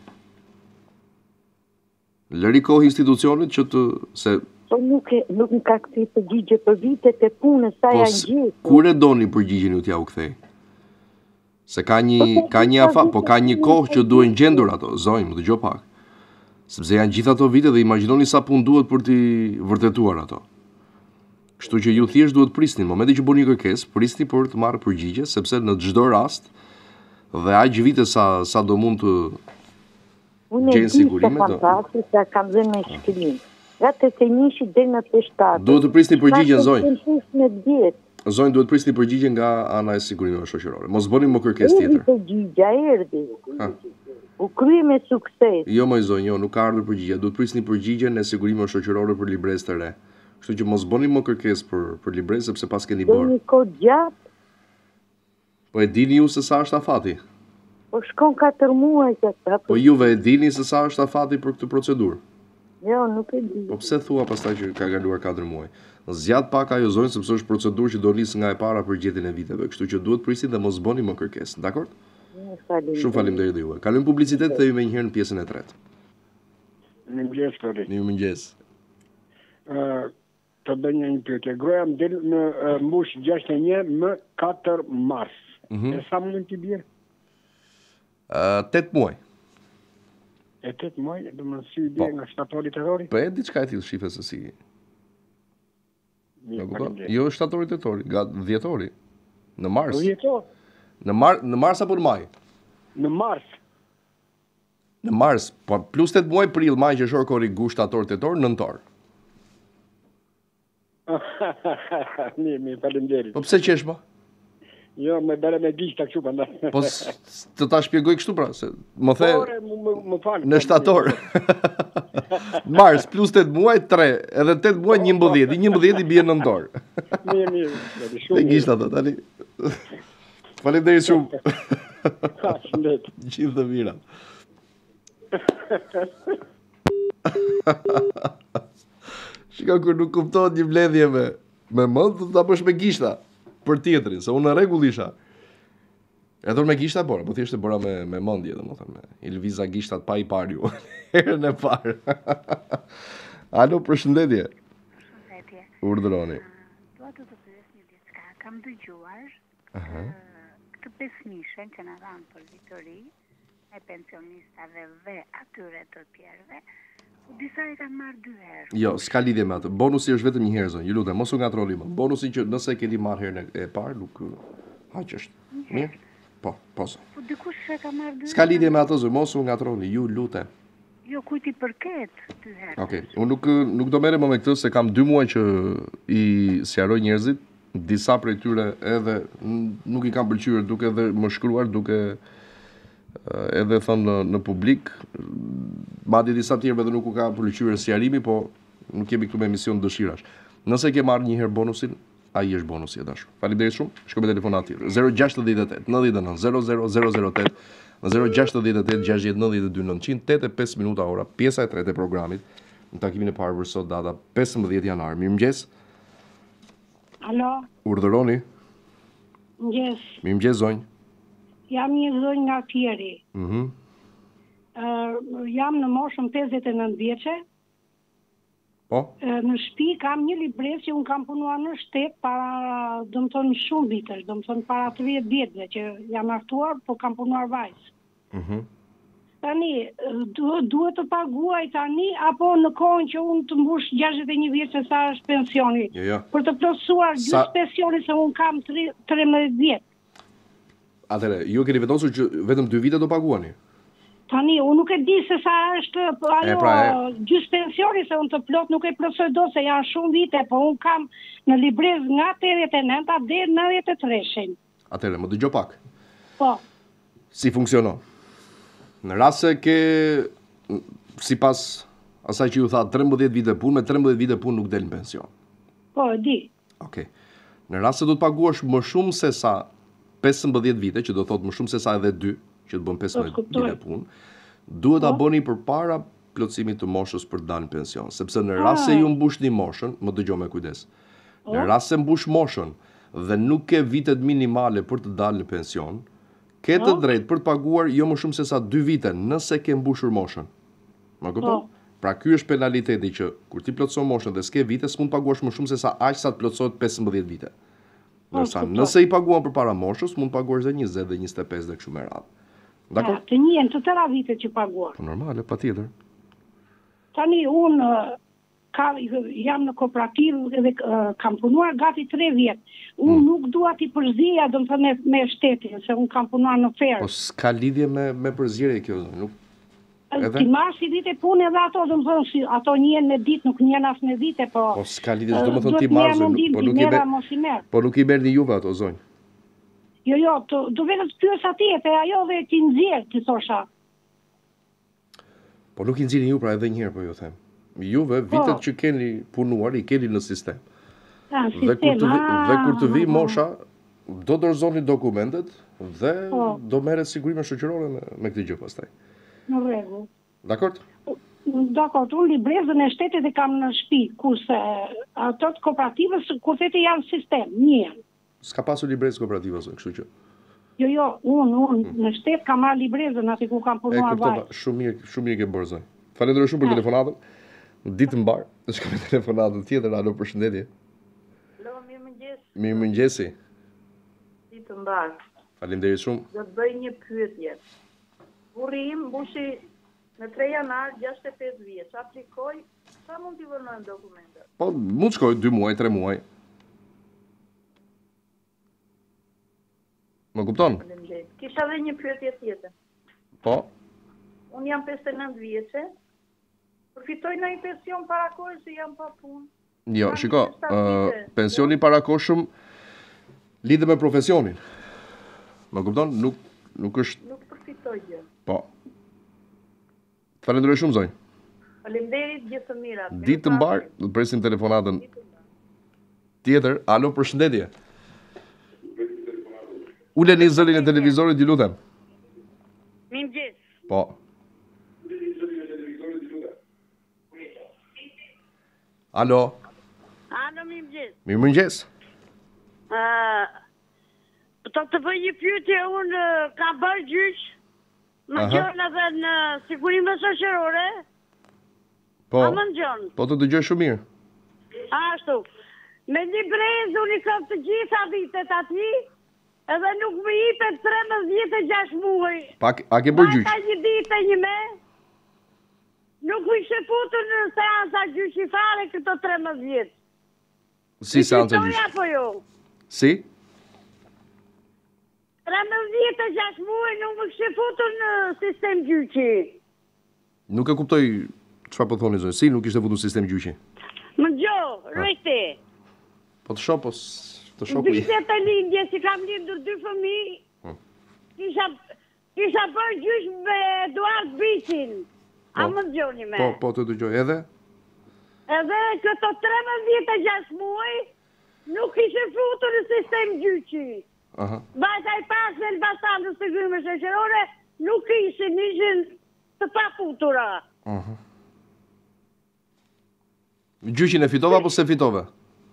Speaker 1: Lëri kohë institucionit që të se
Speaker 12: po nuk më ka kthy përgjigje për vitet e punës sa janë gjetur.
Speaker 1: Kur e doni përgjigjen ju t'ja u kthej? Se ka një kohë që duhen gjendur ato, zonjë, më dëgjoj pak. Sepse janë gjithë ato vite dhe imagjinoni sa punë duhet për t'i vërtetuar ato. Kështu që ju thjesht duhet prisni, në momentin që bëni një kërkesë, prisni për të marrë përgjigje, sepse në çdo rast dhe aq vite sa do mund të gjejnë sigurime do.
Speaker 12: Unë sa kam dhënë me shkrim. Nga 81 deri në 87.
Speaker 1: Duhet të prisni përgjigjen zonjë.
Speaker 12: Në
Speaker 1: Zonjë duhet prisni përgjigje nga ana e sigurimeve shoqërore. Mos bëni më kërkesë tjetër.
Speaker 12: Përgjigja erdhi. U krye me sukses.
Speaker 1: Jo më zonjë, nuk ka ardhur përgjigje. Duhet prisni përgjigjen e sigurimeve shoqërore për librezë të re. Kështu që mos bëni më kërkesë për libresë sepse pas keni bërë.
Speaker 12: Një kod gjatë.
Speaker 1: Po e dini ju se sa është afati?
Speaker 12: Po shkon 4 muaj që
Speaker 1: Po juve e dini se sa është afati për këtë procedurë?
Speaker 12: Jo, nuk e di.
Speaker 1: Po pse thua pastaj që ka kaluar 4 muaj? Zgjat pak ajo zonjë sepse është procedurë që do nisë nga e para për gjetjen e viteve, kështu që duhet prisni dhe mos bëni më kërkesë, dakor? Shumë faleminderit dhe juve. Kalojmë publicitet dhe kthehemi më njëherë në pjesën e tretë.
Speaker 13: Mirëmëngjes, Tori.
Speaker 1: Mirëmëngjes.
Speaker 13: Të bëj një pyetje. Groja më del në mbush 61 më 4 mars. E sa mund t'i bie?
Speaker 1: 8 muaj.
Speaker 13: E 8 muaj, do më si bie nga shtatori tetori?
Speaker 1: Po e diçka e tillë shifë se si. Jo shtatori tetori, nga dhjetori. Në mars.
Speaker 13: Dhjetor?
Speaker 1: Në mars apo në maj?
Speaker 13: Në mars.
Speaker 1: Në mars, po plus 8 muaj, prill, maj, qershor, korrigusht, shtator, tetor, nëntor.
Speaker 13: Mi, faleminderit.
Speaker 1: Po pse qesh më?
Speaker 13: Jo, më bëre me gishta kështu prandaj.
Speaker 1: Po të ta shpjegoj kështu pra, se më the
Speaker 13: më fal.
Speaker 1: në shtator. Mars plus 8 muaj 3, edhe 8 muaj 11, 11 i bie nëntor.
Speaker 13: Mirë, shumë.
Speaker 1: Te gishta ato tani. Faleminderit shumë.
Speaker 13: Faleminderit.
Speaker 1: Gjithë të mira. Shika kur nuk kuptohet një mbledhje me mend, ta bësh me gishta për tjetrin, se unë në rregull isha. Edhe me gishta bora, po thjesht e bëra me mendje, domethënë, i lëviza gishtat pa i parë ju. Herën e parë. Alo, përshëndetje.
Speaker 14: Përshëndetje.
Speaker 1: Urdhëroni.
Speaker 14: Dua të pyes një diçka. Kam dëgjuar këtë pesmishën që na dhanë për vitori e pensionistave dhe atyre të tjerëve, po disa e kanë marrë 2 herë.
Speaker 1: Jo, s'ka lidhje me atë. Bonusi është vetëm një herë zonë. Ju lutem, mos u ngatroni më. Bonusi që nëse e keni marrë herën e parë, nuk haq është. Mirë? Po.
Speaker 14: Po dikush e ka marrë 2 herë.
Speaker 1: S'ka lidhje me atë zonë, mos u ngatroni, ju lutem.
Speaker 14: Jo, kujt i përket 2 herë.
Speaker 1: Okej, unë nuk do merrem me këtë se kam 2 muaj që i sqaroj njerëzit, disa prej tyre edhe nuk i kam pëlqyer duke edhe më shkruar, duke edhe thënë në publik, madje disa tjerëve edhe nuk u ka pëlqyer sqarimi, po nuk jemi këtu me emision dëshirash. Nëse ke marrë një herë bonusin, ai është bonusi i dashur. Faleminderit shumë. Shkoj me telefonat tjetër. 068 99 00008 068 692 900 85 minuta ora, pjesa e tretë e programit. Në takimin e parë për sot data 15 janar. Mirëmëngjes.
Speaker 15: Alo.
Speaker 1: Urdhëroni.
Speaker 15: Mëngjes.
Speaker 1: Mirëmëngjes zonjë.
Speaker 15: Jam një zonjë nga Fieri. Jam në moshën 59 vjeçe.
Speaker 1: Po?
Speaker 15: Në shtëpi kam një libres që unë kam punuar në shtet para, domethënë shumë vitesh, domethënë para 30 vjetëve që jam martuar, po kam punuar vajzë. Tani, duhet të paguaj tani, apo në kohën që unë të mbush 61 vjeç se sa është pensioni?
Speaker 1: Jo.
Speaker 15: Për të plotësuar gjysmë pensioni se unë kam 13 vjet.
Speaker 1: Atëre, ju keni vendosur që vetëm 2 vite do paguani?
Speaker 15: Tani, unë nuk e di se sa është gjysmë pensioni, se unë të plot nuk e plotësoj do, se janë shumë vite, po unë kam në librez nga 89 deri 93-shin.
Speaker 1: Atëre, më dëgjoj pak.
Speaker 15: Po.
Speaker 1: Si funksionon? Në rast se ke, sipas asaj që ju tha 13 vite punë, me 13 vite punë nuk del në pension.
Speaker 15: Po, e di.
Speaker 1: Okej. Në rast se do të paguash më shumë se sa 15 vite, që do thotë më shumë se sa edhe 2, që të bën 15 vite punë, duhet ta bëni përpara plotësimit të moshës për të dalë në pension, sepse në rast se ju mbushni moshën, më dëgjoj me kujdes. Në rast se mbush moshën dhe nuk ke vitet minimale për të dalë në pension, ke të drejtë për të paguar jo më shumë se sa 2 vite nëse ke mbushur moshën. Më kupton? Pra ky është penaliteti që kur ti plotëson moshën dhe s'ke vite, s'mund paguash më shumë se sa aq sa të plotësohet 15 vite. Nëse i paguan përpara moshës, mund paguash dhe 20 dhe 25 dhe kështu me radhë. Dakor?
Speaker 15: Të njën të tëra vite që paguar.
Speaker 1: Po normale, patjetër.
Speaker 15: Tani unë jam në kooperativë dhe kam punuar gati 3 vjet. Unë nuk dua t'i përzija, domethënë me shtetin, se unë kam punuar në ferë.
Speaker 1: Po s'ka lidhje me përzierje kjo, nuk.
Speaker 15: Ti marr si vite punë edhe ato, domethënë si ato njën me ditë, nuk njën as me vite, po.
Speaker 1: Po s'ka lidhje, domethënë ti marr, po nuk i merrni juve ato zonjë.
Speaker 15: Jo, do vetëm të pyes atij, e ajo dhe ti nxjerr, ti thosha.
Speaker 1: Po nuk i nxjerrin ju pra edhe një herë po ju them. juve vitet që keni punuar, i keni në sistem. Dhe
Speaker 15: Sistem.
Speaker 1: kur të vi mosha, do dorëzoni dokumentet dhe do merret sigurime shoqërore me këtë gjë pastaj.
Speaker 15: Në rregull.
Speaker 1: Dakor?
Speaker 15: Dakor, unë librezën e shtetit e kam në shtëpi, kurse ato të kooperativës kur thete janë sistem, një.
Speaker 1: S'ka pasur librezë kooperative zonë, kështu që.
Speaker 15: Jo, unë në shtet kam marrë librezën aty ku kam punuar vaj.
Speaker 1: Shumë mirë ke bërë zonë. Falenderoj shumë për telefonatën. Ditë mbar, shkoj me telefonatën tjetër, alo, përshëndetje.
Speaker 16: Alo, mirëmëngjes.
Speaker 1: Mirëmëngjesi.
Speaker 16: Ditë mbar.
Speaker 1: Faleminderit shumë.
Speaker 16: Do të bëj një pyetje. Burri im mbushi në 3 janar 65 vjeç, aplikoj, sa mund t'i vërnojmë dokumentet?
Speaker 1: Po, mund shkoj 2 muaj, 3 muaj. Më kupton?
Speaker 16: Kisha dhe një pyetje tjetër.
Speaker 1: Po.
Speaker 16: Unë jam 59 vjeçe, përfitoj në një pension para kohës se jam pa punë.
Speaker 1: Jo, shiko, pensioni parakohshëm lidhe me profesionin. Më kupton? Nuk është...
Speaker 16: Nuk përfitoj gjë.
Speaker 1: Po. Falenderoj shumë, zonjë.
Speaker 16: Faleminderit, gjithë të mirat.
Speaker 1: Ditë të mbar, do të presim telefonatën tjetër. Alo, përshëndetje. Uleni zërin e televizorit, ju lutem.
Speaker 16: Mirëmëngjes.
Speaker 1: Po. Alo.
Speaker 16: Alo, mirëmëngjes.
Speaker 1: Mirëmëngjes.
Speaker 16: Të bëj një pyetje, unë kam bërë gjyq, më gjonë edhe në sigurime shoqërore.
Speaker 1: Po.
Speaker 16: A më gjonë?
Speaker 1: Po të dëgjoj shumë mirë.
Speaker 16: Ashtu. Me një brezë unë i kam të gjitha vitet ati, edhe nuk më jipet 13-6 muaj.
Speaker 1: A ke bërë gjyq?
Speaker 16: Ka një ditë e një me, nuk u ishe futur në seansa gjyqi fare këto 13 vjetë.
Speaker 1: Si seansa gjyqi?
Speaker 16: Apo jo?
Speaker 1: Si?
Speaker 16: 13-6 muaj nuk më kështë futur në sistem gjyqi.
Speaker 1: Nuk e kuptoj çfarë po thoni zonjë. Si nuk ishte futur në sistem gjyqi?
Speaker 16: Më gjo, rrejti.
Speaker 1: Po të shoh, po të shoh.
Speaker 16: Në vitet e lindje, si kam lindur 2 fëmijë, kisha bërë gjyq me Eduard Biçin. A më gjoni me?
Speaker 1: Po të dëgjoj edhe?
Speaker 16: Edhe këto 13-6 muaj nuk ishe futur në sistem gjyqi. Bajta i pas në Elbasan në sigurime shoqërore nuk ishin të pa futura.
Speaker 1: Gjyqin e fitove apo se fitove?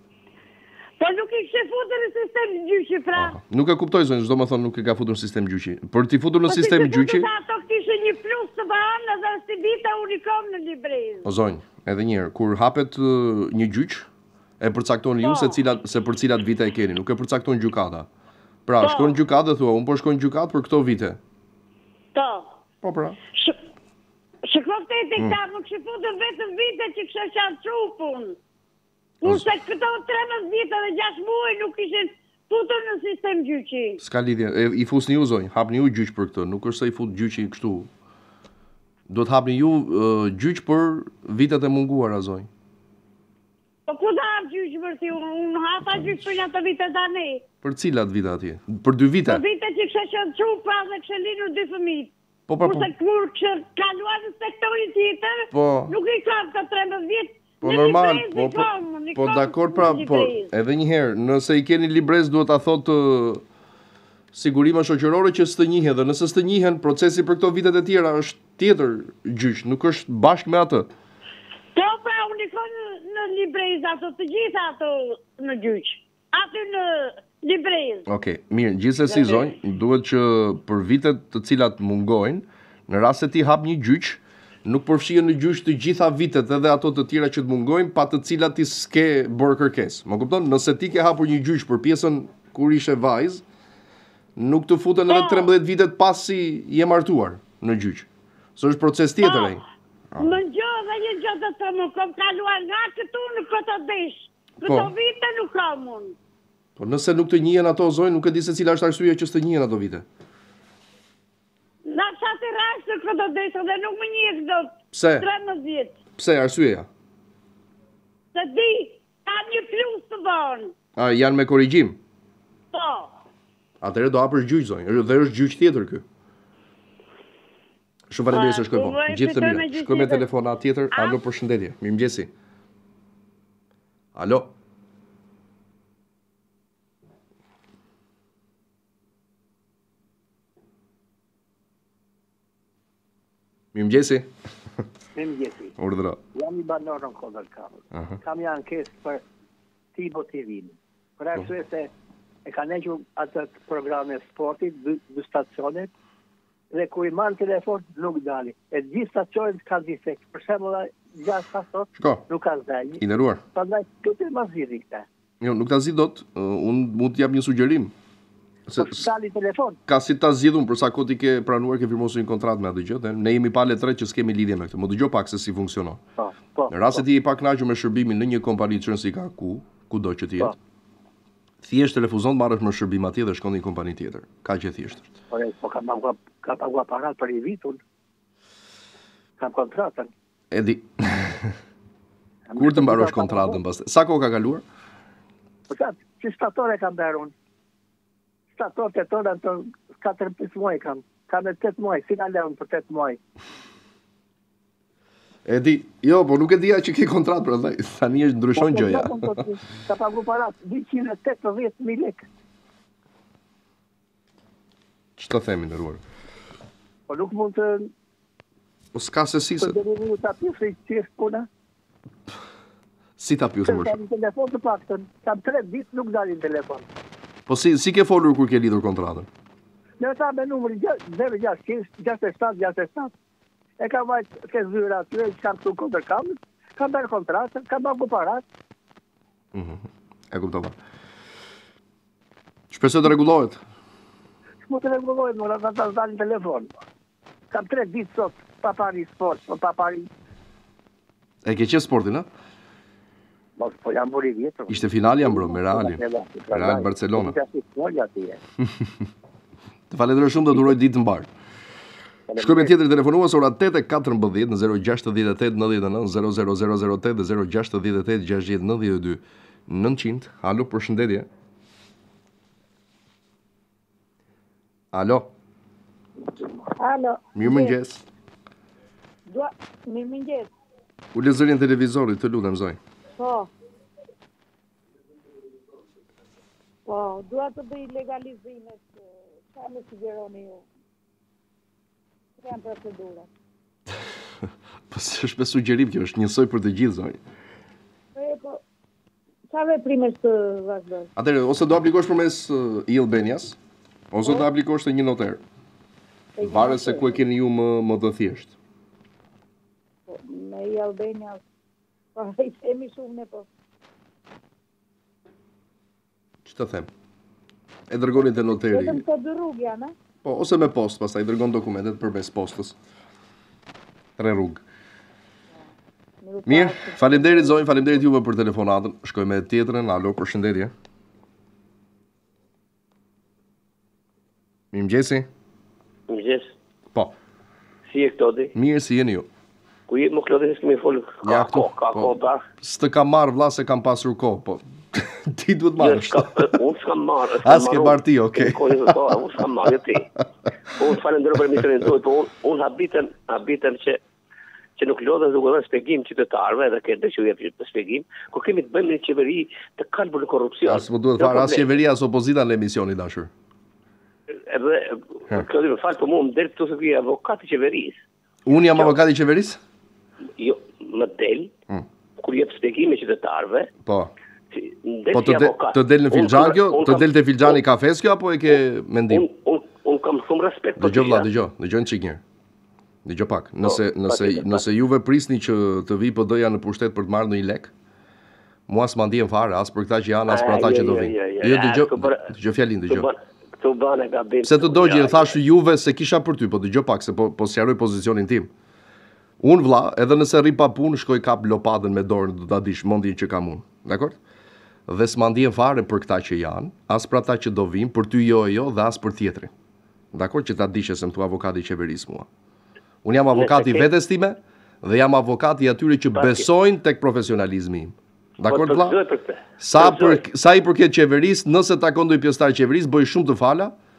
Speaker 16: Po nuk ishe futur në sistem gjyqi, pra.
Speaker 1: Nuk e kuptoj zonjë, çdo më thon nuk e ka futur në sistem gjyqi. Për t'i futur në sistem gjyqi.
Speaker 16: Po ato kishin një plus të banë edhe si vita unë i kam në librezë.
Speaker 1: O zonjë, edhe një herë, kur hapet një gjyq, e përcaktoni ju se për cilat vite e keni, nuk e përcakton gjykata. Pra, shkon gjykatë dhe thua, unë po shkon gjykatë për këto vite. Po, pra.
Speaker 16: Shkofte e të këta, më kështë futur vetëm vite që kështë qanë trupun. Kurse këto 13 vite dhe 6 muaj nuk ishin futur në sistem gjyqi.
Speaker 1: Ska lidhje, i fusni ju zonjë, hapni ju gjyq për këtë, nuk është se i fut gjyqi kështu. Do të hapni ju gjyq për vitet e munguara zonjë.
Speaker 16: Po ku da hap gjyq për ti? Unë hapa gjyq për një të vite tani.
Speaker 1: Për cilat vite atje? Për 2 vite?
Speaker 16: Për vite që kështë qënë trupa dhe kështë linur 2 fëmijë.
Speaker 1: Kurse
Speaker 16: kur kështë kaluar në sektorin tjetër, nuk i kam të 13 vjetë.
Speaker 1: Po normal, po dakor, pra, po edhe një herë, nëse i keni librez duhet ta thotë sigurima shoqërore që s'të njihen, dhe nëse s'të njihen, procesi për këto vitet e tjera është tjetër gjyq, nuk është bashkë me atë.
Speaker 16: Po, pra, unë i konë në librez ato, të gjitha ato në gjyq. Aty në librez.
Speaker 1: Okej, mirë, gjithsesi zonjë, duhet që për vitet të cilat mungojnë, në rast se ti hap një gjyq, nuk përfshihen në gjyq të gjitha vitet edhe ato të tjera që të mungojnë, pa të cilat ti s'ke bërë kërkesë. Më kupton? Nëse ti ke hapur një gjyq për pjesën kur ishe vajzë, nuk të futen edhe 13 vitet pasi je martuar në gjyq. Së është proces tjetër ai.
Speaker 16: Më gjë dhe një gjë të të më kom kaluar nga këtu në këto desh. Këto vite nuk kam unë.
Speaker 1: Po nëse nuk të njihen ato zonjë, nuk e di se cila është arsyeja që s'të njihen ato vite.
Speaker 16: Na fshati rreth në këto desh dhe nuk më njeh dot.
Speaker 1: Pse?
Speaker 16: 13 vjet.
Speaker 1: Pse arsyeja?
Speaker 16: Se di, kam një plus të banë.
Speaker 1: A janë me korrigjim?
Speaker 16: Po.
Speaker 1: Atëherë do hapësh gjyq zonjë, dhe është gjyq tjetër ky. Shumë faleminderit se shkruan. Gjithë të mirë. Shkruaj me telefonat tjetër. Alo, përshëndetje. Mirëmëngjesi. Alo. Mirëmëngjesi.
Speaker 17: Mirëmëngjesi.
Speaker 1: Urdhëro.
Speaker 17: Jam I banor në Kodër Kamër. Kam një ankesë për Tibo TV-n. Për arsye se e kanë hequr atë programe sportit, dy stacionet, dhe kur I marr telefon nuk dali. E gjithë stacionet kanë defekt. Për shembull, gjashtë sot nuk ka zdajë.
Speaker 1: I nderuar.
Speaker 17: Prandaj këtë ma zgjidhni këtë.
Speaker 1: Jo, nuk ta zgjidh dot. Unë mund të jap një sugjerim.
Speaker 17: Se dali telefon.
Speaker 1: Ka si ta zgjidhun për sa kohë ti ke pranuar, ke firmosur një kontratë me atë gjë, dhe ne jemi pa letret që s'kemi lidhje me këtë. Më dëgjoj pak se si funksionon. Në rast se ti I pa kënaqur me shërbimin në një kompani që si ka kudo që ti jetë, thjesht të refuzon të marrësh më shërbim atje dhe shkon në një kompani tjetër. Kaq e thjeshtë.
Speaker 17: Po ka paguar parat për I vitun. Kam kontratën.
Speaker 1: E di. Kur të mbarosh kontratën pastaj? Sa kohë ka kaluar?
Speaker 17: Po si statore kam bërë unë. Stator të tonë ato 4-5 muaj kam. Kam e 8 muaj, si nga leun për 8 muaj.
Speaker 1: E di, jo, po nuk e dija që ke kontratë për dhe, tani është ndryshon gjëja.
Speaker 17: Ka pagu parat, 280.000 lekë.
Speaker 1: Që të themi ndëruar?
Speaker 17: Po nuk mund të...
Speaker 1: Po s'ka se si se...
Speaker 17: Po dhe një të apjusë, që është puna?
Speaker 1: Si të apjusë më
Speaker 17: shumë? Kam telefon të paktën, kam 3 ditë nuk dalin telefon.
Speaker 1: Po si ke folur kur ke lidhur kontratën?
Speaker 17: Në ta me numëri 066 e kam vajtë ke zyra atyre, që kam këtu Kodër Kamër, kam bërë kontratën, kam pagu parat.
Speaker 1: E kuptova. Shpresoj të rregullohet.
Speaker 17: S'mu të rregullohet, më rrata të dalin telefon. Kam 3 ditë sot, pa pari sport, pa pari...
Speaker 1: E ke qenë sportin, a?
Speaker 17: Po jam buri vjetër.
Speaker 1: Ishte finali jam bro, me Realin. Real Barcelona. Të falenderoj shumë, do të uroj ditë të mbarë. Shkojmë tjetër telefonues ora 8:14 në 068 99 00008 dhe 068 692 900. Alo, përshëndetje. Alo.
Speaker 12: Alo.
Speaker 1: Mirëmëngjes.
Speaker 12: Mirëmëngjes.
Speaker 1: Ule zërin televizorit, të lutem zoj.
Speaker 12: Po, dua të bëj legalizimet, sa më sugjeroni ju? Janë procedurat.
Speaker 1: Po s'është me sugjerim, kjo është njësoj për të gjithë, zoj.
Speaker 12: Po, sa veprimesh të vazhdoj?
Speaker 1: Atëherë, ose do aplikosh përmes e-Albanias, ose do aplikosh te një notar. Varet se ku e keni ju më të thjeshtë.
Speaker 12: Po, me e-Albanias, po, I themi shumë ne po.
Speaker 1: Që të them? E dërgoni te noteri.
Speaker 12: Vetëm të dy rrugë janë, a?
Speaker 1: Po, ose me post, pastaj dërgon dokumentet përmes postës. 3 rrugë. Mirë, faleminderit zonjë, faleminderit juve për telefonatën. Shkojmë me tjetrën. Alo, përshëndetje. Mirëmëngjesi.
Speaker 18: Mirëmëngjes.
Speaker 1: Po.
Speaker 18: Si e Klodi?
Speaker 1: Mirë, si jeni ju?
Speaker 18: Ku je më Klodi, s'kemi folë ka kohë bashkë.
Speaker 1: S'të kam marrë vlla se kam pasur kohë, po. Ti duhet marrësh.
Speaker 18: Unë s'kam marrë.
Speaker 1: S'ke marrë ti, okay.
Speaker 18: Unë s'kam marrë ti. Unë falenderoj për emisionin tuaj, po unë habitën që nuk lodhen duke dhënë shpjegim qytetarëve, edhe këtë që u jep shpjegim, kur kemi të bëjmë një qeveri të kalbur në korrupsion.
Speaker 1: As më duhet fare as qeveria as opozita në emisionin dashur.
Speaker 18: Edhe Klodi më fal, po mua më del këtu se vi avokat I qeverisë.
Speaker 1: Unë jam avokat I qeverisë?
Speaker 18: Jo, më del. Kur jep shpjegime qytetarëve.
Speaker 1: Po. Po të del në filxhan kjo? Të del te filxhani kafes kjo apo e ke mendim?
Speaker 18: Unë kam shumë respekt për
Speaker 1: ty. Dëgjoj vlla, dëgjoj një çik mirë. Dëgjoj pak. Nëse juve prisni që të vi PD-ja në pushtet për të marrë ndonjë lek, mua s'ma ndjen fare as për këta që janë as për ata që do vinë. Jo, dëgjoj fjalin, dëgjoj.
Speaker 18: Këtu bane gabim.
Speaker 1: Pse të dogji e thash juve se kisha për ty, po dëgjoj pak se po sqaroj pozicionin tim. Unë vlla, edhe nëse rri pa punë, shkoj kap lopatën me dorën, do ta dish mendjen që kam unë. Dakor? Dhe s'ma ndjen fare për këta që janë, as për ata që do vinë, për ty jo dhe as për tjetrin. Dakor, që ta dish se më thua avokati I qeverisë mua. Unë jam avokati I vetes time dhe jam avokati I atyre që besojnë tek profesionalizmi im. Dakor vlla? Sa I përket qeverisë, nëse takon ndonjë pjesëtar qeverisë, bëj shumë të fala,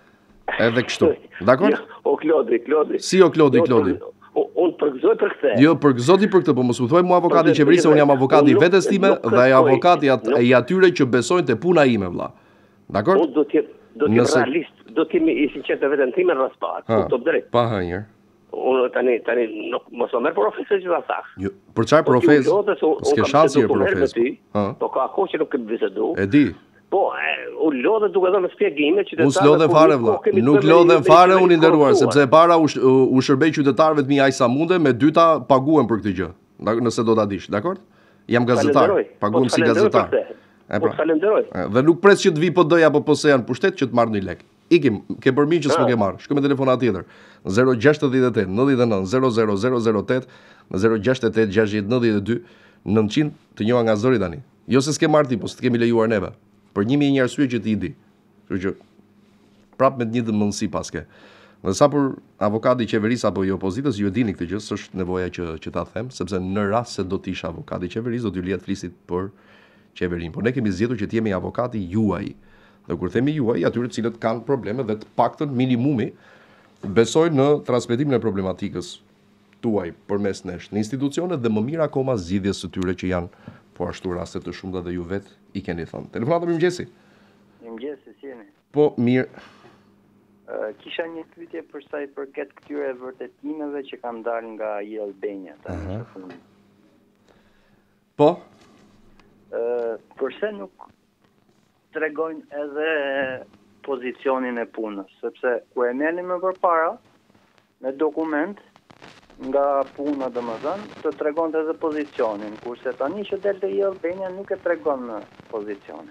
Speaker 1: Edhe kështu. Dakor?
Speaker 18: O Klodi.
Speaker 1: Si o Klodi?
Speaker 18: Unë përgëzoj për këtë.
Speaker 1: Jo, përgëzoti për këtë, po mos u thuaj mua avokati i qeverisë, unë jam avokati i vetes time dhe avokati i atyre që besojnë te puna ime, vëlla. Dakor?
Speaker 18: Unë do të jem realist, do të jem i sinqert te veten time rreth parë. Kuptoj drejt.
Speaker 1: Pa hënjer.
Speaker 18: Unë tani mos më merr profesor që ta thash.
Speaker 1: Jo, për çfarë profes? S'ke shansi për profes.
Speaker 18: Po ka kohë që nuk e bisedu.
Speaker 1: E di.
Speaker 18: Po, u lodhe duke dhënë shpjegime qytetarëve.
Speaker 1: Unë s'lodhem fare vëlla. Nuk lodhem fare unë i nderuar, sepse para u shërbej qytetarëve të mi aq sa mundem, me dyta paguhem për këtë gjë. Nëse do ta dish, dakor? Jam gazetar, paguhem si gazetar.
Speaker 18: Po falenderoj.
Speaker 1: Dhe nuk pres që të vi PD apo PS janë pushtet që të marr një lek. Ikim, ke përmi që s'më ke marr. Shkoj me telefonat tjetër. 068 99 00008 në 068 692 900 të njoha nga zëri tani. Jo se s'ke marr ti, po s'të kemi lejuar neve. Për 1000 arsye që ti i di. Kështu që prap me të njëjtën mendësi paske. Dhe sa për avokati i qeverisë apo i opozitës, ju e dini këtë gjë, s'është nevoja që ta them, sepse në rast se do të ish avokati i qeverisë, do t'ju lihet flisit për qeverinë. Por ne kemi zgjedhur që të jemi avokati juaj. Dhe kur themi juaj, atyre të cilët kanë probleme dhe të paktën minimumi besojnë në transmetimin e problematikës tuaj përmes nesh në institucionet dhe më mirë akoma zgjidhjes së tyre që janë po ashtu raste të shumta dhe ju vet i keni thënë. Telefonata mirëmëngjesi.
Speaker 19: Mirëmëngjesi, si jeni?
Speaker 1: Po mirë.
Speaker 19: Kisha një pyetje për sa i përket këtyre vërtetimeve që kanë dalë nga i Albania tani në fund.
Speaker 1: Po?
Speaker 19: Përse nuk tregojnë edhe pozicionin e punës, sepse ku e merrnin më përpara me dokument nga puna domethënë të tregonte edhe pozicionin, kurse tani që delte i Albania nuk e tregon në pozicionin.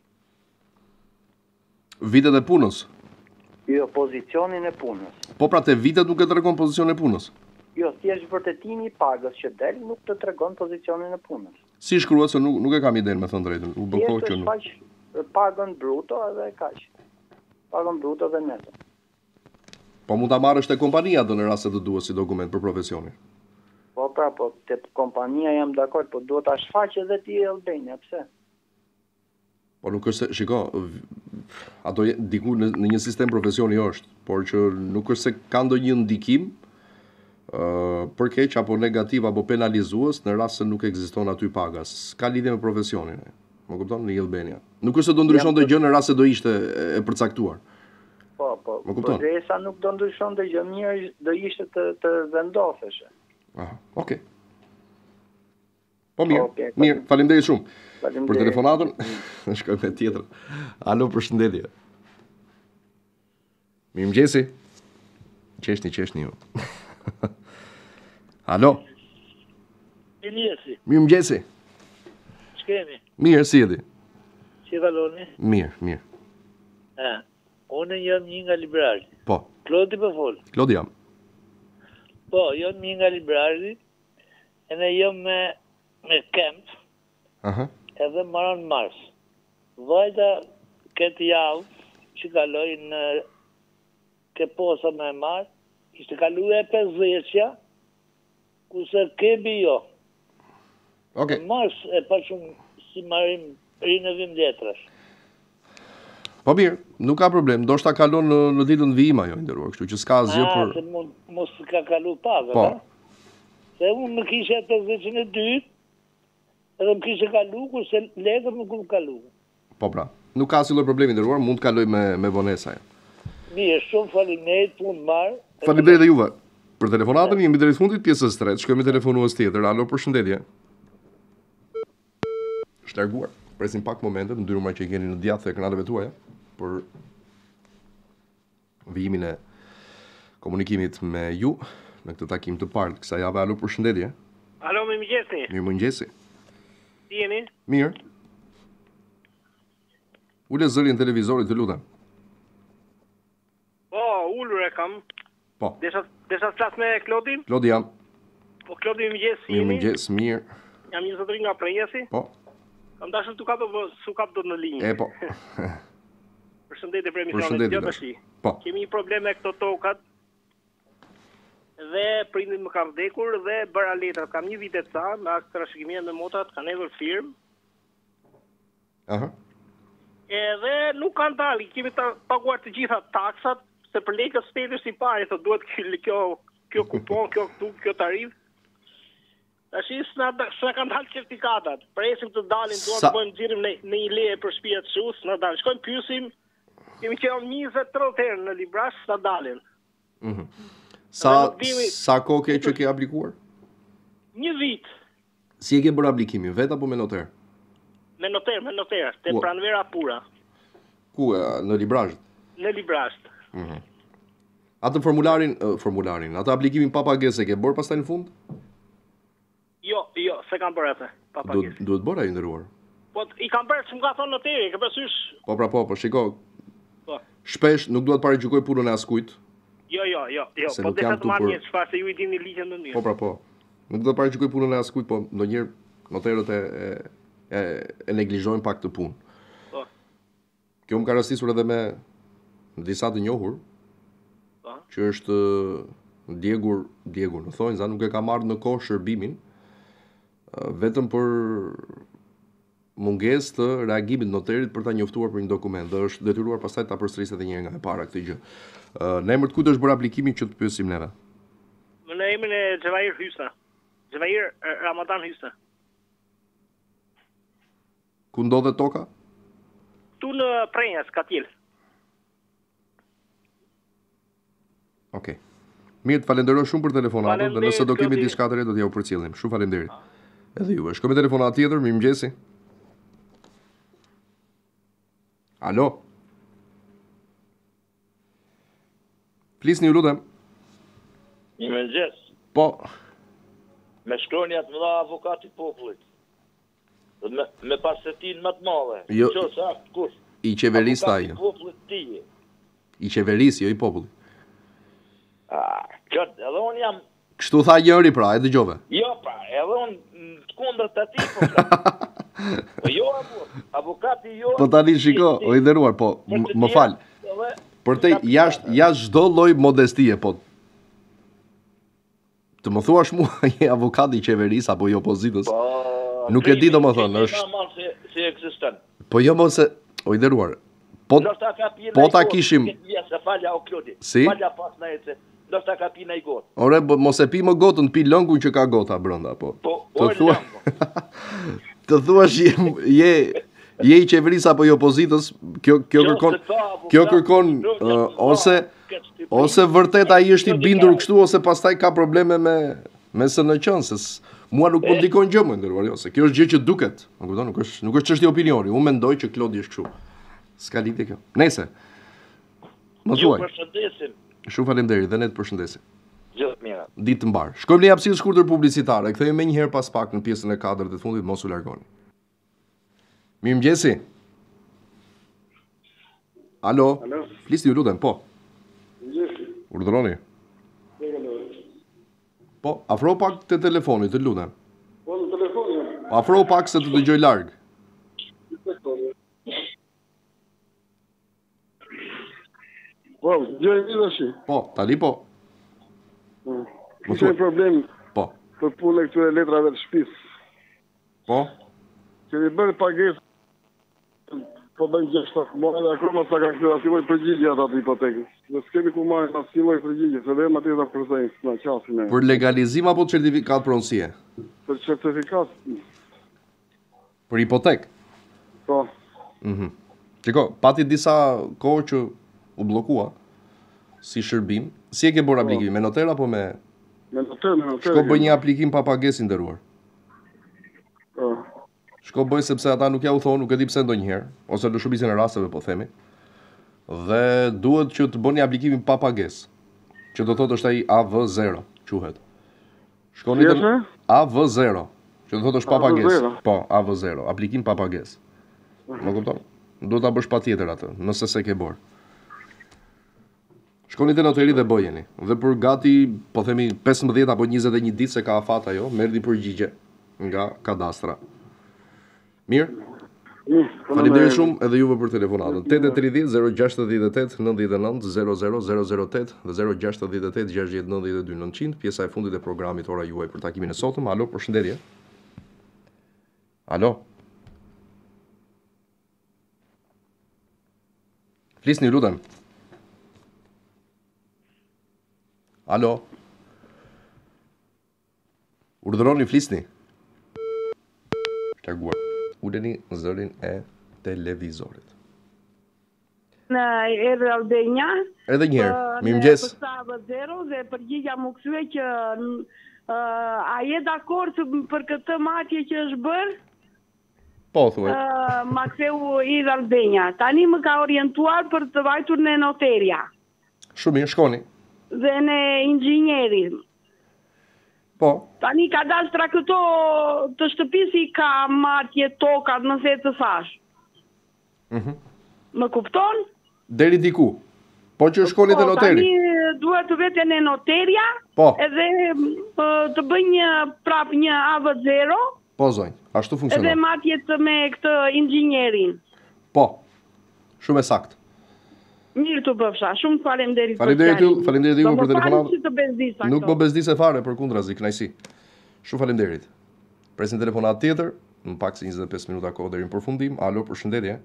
Speaker 1: Vitet e punës?
Speaker 19: Jo, pozicionin e punës.
Speaker 1: Po pra te vitet nuk e tregon pozicionin e punës?
Speaker 19: Jo, thjesht vërtetimi i pagës që del nuk të tregon pozicionin e punës.
Speaker 1: Si shkruhet se nuk e kam idenë me thënë drejtën. U bë kohë që nuk.
Speaker 19: Pagën bruto edhe kaq. Pagën bruto dhe neto.
Speaker 1: Po mund ta marrësh te kompania do në rast se të duhet si dokument për profesionin.
Speaker 19: Po pra, po te kompania jam dakord, po duhet ta shfaq edhe ti Albania, pse?
Speaker 1: Po nuk është, shiko, ato diku në një sistem profesioni është, por që nuk është se ka ndonjë ndikim për keq apo negativ apo penalizues në rast se nuk ekziston aty paga. S'ka lidhje me profesionin. Më kupton në Albania. Nuk është se do ndryshonte gjë në rast se do ishte e përcaktuar.
Speaker 19: Po, por derisa nuk do ndryshonte gjë, mirë do ishte të vendoseshe.
Speaker 1: Okej. Po mirë, mirë, faleminderit shumë. Për telefonatën, shkoj me tjetër. Alo, përshëndetje. Mirëmëngjesi. Qeshni ju. Alo. Mirëmëngjesi.
Speaker 20: Ç'kemi?
Speaker 1: Mirë, si jeti?
Speaker 20: Si valoni?
Speaker 1: Mirë.
Speaker 20: Unë jam një nga librari.
Speaker 1: Po.
Speaker 20: Klodi po fol.
Speaker 1: Klodi jam.
Speaker 20: Po, jam një nga librari. E ne jam me kemp. Edhe maron mars. Vajta këtë javë që kaloj në ke posa me marë, ishte kalu e 50-qa, kurse kebi jo.
Speaker 1: Okay.
Speaker 20: Mars e pa shumë si marim rinëvim letrash.
Speaker 1: Po mirë, nuk ka problem, do shta kalon në ditën vijim ajo nderuar, kështu që s'ka asgjë për.
Speaker 20: Se mos ka kalu paga,
Speaker 1: po.
Speaker 20: Se unë më kishe 82, edhe më kishe kalu, kurse letër nuk më kalu.
Speaker 1: Po pra, nuk ka asnjë problemi nderuar, mund të kaloj me vonesa.
Speaker 20: Mirë, shumë faleminderit, punë marr.
Speaker 1: Faleminderit edhe juve. Për telefonatën jemi drejt fundit pjesës së tretë, shkojmë me telefonues tjetër. Alo, përshëndetje. Është larguar. Presim pak momente, në dy numra që i keni në djathtë ekraneve tuaja për vijimin e komunikimit me ju në këtë takim të parë të kësaj jave. Alo, përshëndetje.
Speaker 21: Alo, mirëmëngjesi.
Speaker 1: Mirëmëngjesi.
Speaker 21: Si jeni?
Speaker 1: Mirë. Ule zërin televizorit, të lutem.
Speaker 21: Po, ullur e kam.
Speaker 1: Po.
Speaker 21: Desha flas me Klodin?
Speaker 1: Klodi jam.
Speaker 21: Po, Klodi, mirëmëngjes.
Speaker 1: Mirëmëngjes, mirë.
Speaker 21: Jam një zotëri nga Prejesi.
Speaker 1: Po.
Speaker 21: Kam dashur të kapë, po su kap do në linjë.
Speaker 1: E, po.
Speaker 21: Përshëndetje për emisionet të tash.
Speaker 1: Po.
Speaker 21: Kemi një problem me këto tokat. Dhe prindit më kanë vdekur dhe bëra letrat. Kam një vit e ca, me akt trashëgimia me motrat, kanë hedhur firmë.
Speaker 1: Aha.
Speaker 21: Edhe nuk kanë dalë, kemi të paguar të gjitha taksat, se për lekët shtetit si pari, thotë duhet kjo kupon, kjo tarif. Tash s'na kanë dalë certifikatat. Presim të dalin, duhet të bëjmë xhirim në një leje për shtëpia të shus, s'na dalin. Shkojmë pyesim, kemi qenë 20-30 herë në Librash, s'na dalin.
Speaker 1: Sa kohë ke që ke aplikuar?
Speaker 21: 1 vit.
Speaker 1: Si e ke bërë aplikimin, vet apo me noter?
Speaker 21: Me noter, te pranvera pura.
Speaker 1: Ku, në Librash?
Speaker 21: Në Librash.
Speaker 1: Atë formularin, atë aplikimin pa pagesë ke bërë pastaj në fund?
Speaker 21: Jo, se kam bërë atë, pa pagesë.
Speaker 1: Duhet bërë ai ndëruar.
Speaker 21: Po i kam bërë, s'm ka thonë noteri, ke parasysh?
Speaker 1: Po, shiko.
Speaker 21: Po.
Speaker 1: Shpesh nuk duhet paraqyjoj punën e askujt.
Speaker 21: Jo, po desha të marrë një çfarë se ju i dini ligjin në mirë.
Speaker 1: Po. Nuk duhet paraqyjoj punën e askujt, po ndonjëherë noterët e neglizhojnë pak të punë.
Speaker 21: Po.
Speaker 1: Kjo më ka rastisur edhe me disa të njohur.
Speaker 21: Po.
Speaker 1: Që është djegur, në thonjza, nuk e ka marrë në kohë shërbimin, vetëm për mungesë të reagimit noterit për ta njoftuar për një dokument, dhe është detyruar pastaj ta përsërisë edhe një herë nga e para këtë gjë. Në emër të kujt është bërë aplikimi që të pyesim neve?
Speaker 21: Në emrin e Xhevair Hysa. Xhevair Ramadan Hysa.
Speaker 1: Ku ndodhet toka?
Speaker 21: Tu në Prenjas, Katjel.
Speaker 1: Okej. Mirë, të falenderoj shumë për telefonatën, dhe nëse do kemi diçka të re do t'ja u përcjellim. Shumë faleminderit. Edhe juve. Shkojmë me telefonat tjetër, mirëmëngjesi. Alo. Flisni, ju lutem.
Speaker 3: Mirëmëngjes.
Speaker 1: Po.
Speaker 3: Me shkronjat më dha avokati popullit. Me pasetin më të madhe.
Speaker 1: Jo.
Speaker 3: Kush?
Speaker 1: I qeverisë ai.
Speaker 3: Popullit tije.
Speaker 1: I qeverisë, jo i popullit.
Speaker 3: Edhe unë jam...
Speaker 1: Kështu tha njëri pra, e dëgjove?
Speaker 3: Jo pra, edhe unë të kundër të ati po jo, avokati jo...
Speaker 1: Po tani shiko, o i nderuar, po, më falë. Për te jashtë çdo lloj modestie, po... Të më thuash mua, je avokati i qeverisë apo i opozitës? Nuk e di domethënë, është...
Speaker 3: Si ekziston.
Speaker 1: Po jo mos e... O i nderuar, po ta kishim... Si?
Speaker 3: Falja pas na ece. Do të ka pi në i gotë.
Speaker 1: Ore, mos e pi më gotën, pi lëngun që ka gota brenda, po. Të thuash je i qeverisë apo i opozitës, kjo kërkon ose vërtet ai është i bindur kështu ose pastaj ka probleme me SNQ-n, se mua nuk më ndikon gjë më nderuar, jo, se kjo është gjë që duket. Nuk është çështje opinioni. Unë mendoj që Klodi është kështu. S'ka lidhje kjo. Nëse. Më thuaj.
Speaker 3: Ju përshëndesim.
Speaker 1: Shumë faleminderit dhe ne të përshëndesim.
Speaker 3: Gjithë mira.
Speaker 1: Ditë të mbar. Shkojmë në hapësirë shkurtër publicitare. Kthehemi më një herë pas pak në pjesën e 4 të fundit, mos u largoni. Mirëmëngjesi. Alo. Flisni, ju lutem, po.
Speaker 22: Mirëmëngjesi.
Speaker 1: Urdhëroni. Po, afro pak te telefoni, të lutem.
Speaker 22: Po, në telefoni.
Speaker 1: Afro pak se të dëgjoj larg.
Speaker 22: Po, gjoj një
Speaker 1: Po, tani po.
Speaker 22: Kështë një problem për punë e këture letrave të shpisë.
Speaker 1: Po?
Speaker 22: Kemi bërë pagesë, po bëjmë 6 muaj dhe akoma sa ka këtë asimoj përgjigje atë hipotekës. Dhe s'kemi ku marrë asimoj përgjigje, se dhe më të jetë përsejnë, në qasin e.
Speaker 1: Për legalizim apo certifikat pronësie?
Speaker 22: Për certifikat.
Speaker 1: Për hipotek?
Speaker 22: Po.
Speaker 1: Qiko, pati disa kohë që u blokua si shërbim. Si e ke bërë aplikim? Me noter apo me...
Speaker 22: Me noter.
Speaker 1: Shko bëj një aplikim pa pagesë nderuar. Shko bëj sepse ata nuk ja u thonë, nuk e di pse ndonjëherë, ose në shumicën e rasteve po themi. Dhe duhet që të bëni aplikimin pa pagesë. Që do thotë është ai AV0, quhet. Shkoni te AV0, që do thotë është pa pagesë. Po, AV0, aplikim pa pagesë. Më kupton? Do ta bësh patjetër atë, nëse se ke bërë. Shkoni te noteri dhe bëjeni. Dhe për gati, po themi 15 apo 21 ditë se ka afat ajo, merrni përgjigje nga kadastra. Mirë? Faleminderit shumë edhe juve për telefonatën. 830 068 99 00008 dhe 068 692 900, pjesa e fundit e programit ora juaj për takimin e sotëm. Alo, përshëndetje. Alo. Flisni, lutem. Alo. Urdhëroni, flisni. Larguar. Uleni zërin e televizorit.
Speaker 4: Në edhe Albania.
Speaker 1: Edhe një herë. Mirëmëngjes.
Speaker 4: Për Sava Zero dhe përgjigja më kthye që a je dakord për këtë marrje që është bërë?
Speaker 1: Po, thuaj.
Speaker 4: Ma ktheu i Albania. Tani më ka orientuar për të vajtur në noteria.
Speaker 1: Shumë mirë, shkoni.
Speaker 4: Dhe në inxhinieri.
Speaker 1: Po.
Speaker 4: Tani ka dalë tra këto të shtëpisi ka marrje tokat, më the të thash. Më kupton?
Speaker 1: Deri diku. Po që shkoni te noteri.
Speaker 4: Tani duhet të vete në noteria.
Speaker 1: Po.
Speaker 4: Edhe të bëj një AV0.
Speaker 1: Po zonjë, ashtu funksionon.
Speaker 4: Edhe marrjet me këtë inxhinierin.
Speaker 1: Po. Shumë saktë.
Speaker 4: Mirë të bëfsha, shumë faleminderit.
Speaker 1: Faleminderit ju për telefonatën.
Speaker 4: Të bezdisa.
Speaker 1: Nuk më bezdise fare, përkundrazi, kënaqësi. Shumë faleminderit. Presim telefonat tjetër, në pak se 25 minuta kohë deri në përfundim. Alo, përshëndetje.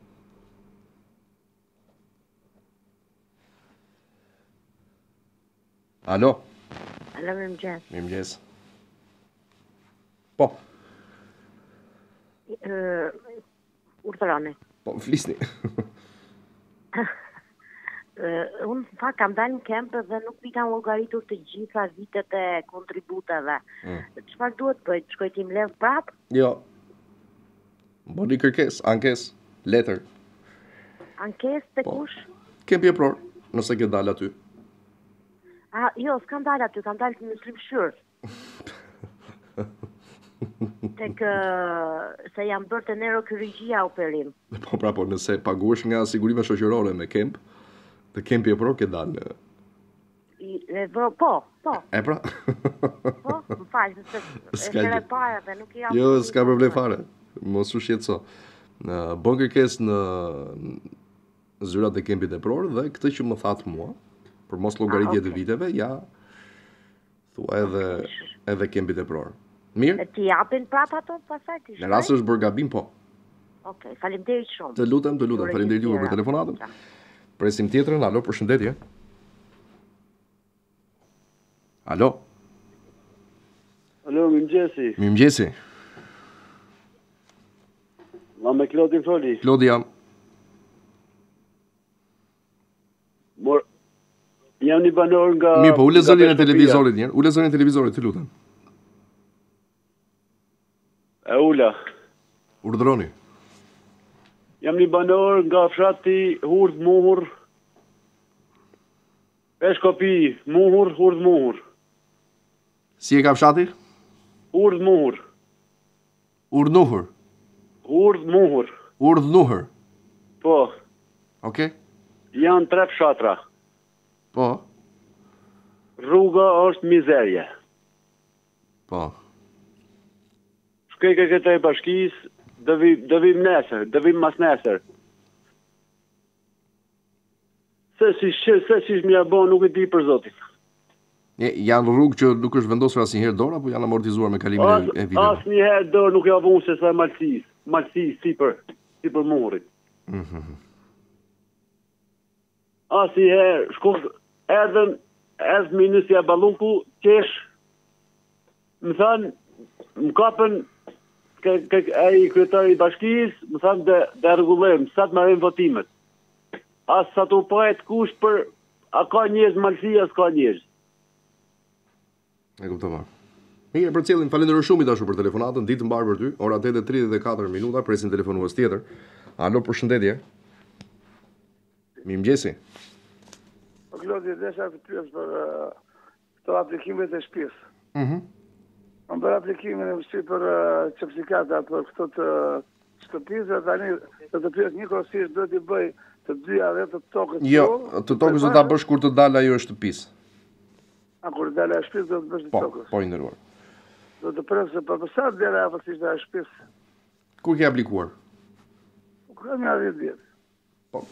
Speaker 1: Alo.
Speaker 2: Alo, mirëmëngjes.
Speaker 1: Mirëmëngjes. Po.
Speaker 2: Urdhëroni.
Speaker 1: Po, flisni.
Speaker 2: Unë fakt kam dalë në kemp dhe nuk mi kam llogaritur të gjitha vitet e kontributeve. Çfarë duhet bëj? Shkoj ti më lëv prap?
Speaker 1: Jo. Bëni kërkesë, ankesë, letër.
Speaker 2: Ankesë te kush?
Speaker 1: Kempi Epror, nëse ke dalë aty.
Speaker 2: Jo, s'kam dalë aty, kam dalë në Shrimshyrë. Tek se jam bërë të nero kirurgjia operim.
Speaker 1: Po pra, po nëse paguash nga sigurime shoqërore me kemp, të kempi e pro ke dalë.
Speaker 2: Po.
Speaker 1: E pra?
Speaker 2: Po, më falë, se e para dhe nuk i
Speaker 1: Jo, s'ka problem fare. Mos u shqetëso. Bën kërkesë në zyrat e kempit e pror dhe këtë që më thatë mua, për mos llogaritje të viteve, ja thua edhe kempit e pror. Mirë?
Speaker 2: E ti japin prap ato pasaj ti shkoj?
Speaker 1: Në rast është bërë gabim, po.
Speaker 2: Okej, faleminderit shumë.
Speaker 1: Të lutem, faleminderit juve për telefonatën. Presim tjetrën, alo, përshëndetje. Alo.
Speaker 9: Alo, mirëmëngjesi.
Speaker 1: Mirëmëngjesi.
Speaker 9: Ma me Klodin foli.
Speaker 1: Klodi jam.
Speaker 9: Jam një banor nga...
Speaker 1: Mirë, po, ule zërin e televizorit njerë. Ule zërin e televizorit, të lutem.
Speaker 9: E ula.
Speaker 1: Urdhroni.
Speaker 9: Jam një banor nga fshati Hurdh Muhur. Peshkopi, Muhur, Hurdh Muhur.
Speaker 1: Si e ka fshati?
Speaker 9: Hurdh Muhur.
Speaker 1: Urdhnuhur.
Speaker 9: Hurdh Muhur.
Speaker 1: Urdhnuhur.
Speaker 9: Po.
Speaker 1: Okej.
Speaker 9: Janë 3 fshatra.
Speaker 1: Po.
Speaker 9: Rruga është mizerje.
Speaker 1: Po.
Speaker 9: Shkej këtë e bashkis, dëvim nesër, dëvim mas nesër. Se si shmja bo, nuk e di për zotin.
Speaker 1: Janë rrugë që nuk është vendosur asnjëherë dorë, apo janë amortizuar me kalimin e viteve?
Speaker 9: Asnjëherë dorë nuk ja vunë se sa malësis, si për murit. Asnjëherë, erdhen minusja balunku, qesh, më thanë, më kapën, ai kryetari i bashkis, më thanë dhe rregullojmë, sa të marrim votimet. As sa të pahet kusht për a ka njerëz malësia, s'ka njerëz.
Speaker 1: E kuptova. Mirë, për cilin falenderoj shumë i dashur për telefonatën, ditë mbar për ty. Ora 8:34 minuta, presim telefonues tjetër. Alo, përshëndetje. Mirëmëngjesi.
Speaker 5: Po Klodi, desha të pyes për këto aplikimet e shtëpisë. Kam bërë aplikimin e shtëpisë për certifikata për këto të shtëpisë, tani do të pyes njëkohësisht do t'i bëj të dyja dhe të tokës.
Speaker 1: Jo, të tokës do ta bësh kur të dalë ajo e shtëpisë.
Speaker 5: A kur dalë e shtëpisë do të bësh të tokës.
Speaker 1: Po, i nderuar.
Speaker 5: Do të presë për sa dera apo si është e shtëpisë.
Speaker 1: Kur ke aplikuar?
Speaker 5: Kam 10 vjet.
Speaker 1: Po.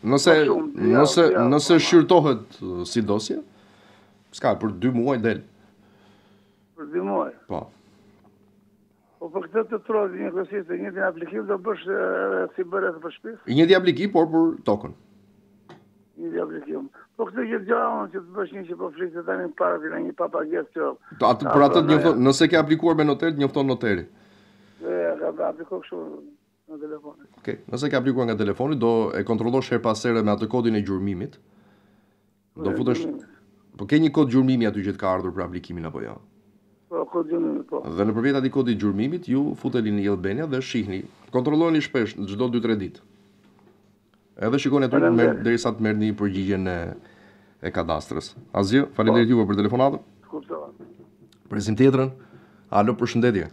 Speaker 1: Nëse shqyrtohet si dosje, s'ka për 2 muaj del.
Speaker 5: Për 2 muaj.
Speaker 1: Po.
Speaker 5: Po për këtë të trodhi një kërësisht e njëti aplikim do bësh si bërë edhe për shtëpisë?
Speaker 1: Njëti aplikim, por për tokën.
Speaker 5: Njëti bëj aplikim. Po këtë gjithë gjëra që të bësh një që po flisë tani para vjen një papagesë që.
Speaker 1: Për atë njofton, nëse ke aplikuar me noter, njofton noteri.
Speaker 5: Ka aplikoj kështu në telefon.
Speaker 1: Okej, nëse ke aplikuar nga telefoni, do e kontrollosh her pas here me atë kodin e gjurmimit. Do futesh. Po ke një kod gjurmimi aty që të ka ardhur për aplikimin apo jo?
Speaker 5: Po, kod gjurmimi, po.
Speaker 1: Dhe nëpërmjet atij kodit gjurmimit ju futeni në Albania dhe shihni, kontrolloni shpesh çdo 2-3 ditë. Edhe shikoni aty derisa të merrni përgjigjen e kadastrës. Asgjë, faleminderit juve për telefonatën.
Speaker 5: Kuptova.
Speaker 1: Presim tjetrën. Alo, përshëndetje.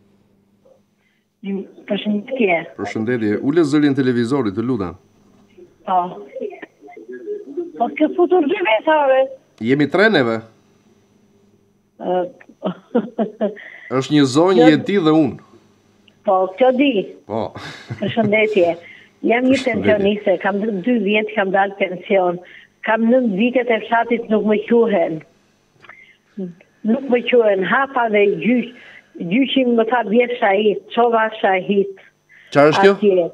Speaker 7: Përshëndetje.
Speaker 1: Përshëndetje. Ule zërin televizorit, të lutem.
Speaker 7: Po. Po ke futur dy vetare.
Speaker 1: Jemi 3 neve. Është një zonjë e ti dhe unë.
Speaker 7: Po, kjo di.
Speaker 1: Po.
Speaker 7: Përshëndetje. Jam një pensioniste, kam 2 vjet kam dalë pension. Kam 9 vitet e fshatit nuk më quhen. Nuk më quhen hapa dhe gjyq. Gjyqi më tha bje shahit, çova shahit.
Speaker 1: Çfarë është kjo?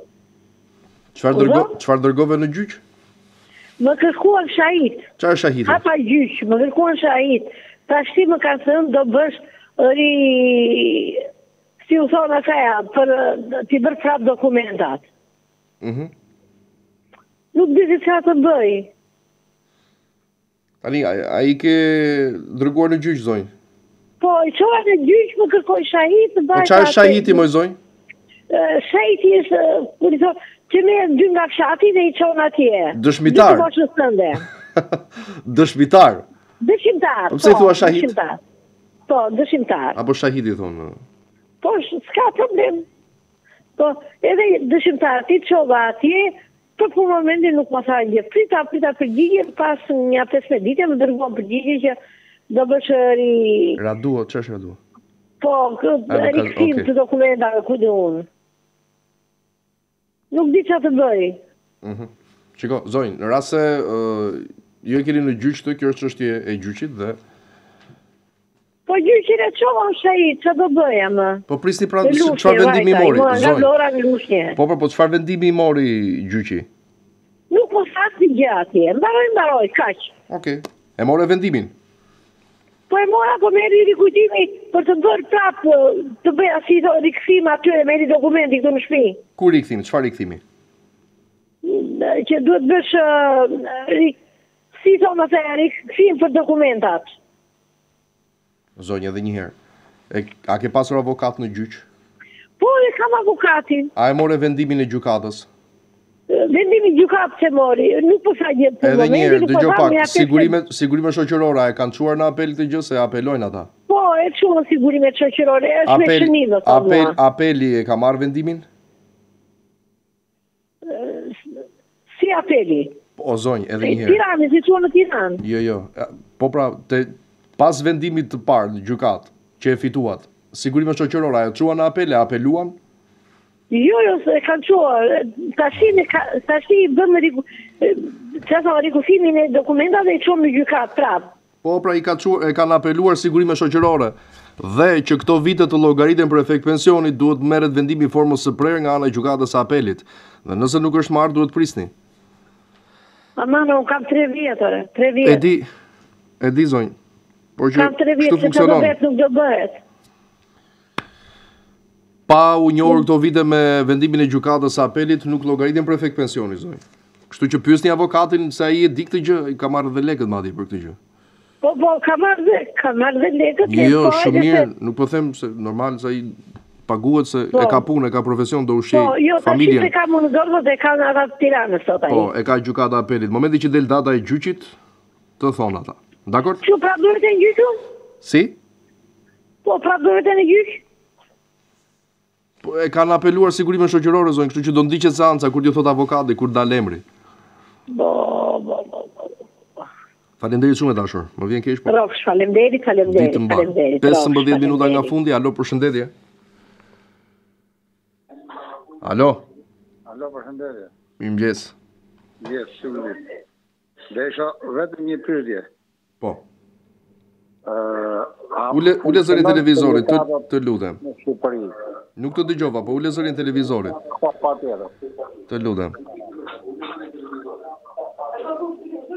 Speaker 1: Çfarë dërgove në gjyq?
Speaker 7: Më kërkuan shahit.
Speaker 1: Çfarë shahiti?
Speaker 7: Hapa gjyq, më kërkuan shahit. Tashti më kanë thënë do bësh si u thonë asaja, për t'i bërë prap dokumentat. Nuk di çfarë të bëj.
Speaker 1: Tani, a i ke dërguar në gjyq, zonjë?
Speaker 7: Po, i qova në gjyq, më kërkoj shahit.
Speaker 1: Po qa është shahiti, moj zonjë?
Speaker 7: Shahiti është, që me 2 nga fshati dhe i qonë atje.
Speaker 1: Dëshmitar? Dëshmitar?
Speaker 7: Dëshimtar.
Speaker 1: Pse thua shahit?
Speaker 7: Po, dëshimtar.
Speaker 1: Apo shahiti thonë?
Speaker 7: Po, s'ka problem. Po, edhe dëshimtar, ti qova atje, për momentin nuk më tha një. Prita përgjigje, pas një 15 dite më dërguam përgjigje që do bëshëri...
Speaker 1: Radua, që është radua?
Speaker 7: Po, rikësim të dokumentave ku dhe unë. Nuk di që të bëj.
Speaker 1: Qiko, zonjë, në rase, ju e keni në gjyq të, kjo është çështje e gjyqit dhe...
Speaker 7: Po gjyqin e qova në shahit, që do bëja më?
Speaker 1: Po prisni pra, çfarë vendimi mori,
Speaker 7: zonjë?
Speaker 1: Po, çfarë vendimi mori gjyqi?
Speaker 7: Nuk më thasë një gjati, mbaroj, kaq.
Speaker 1: Okej, e more vendimin?
Speaker 7: Po e mora, po meri rikujtimi për të bërë prapë, të bëja si rikëthim atyre, meri dokumenti këtu në shtëpi.
Speaker 1: Ku rikëthim? Çfarë rikëthimi?
Speaker 7: Që duhet bësh, si thonë se rikëthim për dokumentat.
Speaker 1: Zonjë, edhe një herë. A ke pasur avokat në gjyq?
Speaker 7: Po, e kam avokatin.
Speaker 1: A e more vendimin e gjykatës?
Speaker 7: Vendimi gjykatë që mori, nuk po sa gjithë për
Speaker 1: momentin. Edhe një herë, dëgjoj pak, sigurime shoqërore, e kanë çuar në apel këtë gjë se apelojnë ata?
Speaker 7: Po, e çuan sigurime shoqërore, është me shënime, thonë mua.
Speaker 1: Apeli e ka marrë vendimin?
Speaker 7: Si apeli?
Speaker 1: Po, zonjë, edhe një herë.
Speaker 7: Tiranë, si çuan në Tiranë.
Speaker 1: Jo. Po pra, pas vendimit të parë në gjykatë që e fituat, sigurime shoqërore, e çuan në apel, e apeluan?
Speaker 7: Jo, se kanë quar, tashi bëmë rikufimin e dokumentat dhe i qumë në gjykat prapë.
Speaker 1: Po, pra e kanë apeluar sigurime shoqërore dhe që këto vite të llogariten për efekt pensionit duhet merret vendimi formës së prerë nga ana e gjykatës së apelit. Dhe nëse nuk është marrë duhet prisni.
Speaker 7: Amana, unë kam 3 vjetore, 3 vjet.
Speaker 1: E di zonjë.
Speaker 7: Kam 3 vjet, se që do vetë nuk do bëhet.
Speaker 1: Pa u njohur këto vite me vendimin e gjykatës së apelit, nuk llogariten për efekt pensioni, zonjë. Kështu që pyesni avokatin se ai e di këtë gjë, i ka marrë dhe lekët madje për këtë gjë.
Speaker 7: Po, ka marrë dhe lekët.
Speaker 1: Jo, shumë mirë, nuk po them se normal se ai paguhet se e ka punë, e ka profesion, do ushqej familjen.
Speaker 7: Po, jo, tash e ka më në dorë dhe ka në atë Tiranës sot ai.
Speaker 1: Po, e ka gjykata e apelit. Momenti që del data e gjyqit, të thonë ata. Dakor?
Speaker 7: Çu pra duhet të gjyqu?
Speaker 1: Si?
Speaker 7: Po, pra duhet të gjyq?
Speaker 1: E kanë apeluar sigurimin shoqërore, zonjë, kështu që do ndiqet seanca kur t'ju thot avokati, kur dal emri. Faleminderit shumë e dashur. Më vjen keq po.
Speaker 7: Rrofsh, faleminderit.
Speaker 1: 15 minuta nga fundi. Alo, përshëndetje. Alo,
Speaker 8: përshëndetje.
Speaker 1: Mirëmëngjes.
Speaker 8: Mirëmëngjes, sigurisht. Desha vetëm një pyetje.
Speaker 1: Po. Ule zërin televizorit, të lutem.
Speaker 8: Në Shqipëri.
Speaker 1: Nuk të dëgjova, po ule zërin televizorit.
Speaker 8: Pa tjetër.
Speaker 1: Të lutem.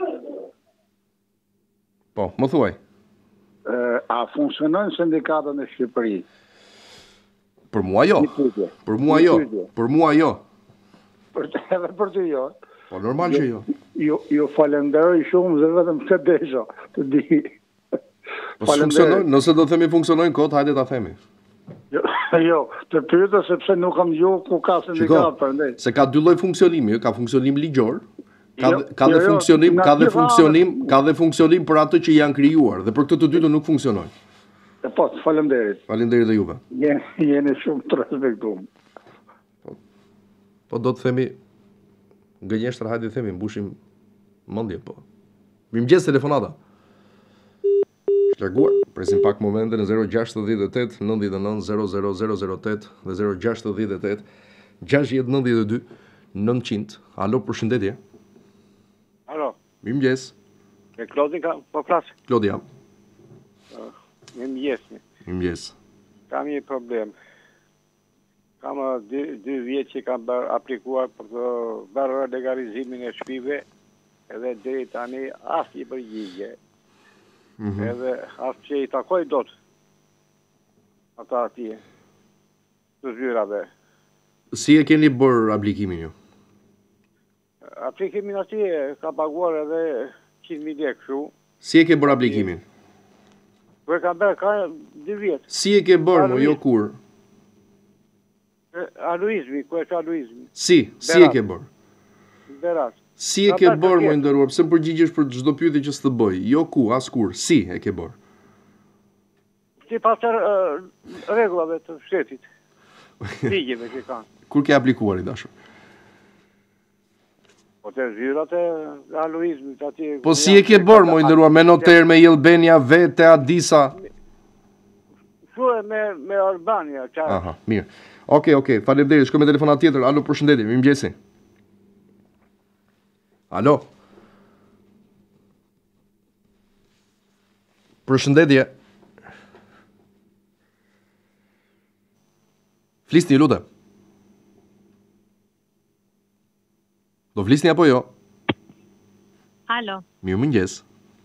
Speaker 1: Po, më thuaj.
Speaker 8: A funksionon sindikata në Shqipëri?
Speaker 1: Për mua jo. Për mua jo. Për mua jo.
Speaker 8: Edhe për ty jo.
Speaker 1: Po normal që jo.
Speaker 8: Jo falenderoj shumë dhe vetëm këtë desha të di.
Speaker 1: Po funksionojnë, nëse do themi funksionojnë kot, hajde ta themi.
Speaker 8: Jo, të pyeta sepse nuk kam dëgjuar ku ka sindikat prandaj.
Speaker 1: Se ka dy lloj funksionimi, ka funksionim ligjor, ka dhe funksionim për ato që janë krijuar dhe për këtë të dytën nuk funksionojnë.
Speaker 8: Po, faleminderit.
Speaker 1: Faleminderit dhe juve.
Speaker 8: Jeni shumë të respektuar.
Speaker 1: Po do të themi gënjeshtër, hajde të themi mbushim mendje po. Mirëmëngjes telefonata. Shlarguar, presim pak momente në 068 99 00008 dhe 068 692 900. Alo, përshëndetje.
Speaker 6: Alo.
Speaker 1: Mirëmëngjes.
Speaker 6: Me Klodi ka po flas.
Speaker 1: Klodi jam.
Speaker 6: Mirëmëngjes.
Speaker 1: Mirëmëngjes.
Speaker 6: Kam një problem. Kam 2 vjet që kam aplikuar për të bërë legalizimin e shtëpive, edhe deri tani asnjë përgjigje. Edhe asë që i takoj dot ata atje të zyrave.
Speaker 1: Si e keni bërë aplikimin ju?
Speaker 6: Aplikimin atje ka paguar edhe 100.000 lekë kështu.
Speaker 1: Si e ke bërë aplikimin?
Speaker 6: Për ka bërë ka 2 vjet.
Speaker 1: Si e ke bërë më jo kur?
Speaker 6: Aluizmi, ku e ka aluizmi?
Speaker 1: Si e ke bërë?
Speaker 6: Berat.
Speaker 1: Si e ke bërë më nderuar, pse më përgjigjesh për çdo pyetje që s'të bëj? Jo ku, as kur, si e ke bërë?
Speaker 6: Si pas rregullave të shtetit. Ligjeve që kanë.
Speaker 1: Kur ke aplikuar i dashur?
Speaker 6: Po të zyrat e aluizmit atje.
Speaker 1: Po si e ke bërë më nderuar, me noter, me Jelbenia, vetë Adisa?
Speaker 6: Shue me Albania, qarë.
Speaker 1: Aha, mirë. Okej, faleminderit. Shkoj me telefonat tjetër. Alo, përshëndetje. Mirëmëngjes. Alo. Përshëndetje. Flisni, lutem. Do flisni apo jo?
Speaker 10: Alo.
Speaker 1: Mirëmëngjes.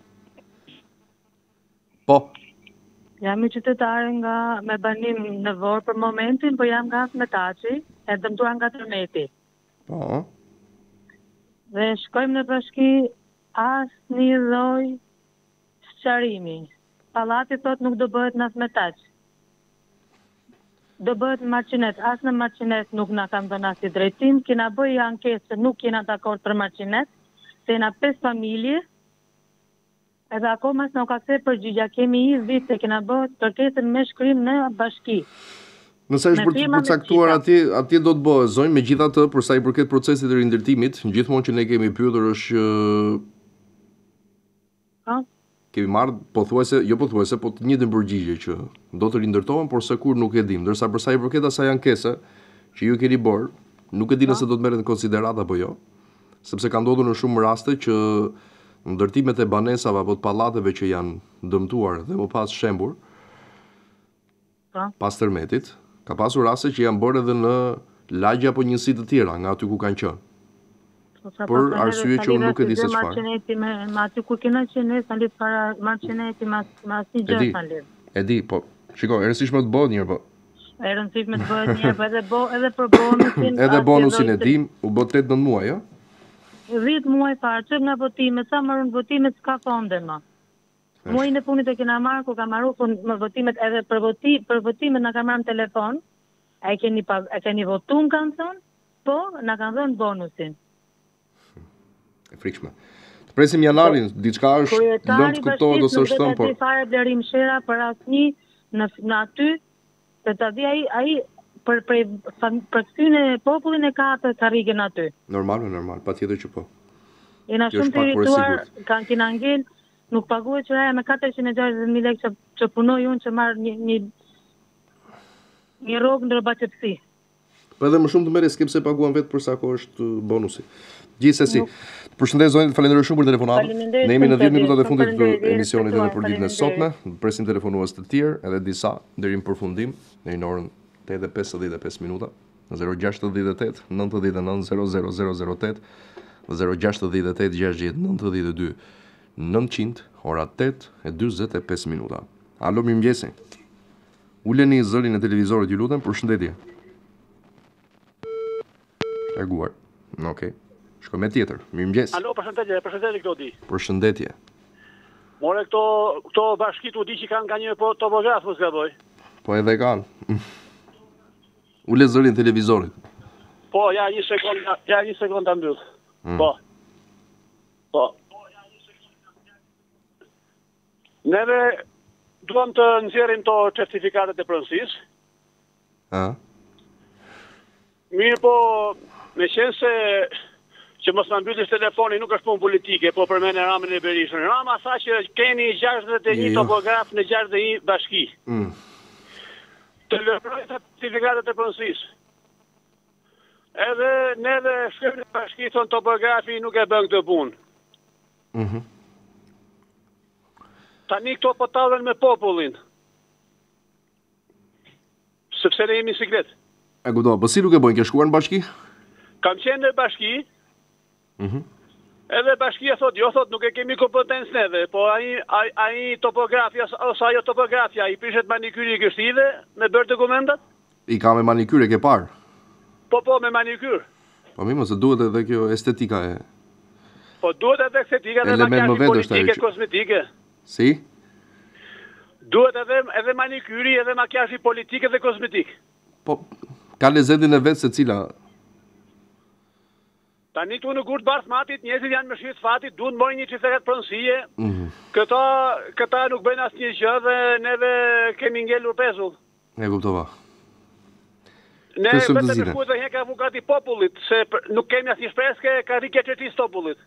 Speaker 1: Po.
Speaker 10: Jam një qytetare nga me banim në Vorë për momentin, po jam nga Smetaçi, e dëmtuar nga tërmeti.
Speaker 1: Po.
Speaker 10: Dhe shkojmë në bashki asnjë lloj sqarimi. Pallati thot nuk do bëhet në Smetaç. Do bëhet në Marqinet. As në Marqinet nuk na kanë dhënë asnjë drejtim. Kena bëj ankesë se nuk jena dakord për Marqinet. Se jena 5 familje. Edhe akoma s'na ka kthyer përgjigja. Kemi një vit se kena bërë kërkesën me shkrim në bashki.
Speaker 1: Nëse është për të përcaktuar atje do të bëhet zonjë, megjithatë për sa i përket procesit të rindërtimit, gjithmonë që ne kemi pyetur është kemi marrë pothuajse po të njëjtën përgjigje që do të rindërtohen, por se kur nuk e dim. Ndërsa për sa i përket asaj ankese që ju keni bërë, nuk e di nëse do të merret në konsiderat apo jo, sepse ka ndodhur në shumë raste që ndërtimet e banesave apo të pallateve që janë dëmtuar dhe më pas shembur pas tërmetit, ka pasur raste që janë bërë edhe në lagje apo njësi të tjera nga aty ku kanë qenë. Për arsye që unë nuk e di se çfarë.
Speaker 10: Me aty ku kena qenë ne sa lidh para Marqeneti me asnjë gjë sa lidh.
Speaker 1: E di, po shiko, e rëndësishme të bëhet mirë, po.
Speaker 10: E rëndësishme të bëhet mirë, po edhe për bonusin.
Speaker 1: Edhe bonusin e dim, u bë 8-9 muaj, jo?
Speaker 10: 10 muaj fare, që nga votime, sa marrën votimet, s'ka fonde ma. Muajin e punit e kena marrë, ku ka marrë me votimet, edhe për votimet nga ka marrë në telefon, e keni votu në kanë thonë, po, nga kanë dhënë bonusin.
Speaker 1: E frikshme. Të presim janarin, diçka është lëndë kuptohet ose është thënë, por...
Speaker 10: Kryetari fare Blerim Shera për asnjë në aty, se të di ai për këtyn e popullin e ka atë karrigen aty.
Speaker 1: Normal, patjetër që po.
Speaker 10: Jena shumë të irrituar, kena ngel, nuk paguhet qëraja me 460.000 lekë që punoj unë që marrë një rogë në rëbaqëpsi.
Speaker 1: Po edhe më shumë të merre skep se paguan vetë për sa kohë është bonusi. Gjithsesi, përshëndes zonjë, falenderoj shumë për telefonatën. Ne jemi në 10 minutat e fundit të emisionit edhe për ditën e sotme. Presim telefonues të tjerë, edhe disa deri në përfundim, deri në orën 8:55 minuta, në 068 99 00008, 068 692 900, ora 8:45 minuta. Alo, mirëmëngjesi. Uleni zërin e televizorit, ju lutem, përshëndetje. Larguar. Okej. Shkoj me tjetër. Mirëmëngjes.
Speaker 11: Alo, përshëndetje Klodi.
Speaker 1: Përshëndetje.
Speaker 11: More këto bashkit u di që kanë nga një topograf, mos gaboj.
Speaker 1: Po edhe kanë. Ule zërin e televizorit.
Speaker 11: Po, ja një sekond ta mbyll. Po. Neve duam të nxjerrim to certifikatet e pronësisë. Mirë po, me qenë se që mos më mbyllish telefoni nuk është punë politike, po për mene Ramën e Berishën. Rama tha që keni 61 topograf në 61 bashki. Të lëproj të certifikatet e pronësisë. Edhe neve shkrim në bashki thonë topografi nuk e bën këtë punë. Tani këto po tallen me popullin. Sepse ne jemi siklet.
Speaker 1: E kuptova, po si nuk e bojnë, ke shkuar në bashki?
Speaker 11: Kam qenë në bashki. Edhe bashkia thot, nuk e kemi kompetencë neve, po ai topografia ose ajo topografia i prishet manikyri i kështive me bërë dokumentat?
Speaker 1: I ka me manikyr, e ke parë?
Speaker 11: Po, me manikyr.
Speaker 1: Po mi, mos e duhet edhe kjo estetika e...
Speaker 11: Po duhet edhe estetika dhe makjazhi politike, kozmetike.
Speaker 1: Si?
Speaker 11: Duhet edhe manikyri, edhe makjazhi politike dhe kozmetik.
Speaker 1: Po, ka lezetin e vetë se cila...
Speaker 11: Tani tu në gurë të barth matit, njerëzit janë më shqit fatit, duhet mojnë një qiferet pronësie. Këta nuk bëjnë asë një gjë dhe neve kemi ngellur pezull.
Speaker 1: E kuptova.
Speaker 11: Ne vetëm në shku dhe hek avukati popullit, se nuk kemi asë një shpreske ka rikja qërcis popullit.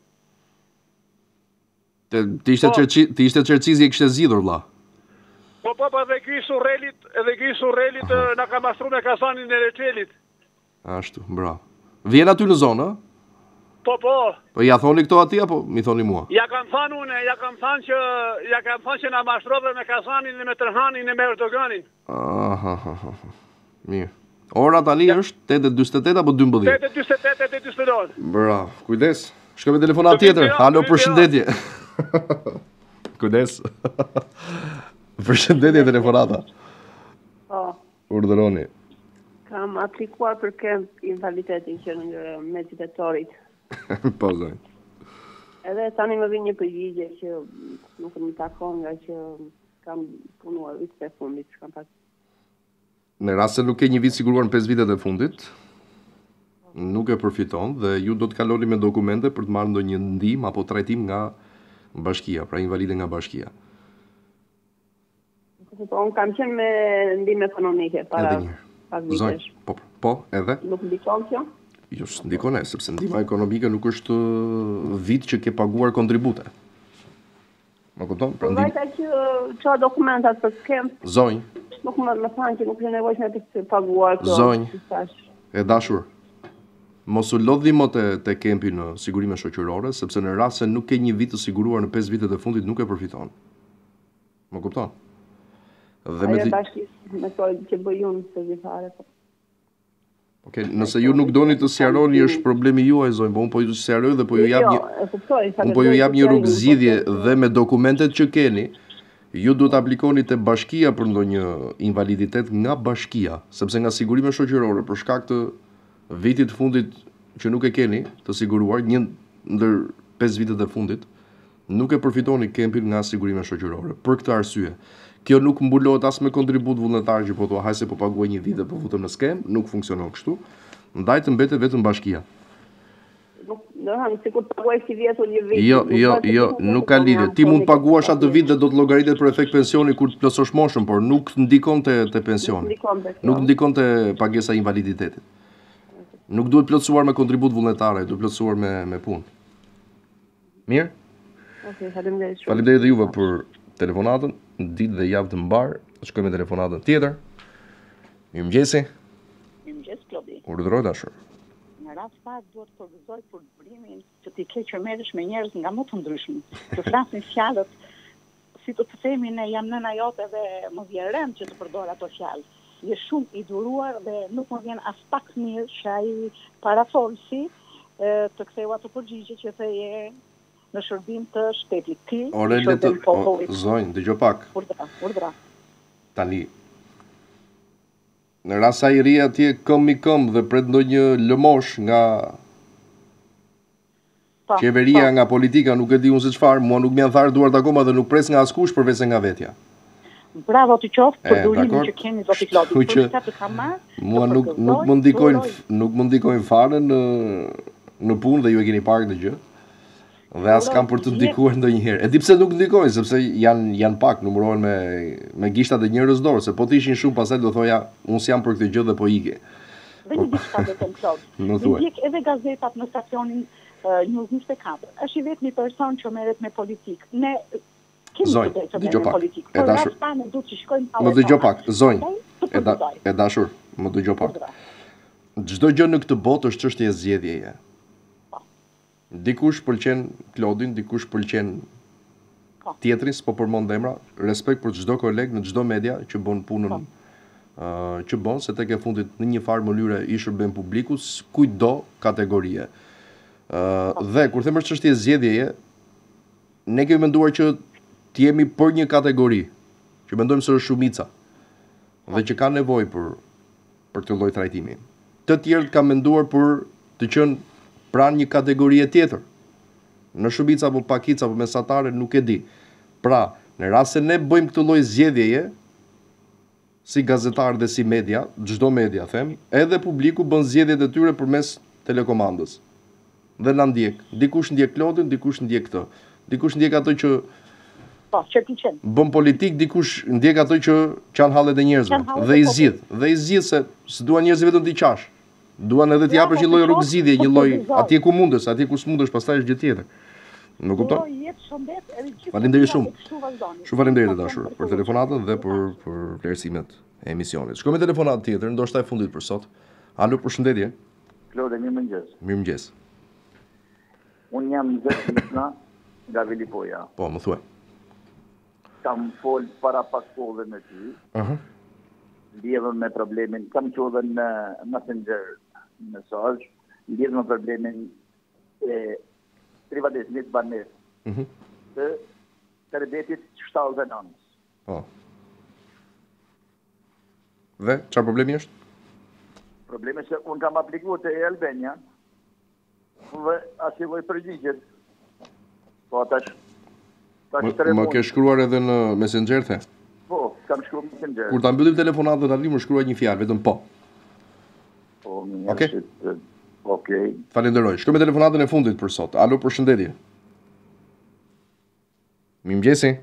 Speaker 1: Ti ishte qërcizi e kështë zidhur, vlla.
Speaker 11: Po, edhe ky surrelit na ka mastru me kasanin e Reçelit.
Speaker 1: Ashtu, bravo. Vjen aty në zonë, a?
Speaker 11: Po.
Speaker 1: Po ja thoni këto ati, apo mi thoni mua?
Speaker 11: Ja kam thënë që na mashtrove me kasanin dhe me tërhanin e me Erdoganin.
Speaker 1: Mirë. Ora tani është 8:48 apo 12?
Speaker 11: 8:48.
Speaker 1: Bravo, kujdes. Shkoj me telefonat tjetër. Halo, përshëndetje. Kujdes. Përshëndetje telefonata.
Speaker 4: Po.
Speaker 1: Urdhëroni.
Speaker 4: Kam aplikuar për kemp invaliditetin që në mesit e torit.
Speaker 1: Po, zonjë.
Speaker 4: Edhe tani më vjen një përgjigje që nuk më takon nga që kam punuar vitet e fundit, s'kam pas.
Speaker 1: Në rast se nuk ke një vit siguruar në 5 vitet e fundit, nuk e përfiton dhe ju do të kaloni me dokumente për të marrë ndonjë ndihmë apo trajtim nga bashkia, pra invalide nga bashkia.
Speaker 4: Po, unë kam qenë me ndihmë ekonomike para pas vitesh.
Speaker 1: Po, edhe?
Speaker 4: Nuk ndikon kjo?
Speaker 1: Jo, s'ndikon e, sepse ndihma ekonomike nuk është vit që ke paguar kontribute. Më kupton?
Speaker 4: Po vajta që qa dokumentat për kemp?
Speaker 1: Zonjë.
Speaker 4: Nuk më thanë që nuk është nevojshme të paguar kjo.
Speaker 1: Zonjë, e dashur, mos u lodhi mo të kempi në sigurime shoqërore, sepse në rast se nuk ke një vit të siguruar në 5 vitet e fundit, nuk e përfiton. Më kupton?
Speaker 4: Ajo bashkisë me to që bëj unë se vifare.
Speaker 1: Okej, nëse ju nuk doni të sqaroni është problemi juaj, zonjë, po unë po ju sqaroj dhe po ju jap një rrugë zgjidhje dhe me dokumentet që keni. Ju duhet aplikoni te bashkia për ndonjë invaliditet nga bashkia, sepse nga sigurime shoqërore për shkak të vitit fundit që nuk e keni të siguruar, një ndër 5 vitet e fundit, nuk e përfitoni kempin nga sigurime shoqërore. Për këtë arsye, kjo nuk mbulohet as me kontribut vullnetar që po thua hajse po paguaj një vit dhe po futem në skem, nuk funksionon kështu. Ndaj të mbetet vetëm bashkia.
Speaker 4: Sikur të paguaj si vjetur një vit.
Speaker 1: Jo, nuk ka lidhje. Ti mund paguash atë vit dhe do të llogaritet për efekt pensioni kur të plotësosh moshën, por nuk ndikon te pensioni. Nuk ndikon te pagesa e invaliditetit. Nuk duhet plotësuar me kontribut vullnetare, duhet plotësuar me punë. Mirë?
Speaker 4: Okej, faleminderit shumë.
Speaker 1: Faleminderit dhe juve për telefonatën, ditë dhe javë të mbar. Shkojmë me telefonatën tjetër. Mirëmëngjesi.
Speaker 13: Mirëmëngjes, Klodi.
Speaker 1: Urdhëroj dashur.
Speaker 13: Në rast pas duhet të përgëzoj për bërimin që ti ke që merresh me njerëz nga më të ndryshëm. Të flasin fjalët, si të themi ne jam nëna jote dhe më vjen rënd që të përdor ato fjalë. Je shumë i duruar dhe nuk më vjen as pak mirë që ai parafolsi të ktheu ato përgjigje që theje në shërbim të shtetit. Ti,
Speaker 1: Ore, zonjë, dëgjoj pak.
Speaker 13: Urdhra.
Speaker 1: Tani, në rast sa i ri atje këmbë i këmbë dhe pret ndonjë lëmosh nga qeveria, nga politika, nuk e di unë se çfarë, mua nuk më janë tharë duart akoma dhe nuk pres nga askush përveç se nga vetja.
Speaker 13: Bravo të qoftë për durimin që keni zoti Klodi. Për çka të kam marrë?
Speaker 1: Mua nuk më ndikojnë fare në punë dhe ju e keni parë këtë gjë. Dhe as kam për të ndikuar ndonjëherë. E di pse nuk ndikojnë, sepse janë pak, numërohen me gishtat e njërës dorë, se po të ishin shumë pastaj do thoja, unë s'jam për këtë gjë dhe po ike.
Speaker 13: Dhe një diçka vetëm Klod. Në ndjek edhe gazetat në stacionin News 24. Është i vetmi person që merret me politikë. Ne
Speaker 1: Zonjë, dëgjoj pak.
Speaker 13: E dashur.
Speaker 1: Më dëgjoj pak, zonjë. E dashur, më dëgjoj pak. Çdo gjë në këtë botë është çështje e zgjedhjeje. Dikush pëlqen Klodin, dikush pëlqen tjetrin, s'po përmend emra. Respekt për çdo koleg në çdo media që bën punën që bën, se tek e fundit në një farë mënyre i shërben publikut, kujtdo kategorie. Dhe kur them është çështje e zgjedhjeje, ne kemi menduar që të jemi për një kategori, që mendojmë se është shumica, dhe që ka nevojë për këtë lloj trajtimi. Të tjerët kanë menduar për të qenë pranë një kategorie tjetër. Në shumica apo pakica apo mesatare nuk e di. Pra, në rast se ne bëjmë këtë lloj zgjedhjeje, si gazetar dhe si media, çdo media them, edhe publiku bën zgjedhjet e tyre përmes telekomandës. Dhe na ndjek. Dikush ndjek Klodin, dikush ndjek këtë. Dikush ndjek ato që bën politik, dikush ndjek ato që kanë hallet e njerëzve. Dhe i zgjidh se s'duan njerëzit vetëm t'i qash. Duan edhe t'i japësh një lloj rrugëzidhje, një lloj atje ku mundesh, atje ku s'mundesh, pastaj është gjë tjetër. Më kupton? Faleminderit shumë. Shumë faleminderit dashur për telefonatën dhe për vlerësimet e emisionit. Shkojmë me telefonat tjetër, ndoshta e fundit për sot. Alo, përshëndetje.
Speaker 14: Klode, mirëmëngjes.
Speaker 1: Mirëmëngjes.
Speaker 14: Unë jam Zëtna nga Vilipoja.
Speaker 1: Po, më thuaj.
Speaker 14: Kam fol para pak kohëve me ty. Lidhën me problemin, kam qodhe në Messenger mesazh, lidhën me problemin e privatizmit banes. Të shërbetit 79.
Speaker 1: Po. Dhe, çfarë problemi është?
Speaker 14: Problemi se unë kam aplikuar te Albania, dhe asnjë lloj përgjigje. Po tash
Speaker 1: më ke shkruar edhe në Messenger the?
Speaker 14: Po, kam shkruar në Messenger.
Speaker 1: Kur ta mbyllim telefonatën tani më shkruaj një fjalë, vetëm po.
Speaker 14: Po,
Speaker 1: Okej.
Speaker 14: Okej.
Speaker 1: Falenderoj. Shkoj me telefonatën e fundit për sot. Alo, përshëndetje. Mirëmëngjesi.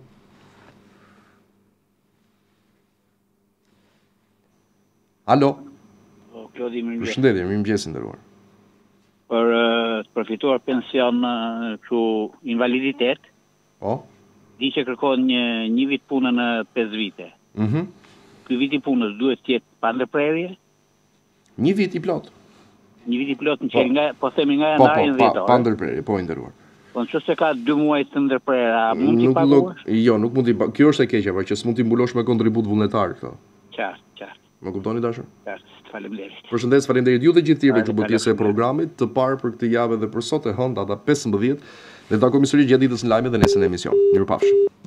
Speaker 1: Alo.
Speaker 15: Klodi, mirëmëngjes.
Speaker 1: Përshëndetje, mirëmëngjes nderuar.
Speaker 15: Për të përfituar pension kështu invaliditet.
Speaker 1: Po.
Speaker 15: Di që kërkon një vit punë në 5 vite. Ky vit i punës duhet të jetë pa ndërprerje?
Speaker 1: Një vit i plot.
Speaker 15: Një vit i plot në qenë nga, po themi nga janari në 10 orë.
Speaker 1: Pa ndërprerje, po i nderuar.
Speaker 15: Po nëse ka 2 muaj të ndërprerja, mund t'i paguash?
Speaker 1: Jo, nuk mund t'i paguash. Kjo është e keqja, pra që s'mund t'i mbulosh me kontribut vullnetar këto.
Speaker 15: Qartë.
Speaker 1: Më kuptoni dashur?
Speaker 15: Qartë, faleminderit.
Speaker 1: Përshëndes, faleminderit ju dhe gjithë tjerë që bëtë pjesë e programit, të parë për këtë javë dhe për sot e hënë data 15 dhe takojmë sërish gjatë ditës në lajme dhe nesër në emision. Mirupafshim.